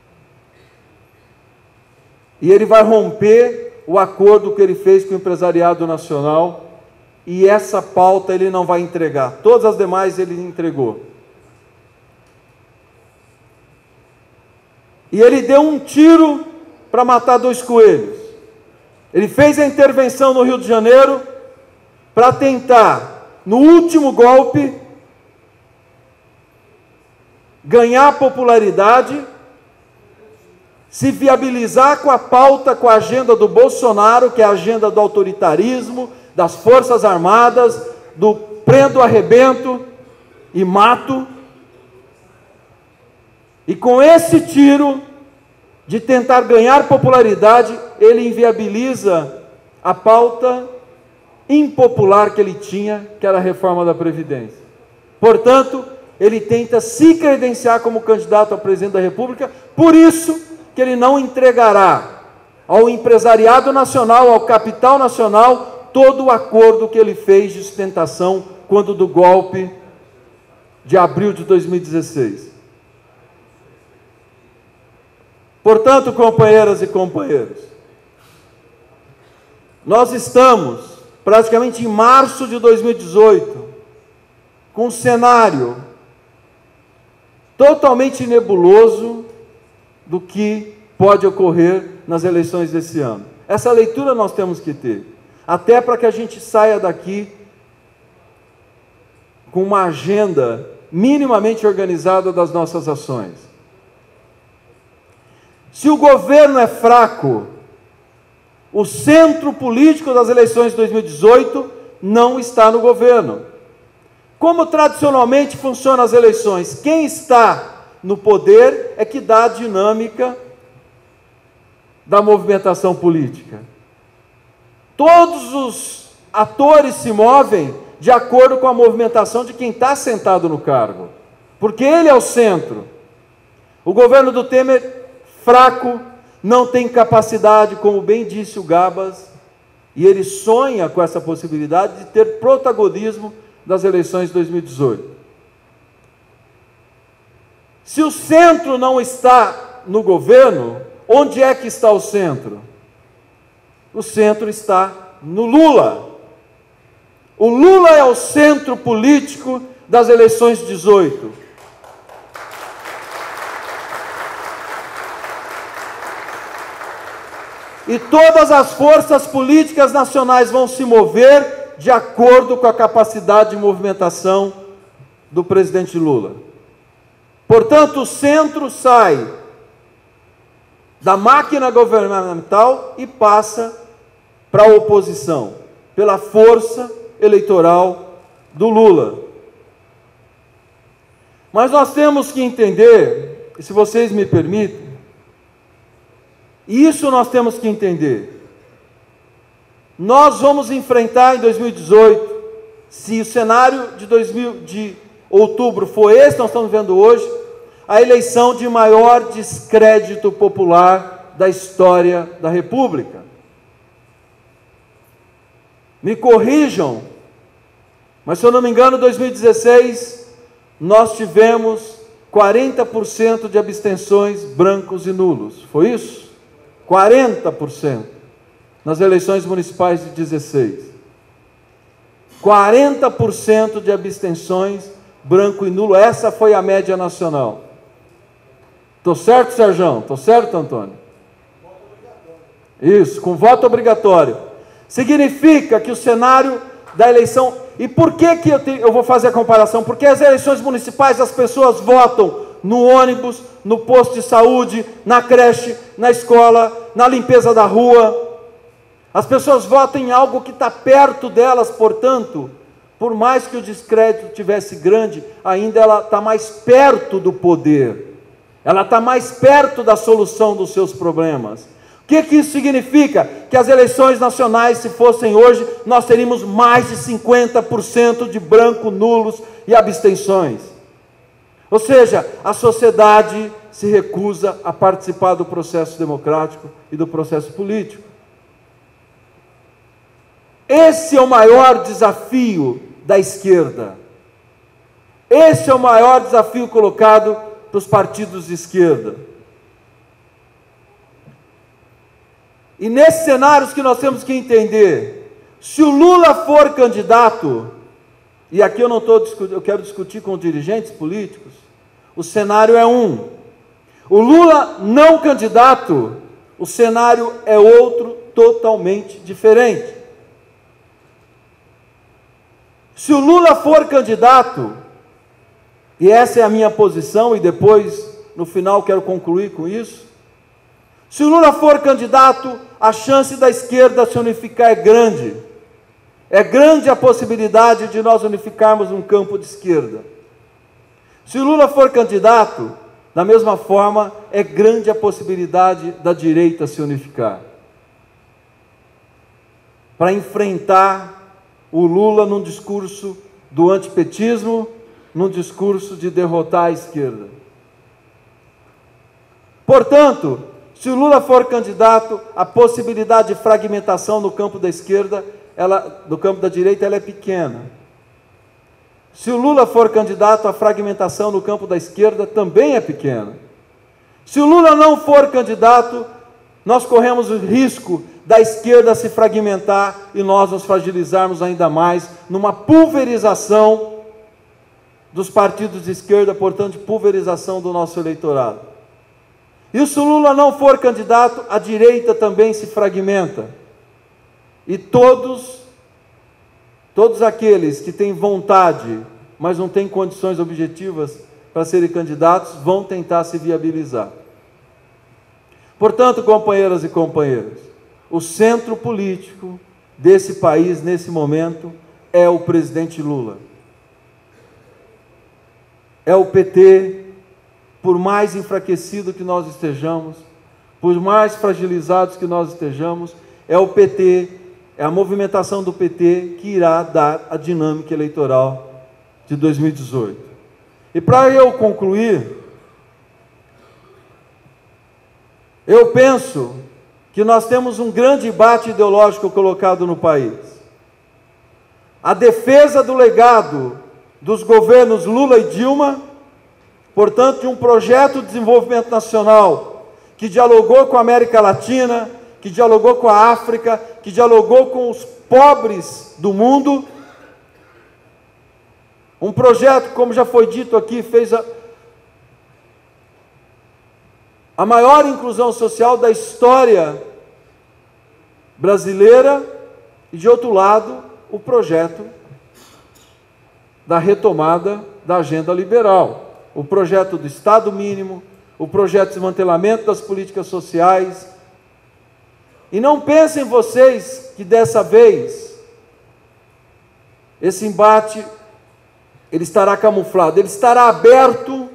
E ele vai romper o acordo que ele fez com o empresariado nacional, e essa pauta ele não vai entregar. Todas as demais ele entregou. E ele deu um tiro para matar dois coelhos. Ele fez a intervenção no Rio de Janeiro para tentar, no último golpe, ganhar popularidade, se viabilizar com a pauta, com a agenda do Bolsonaro, que é a agenda do autoritarismo, das Forças Armadas, do prendo, arrebento e mato. E com esse tiro de tentar ganhar popularidade, ele inviabiliza a pauta impopular que ele tinha, que era a reforma da Previdência. Portanto, ele tenta se credenciar como candidato a presidente da República, por isso que ele não entregará ao empresariado nacional, ao capital nacional, todo o acordo que ele fez de sustentação quando do golpe de abril de 2016. Portanto, companheiras e companheiros, nós estamos praticamente em março de 2018, com um cenário totalmente nebuloso do que pode ocorrer nas eleições desse ano. Essa leitura nós temos que ter, até para que a gente saia daqui com uma agenda minimamente organizada das nossas ações. Se o governo é fraco, o centro político das eleições de 2018 não está no governo. Como tradicionalmente funcionam as eleições? Quem está no poder é que dá a dinâmica da movimentação política. Todos os atores se movem de acordo com a movimentação de quem está sentado no cargo, porque ele é o centro. O governo do Temer, fraco, não tem capacidade, como bem disse o Gabas, e ele sonha com essa possibilidade de ter protagonismo das eleições de 2018. Se o centro não está no governo, onde é que está o centro? O centro está no Lula. O Lula é o centro político das eleições de 18. E todas as forças políticas nacionais vão se mover de acordo com a capacidade de movimentação do presidente Lula. Portanto, o centro sai da máquina governamental e passa para a oposição, pela força eleitoral do Lula. Mas nós temos que entender, e se vocês me permitem, isso nós temos que entender. Nós vamos enfrentar em 2018, se o cenário de outubro for esse que nós estamos vendo hoje, a eleição de maior descrédito popular da história da República. Me corrijam, mas se eu não me engano, em 2016, nós tivemos 40% de abstenções brancos e nulos. Foi isso? 40% nas eleições municipais de 16. 40% de abstenções branco e nulo, essa foi a média nacional. Estou certo, Sérgio? Estou certo, Antônio? Isso, com voto obrigatório. Significa que o cenário da eleição... E por que eu vou fazer a comparação? Porque as eleições municipais as pessoas votam no ônibus, no posto de saúde, na creche, na escola, na limpeza da rua. As pessoas votam em algo que está perto delas, portanto, por mais que o descrédito tivesse grande, ainda ela está mais perto do poder. Ela está mais perto da solução dos seus problemas. O que isso significa? Que as eleições nacionais, se fossem hoje, nós teríamos mais de 50% de branco, nulos e abstenções. Ou seja, a sociedade se recusa a participar do processo democrático e do processo político. Esse é o maior desafio da esquerda. Esse é o maior desafio colocado para os partidos de esquerda. E nesses cenários que nós temos que entender, se o Lula for candidato, e aqui eu quero discutir com dirigentes políticos, o cenário é um. O Lula não candidato, o cenário é outro, totalmente diferente. Se o Lula for candidato, e essa é a minha posição, e depois, no final, quero concluir com isso. Se o Lula for candidato, a chance da esquerda se unificar é grande. É grande a possibilidade de nós unificarmos um campo de esquerda. Se o Lula for candidato, da mesma forma, é grande a possibilidade da direita se unificar. Para enfrentar o Lula num discurso do antipetismo, num discurso de derrotar a esquerda. Portanto, se o Lula for candidato, a possibilidade de fragmentação no campo da esquerda, do campo da direita, ela é pequena. Se o Lula for candidato, a fragmentação no campo da esquerda também é pequena. Se o Lula não for candidato, nós corremos o risco da esquerda se fragmentar e nós nos fragilizarmos ainda mais numa pulverização dos partidos de esquerda, portanto, de pulverização do nosso eleitorado. E se o Lula não for candidato, a direita também se fragmenta. E todos aqueles que têm vontade, mas não têm condições objetivas para serem candidatos, vão tentar se viabilizar. Portanto, companheiras e companheiros, o centro político desse país, nesse momento, é o presidente Lula. É o PT, por mais enfraquecido que nós estejamos, por mais fragilizados que nós estejamos, é o PT, é a movimentação do PT que irá dar a dinâmica eleitoral de 2018. E para eu concluir, eu penso que nós temos um grande embate ideológico colocado no país. A defesa do legado dos governos Lula e Dilma, portanto, de um projeto de desenvolvimento nacional que dialogou com a América Latina, que dialogou com a África, que dialogou com os pobres do mundo. Um projeto, como já foi dito aqui, fez a maior inclusão social da história brasileira, e, de outro lado, o projeto da retomada da agenda liberal, o projeto do Estado mínimo, o projeto de desmantelamento das políticas sociais. E não pensem vocês que dessa vez esse embate ele estará camuflado, ele estará aberto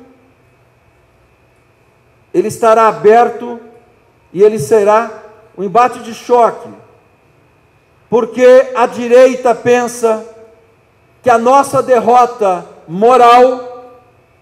e ele será um embate de choque, porque a direita pensa que a nossa derrota moral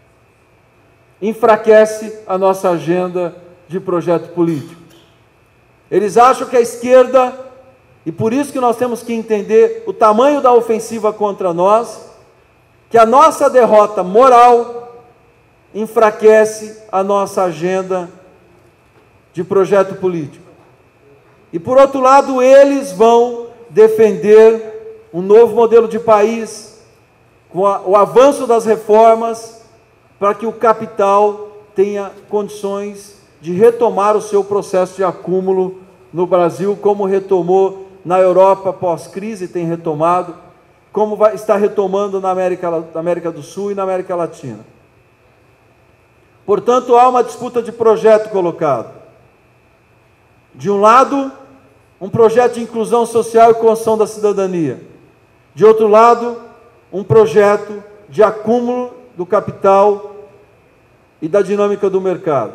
enfraquece a nossa agenda de projeto político. Eles acham que a esquerda, e por isso que nós temos que entender o tamanho da ofensiva contra nós, que a nossa derrota moral enfraquece a nossa agenda de projeto político. E por outro lado, eles vão defender um novo modelo de país, com o avanço das reformas, para que o capital tenha condições de retomar o seu processo de acúmulo no Brasil, como retomou na Europa pós-crise, tem retomado, como está retomando na América do Sul e na América Latina. Portanto, há uma disputa de projeto colocado. De um lado, um projeto de inclusão social e construção da cidadania. De outro lado, um projeto de acúmulo do capital e da dinâmica do mercado.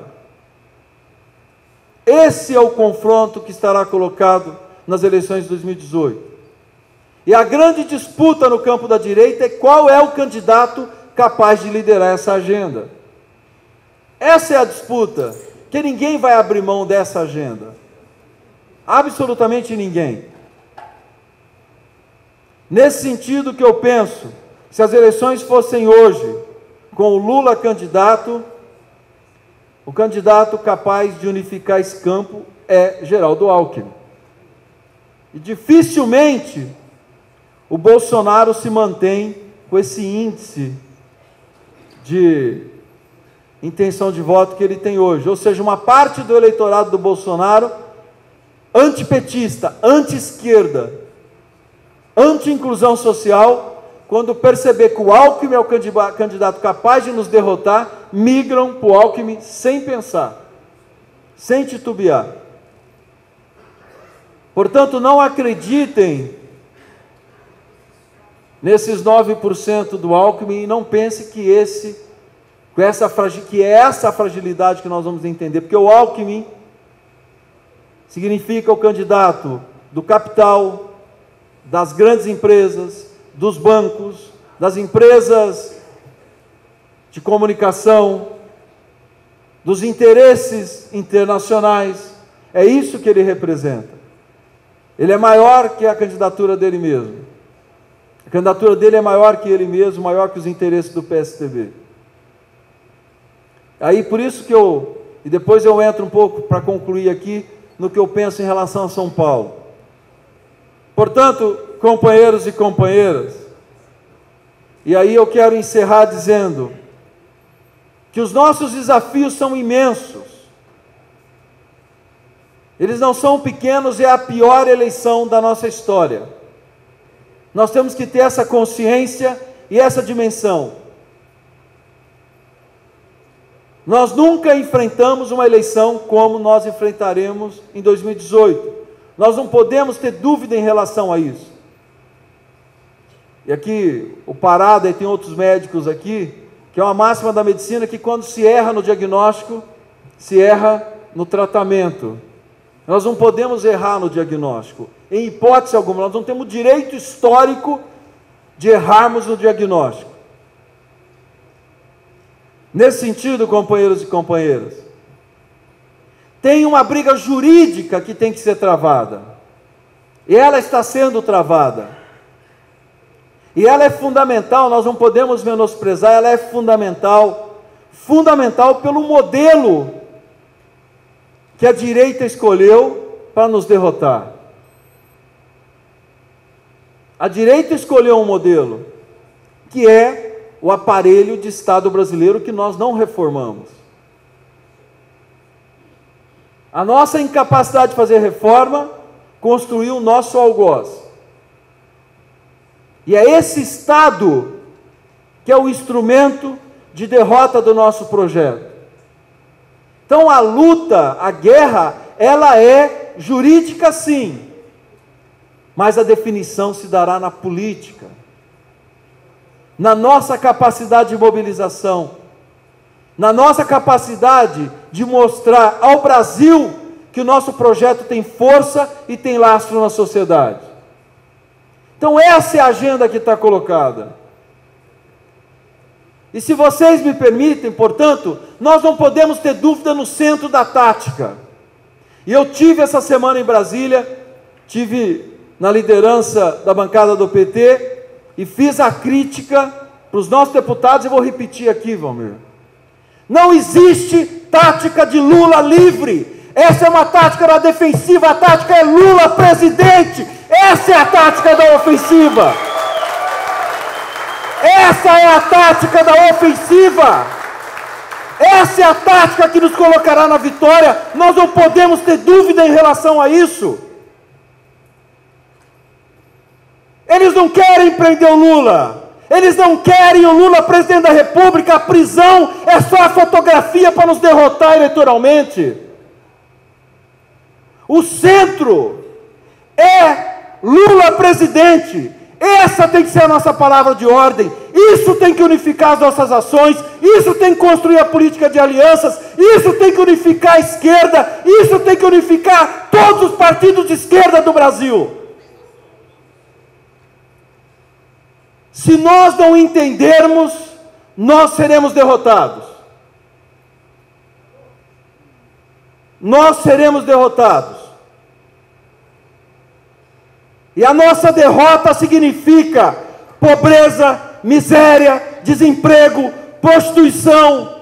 Esse é o confronto que estará colocado nas eleições de 2018. E a grande disputa no campo da direita é qual é o candidato capaz de liderar essa agenda. Essa é a disputa, que ninguém vai abrir mão dessa agenda. Absolutamente ninguém. Nesse sentido que eu penso, se as eleições fossem hoje, com o Lula candidato, o candidato capaz de unificar esse campo é Geraldo Alckmin. E dificilmente o Bolsonaro se mantém com esse índice de intenção de voto que ele tem hoje. Ou seja, uma parte do eleitorado do Bolsonaro antipetista, anti-esquerda, anti-inclusão social, quando perceber que o Alckmin é o candidato capaz de nos derrotar, migram para o Alckmin sem pensar, sem titubear. Portanto, não acreditem nesses 9% do Alckmin e não pense que é essa fragilidade que nós vamos entender, porque o Alckmin significa o candidato do capital, das grandes empresas, dos bancos, das empresas de comunicação, dos interesses internacionais. É isso que ele representa. Ele é maior que a candidatura dele mesmo. A candidatura dele é maior que ele mesmo, maior que os interesses do PSDB. Aí por isso que e depois eu entro um pouco para concluir aqui no que eu penso em relação a São Paulo. Portanto, companheiros e companheiras, e aí eu quero encerrar dizendo que os nossos desafios são imensos. Eles não são pequenos, é a pior eleição da nossa história. Nós temos que ter essa consciência e essa dimensão. Nós nunca enfrentamos uma eleição como nós enfrentaremos em 2018. Nós não podemos ter dúvida em relação a isso. E aqui, o Parada, e tem outros médicos aqui, que é uma máxima da medicina, que quando se erra no diagnóstico, se erra no tratamento. Nós não podemos errar no diagnóstico, em hipótese alguma. Nós não temos direito histórico de errarmos no diagnóstico. Nesse sentido, companheiros e companheiras, tem uma briga jurídica que tem que ser travada. E ela está sendo travada. E ela é fundamental, nós não podemos menosprezar, ela é fundamental. Fundamental pelo modelo que a direita escolheu para nos derrotar. A direita escolheu um modelo que é o aparelho de Estado brasileiro que nós não reformamos. A nossa incapacidade de fazer reforma construiu o nosso algoz. E é esse Estado que é o instrumento de derrota do nosso projeto. Então a luta, a guerra, ela é jurídica sim, mas a definição se dará na política, na nossa capacidade de mobilização, na nossa capacidade de mostrar ao Brasil que o nosso projeto tem força e tem lastro na sociedade. Então essa é a agenda que está colocada. E se vocês me permitem, portanto, nós não podemos ter dúvida no centro da tática. E eu tive essa semana em Brasília, tive na liderança da bancada do PT, e fiz a crítica para os nossos deputados, e vou repetir aqui, Valmir. Não existe tática de Lula livre. Essa é uma tática da defensiva, a tática é Lula presidente. Essa é a tática da ofensiva. Essa é a tática da ofensiva. Essa é a tática que nos colocará na vitória. Nós não podemos ter dúvida em relação a isso. Eles não querem prender o Lula. Eles não querem o Lula presidente da República. A prisão é só a fotografia para nos derrotar eleitoralmente. O centro é Lula presidente. Essa tem que ser a nossa palavra de ordem. Isso tem que unificar as nossas ações. Isso tem que construir a política de alianças. Isso tem que unificar a esquerda. Isso tem que unificar todos os partidos de esquerda do Brasil. Se nós não entendermos, nós seremos derrotados. Nós seremos derrotados. E a nossa derrota significa pobreza, miséria, desemprego, prostituição.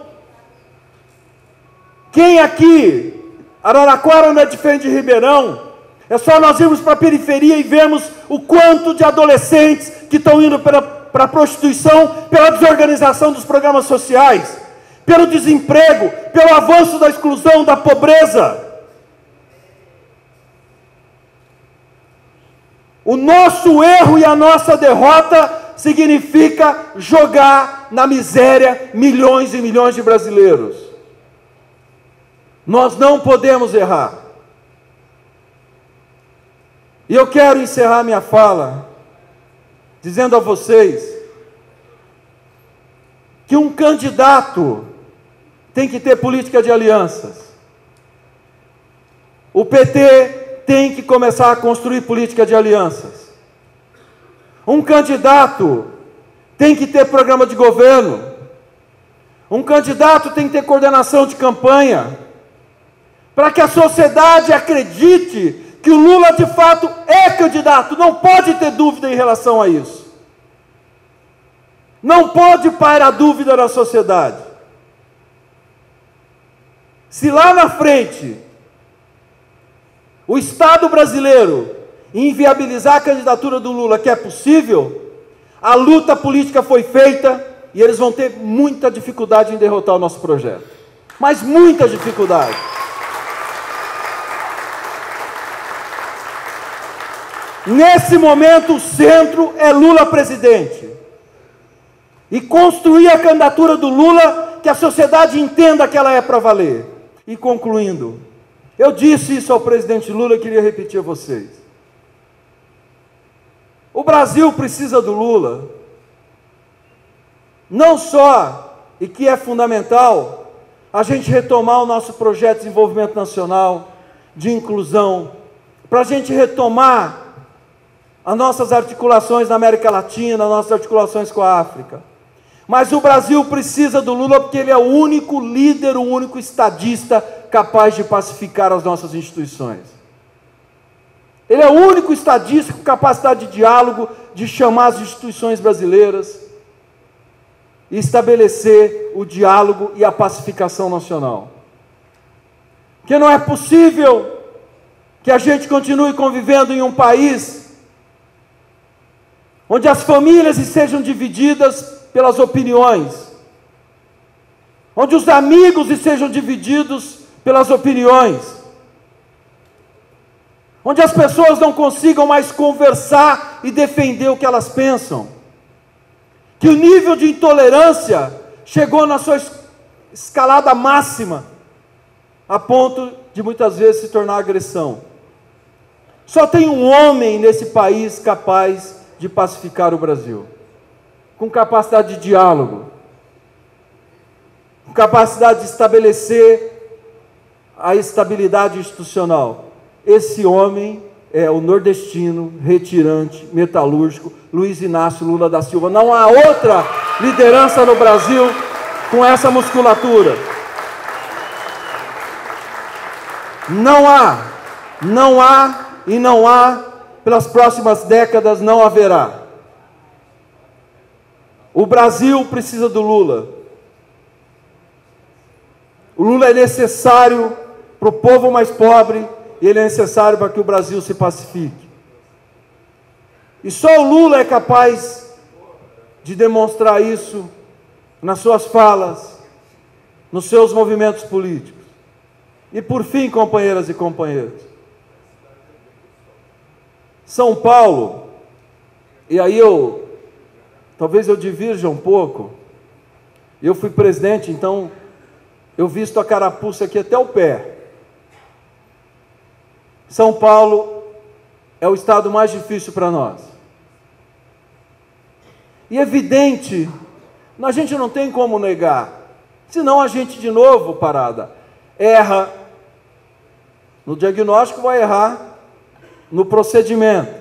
Quem aqui, Araraquara não é diferente de Ribeirão, é só nós irmos para a periferia e vermos o quanto de adolescentes que estão indo para a prostituição, pela desorganização dos programas sociais, pelo desemprego, pelo avanço da exclusão, da pobreza. O nosso erro e a nossa derrota significa jogar na miséria milhões e milhões de brasileiros. Nós não podemos errar. E eu quero encerrar minha fala dizendo a vocês que um candidato tem que ter política de alianças. O PT tem que começar a construir política de alianças. Um candidato tem que ter programa de governo. Um candidato tem que ter coordenação de campanha, para que a sociedade acredite que o Lula de fato é candidato. Não pode ter dúvida em relação a isso. Não pode pairar dúvida na sociedade. Se lá na frente o Estado brasileiro inviabilizar a candidatura do Lula, que é possível, a luta política foi feita e eles vão ter muita dificuldade em derrotar o nosso projeto. Mas muita dificuldade. Nesse momento, o centro é Lula presidente. E construir a candidatura do Lula, que a sociedade entenda que ela é para valer. E concluindo, eu disse isso ao presidente Lula e queria repetir a vocês. O Brasil precisa do Lula, não só, e que é fundamental, a gente retomar o nosso projeto de desenvolvimento nacional, de inclusão, para a gente retomar as nossas articulações na América Latina, as nossas articulações com a África. Mas o Brasil precisa do Lula porque ele é o único líder, o único estadista capaz de pacificar as nossas instituições. Ele é o único estadista com capacidade de diálogo, de chamar as instituições brasileiras e estabelecer o diálogo e a pacificação nacional. Porque não é possível que a gente continue convivendo em um país onde as famílias sejam divididas pelas opiniões, onde os amigos sejam divididos pelas opiniões, onde as pessoas não consigam mais conversar e defender o que elas pensam, que o nível de intolerância chegou na sua escalada máxima, a ponto de muitas vezes se tornar agressão. Só tem um homem nesse país capaz de pacificar o Brasil, com capacidade de diálogo, com capacidade de estabelecer a estabilidade institucional. Esse homem é o nordestino, retirante, metalúrgico, Luiz Inácio Lula da Silva. Não há outra liderança no Brasil com essa musculatura. Não há e não há, pelas próximas décadas não haverá. O Brasil precisa do Lula. O Lula é necessário para o povo mais pobre e ele é necessário para que o Brasil se pacifique. E só o Lula é capaz de demonstrar isso nas suas falas, nos seus movimentos políticos. E por fim, companheiras e companheiros, São Paulo, e aí talvez eu divirja um pouco, eu fui presidente, então eu visto a carapuça aqui até o pé. São Paulo é o estado mais difícil para nós. E é evidente, a gente não tem como negar, senão a gente de novo, Parada, erra no diagnóstico, vai errar no procedimento.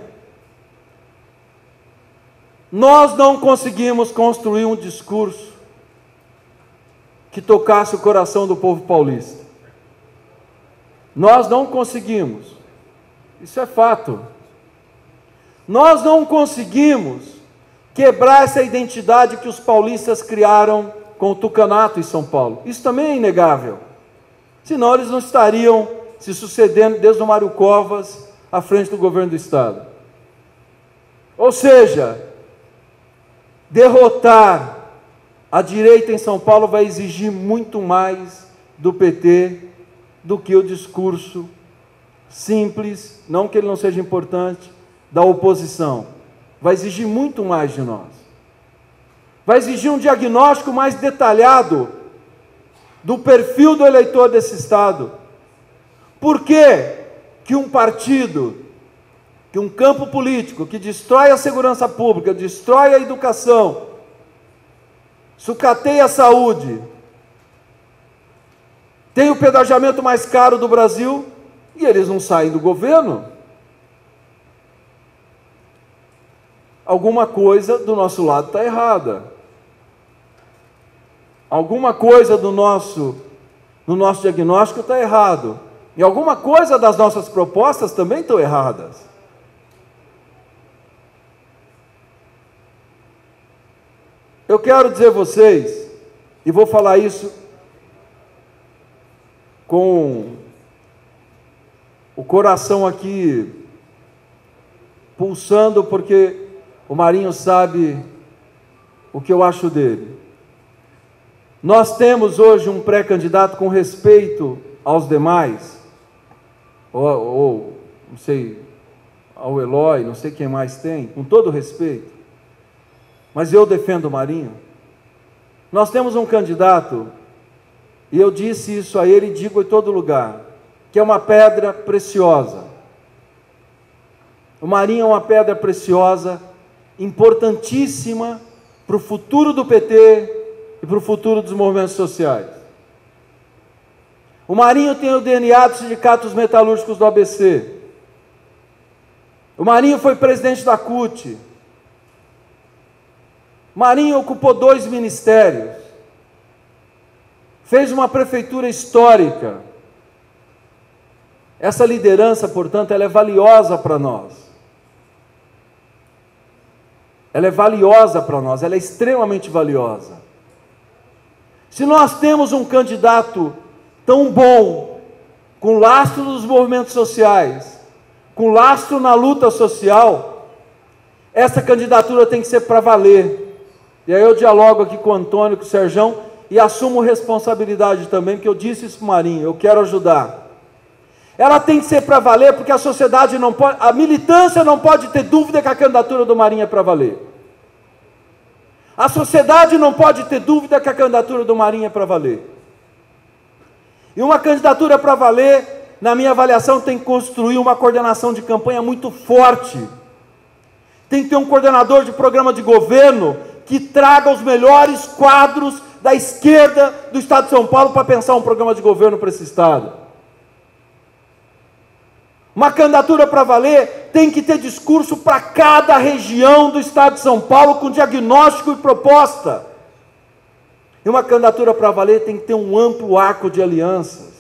Nós não conseguimos construir um discurso que tocasse o coração do povo paulista. Nós não conseguimos. Isso é fato. Nós não conseguimos quebrar essa identidade que os paulistas criaram com o tucanato em São Paulo. Isso também é inegável. Senão eles não estariam se sucedendo desde o Mário Covas à frente do governo do Estado. Ou seja, derrotar a direita em São Paulo vai exigir muito mais do PT do que o discurso simples, não que ele não seja importante, da oposição. Vai exigir muito mais de nós. Vai exigir um diagnóstico mais detalhado do perfil do eleitor desse Estado. Por que um partido, que um campo político que destrói a segurança pública, destrói a educação, sucateia a saúde, tem o pedagiamento mais caro do Brasil e eles não saem do governo? Alguma coisa do nosso lado está errada. Alguma coisa no nosso diagnóstico está errado. E alguma coisa das nossas propostas também estão erradas. Eu quero dizer a vocês, e vou falar isso com o coração aqui pulsando, porque o Marinho sabe o que eu acho dele. Nós temos hoje um pré-candidato com respeito aos demais, ou não sei, ao Eloy, não sei quem mais tem, com todo respeito, mas eu defendo o Marinho. Nós temos um candidato, e eu disse isso a ele e digo em todo lugar, que é uma pedra preciosa. O Marinho é uma pedra preciosa, importantíssima para o futuro do PT e para o futuro dos movimentos sociais. O Marinho tem o DNA dos sindicatos metalúrgicos do ABC. O Marinho foi presidente da CUT. O Marinho ocupou 2 ministérios. Fez uma prefeitura histórica. Essa liderança, portanto, ela é valiosa para nós. Ela é valiosa para nós, ela é extremamente valiosa. Se nós temos um candidato tão bom, com lastro dos movimentos sociais, com lastro na luta social, essa candidatura tem que ser para valer. E aí eu dialogo aqui com o Antônio, com o Serjão, e assumo responsabilidade também, porque eu disse isso para o Marinho, eu quero ajudar. Ela tem que ser para valer, porque a sociedade não pode, a militância não pode ter dúvida que a candidatura do Marinho é para valer. A sociedade não pode ter dúvida que a candidatura do Marinho é para valer. E uma candidatura para valer, na minha avaliação, tem que construir uma coordenação de campanha muito forte. Tem que ter um coordenador de programa de governo que traga os melhores quadros da esquerda do Estado de São Paulo para pensar um programa de governo para esse Estado. Uma candidatura para valer tem que ter discurso para cada região do Estado de São Paulo, com diagnóstico e proposta. E uma candidatura para valer tem que ter um amplo arco de alianças.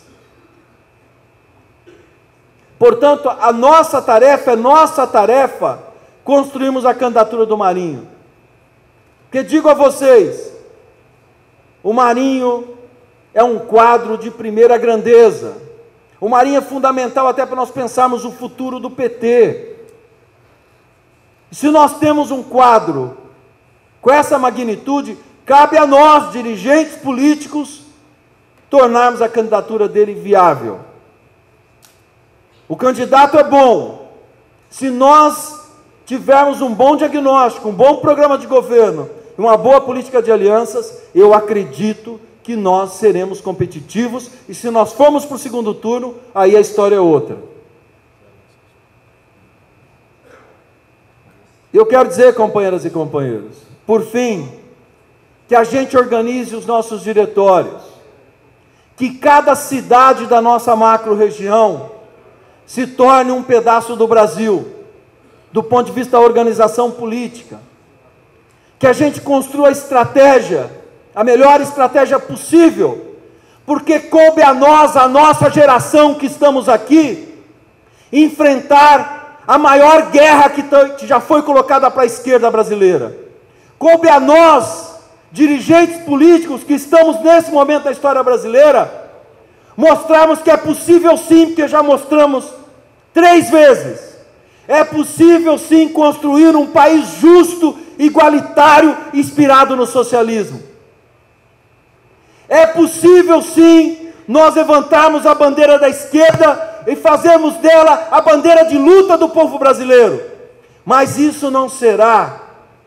Portanto, a nossa tarefa, construirmos a candidatura do Marinho. Porque digo a vocês, o Marinho é um quadro de primeira grandeza. O Marinho é fundamental até para nós pensarmos o futuro do PT. Se nós temos um quadro com essa magnitude, cabe a nós, dirigentes políticos, tornarmos a candidatura dele viável. O candidato é bom. Se nós tivermos um bom diagnóstico, um bom programa de governo, uma boa política de alianças, eu acredito que nós seremos competitivos, e se nós formos para o segundo turno, aí a história é outra. Eu quero dizer, companheiras e companheiros, por fim, que a gente organize os nossos diretórios, que cada cidade da nossa macro-região se torne um pedaço do Brasil, do ponto de vista da organização política, que a gente construa a estratégia, a melhor estratégia possível, porque coube a nós, a nossa geração que estamos aqui, enfrentar a maior guerra que já foi colocada para a esquerda brasileira. Coube a nós, dirigentes políticos que estamos nesse momento da história brasileira, mostrarmos que é possível sim, porque já mostramos 3 vezes, é possível sim construir um país justo, igualitário, inspirado no socialismo. É possível sim nós levantarmos a bandeira da esquerda e fazermos dela a bandeira de luta do povo brasileiro. Mas isso não será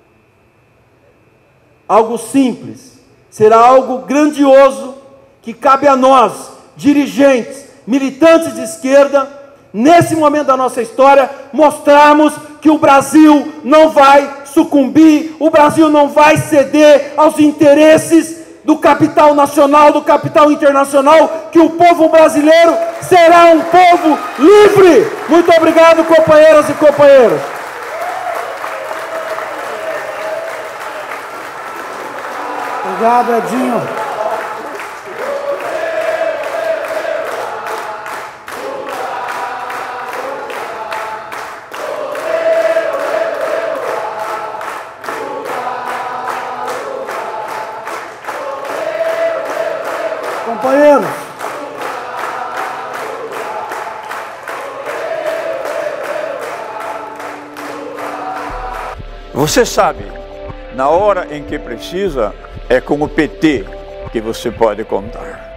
algo simples, será algo grandioso que cabe a nós, dirigentes, militantes de esquerda, nesse momento da nossa história, mostrarmos que o Brasil não vai sucumbir, o Brasil não vai ceder aos interesses do capital nacional, do capital internacional, que o povo brasileiro será um povo livre. Muito obrigado, companheiras e companheiros. Obrigado, Edinho. Companheiros, você sabe, na hora em que precisa, é com o PT que você pode contar.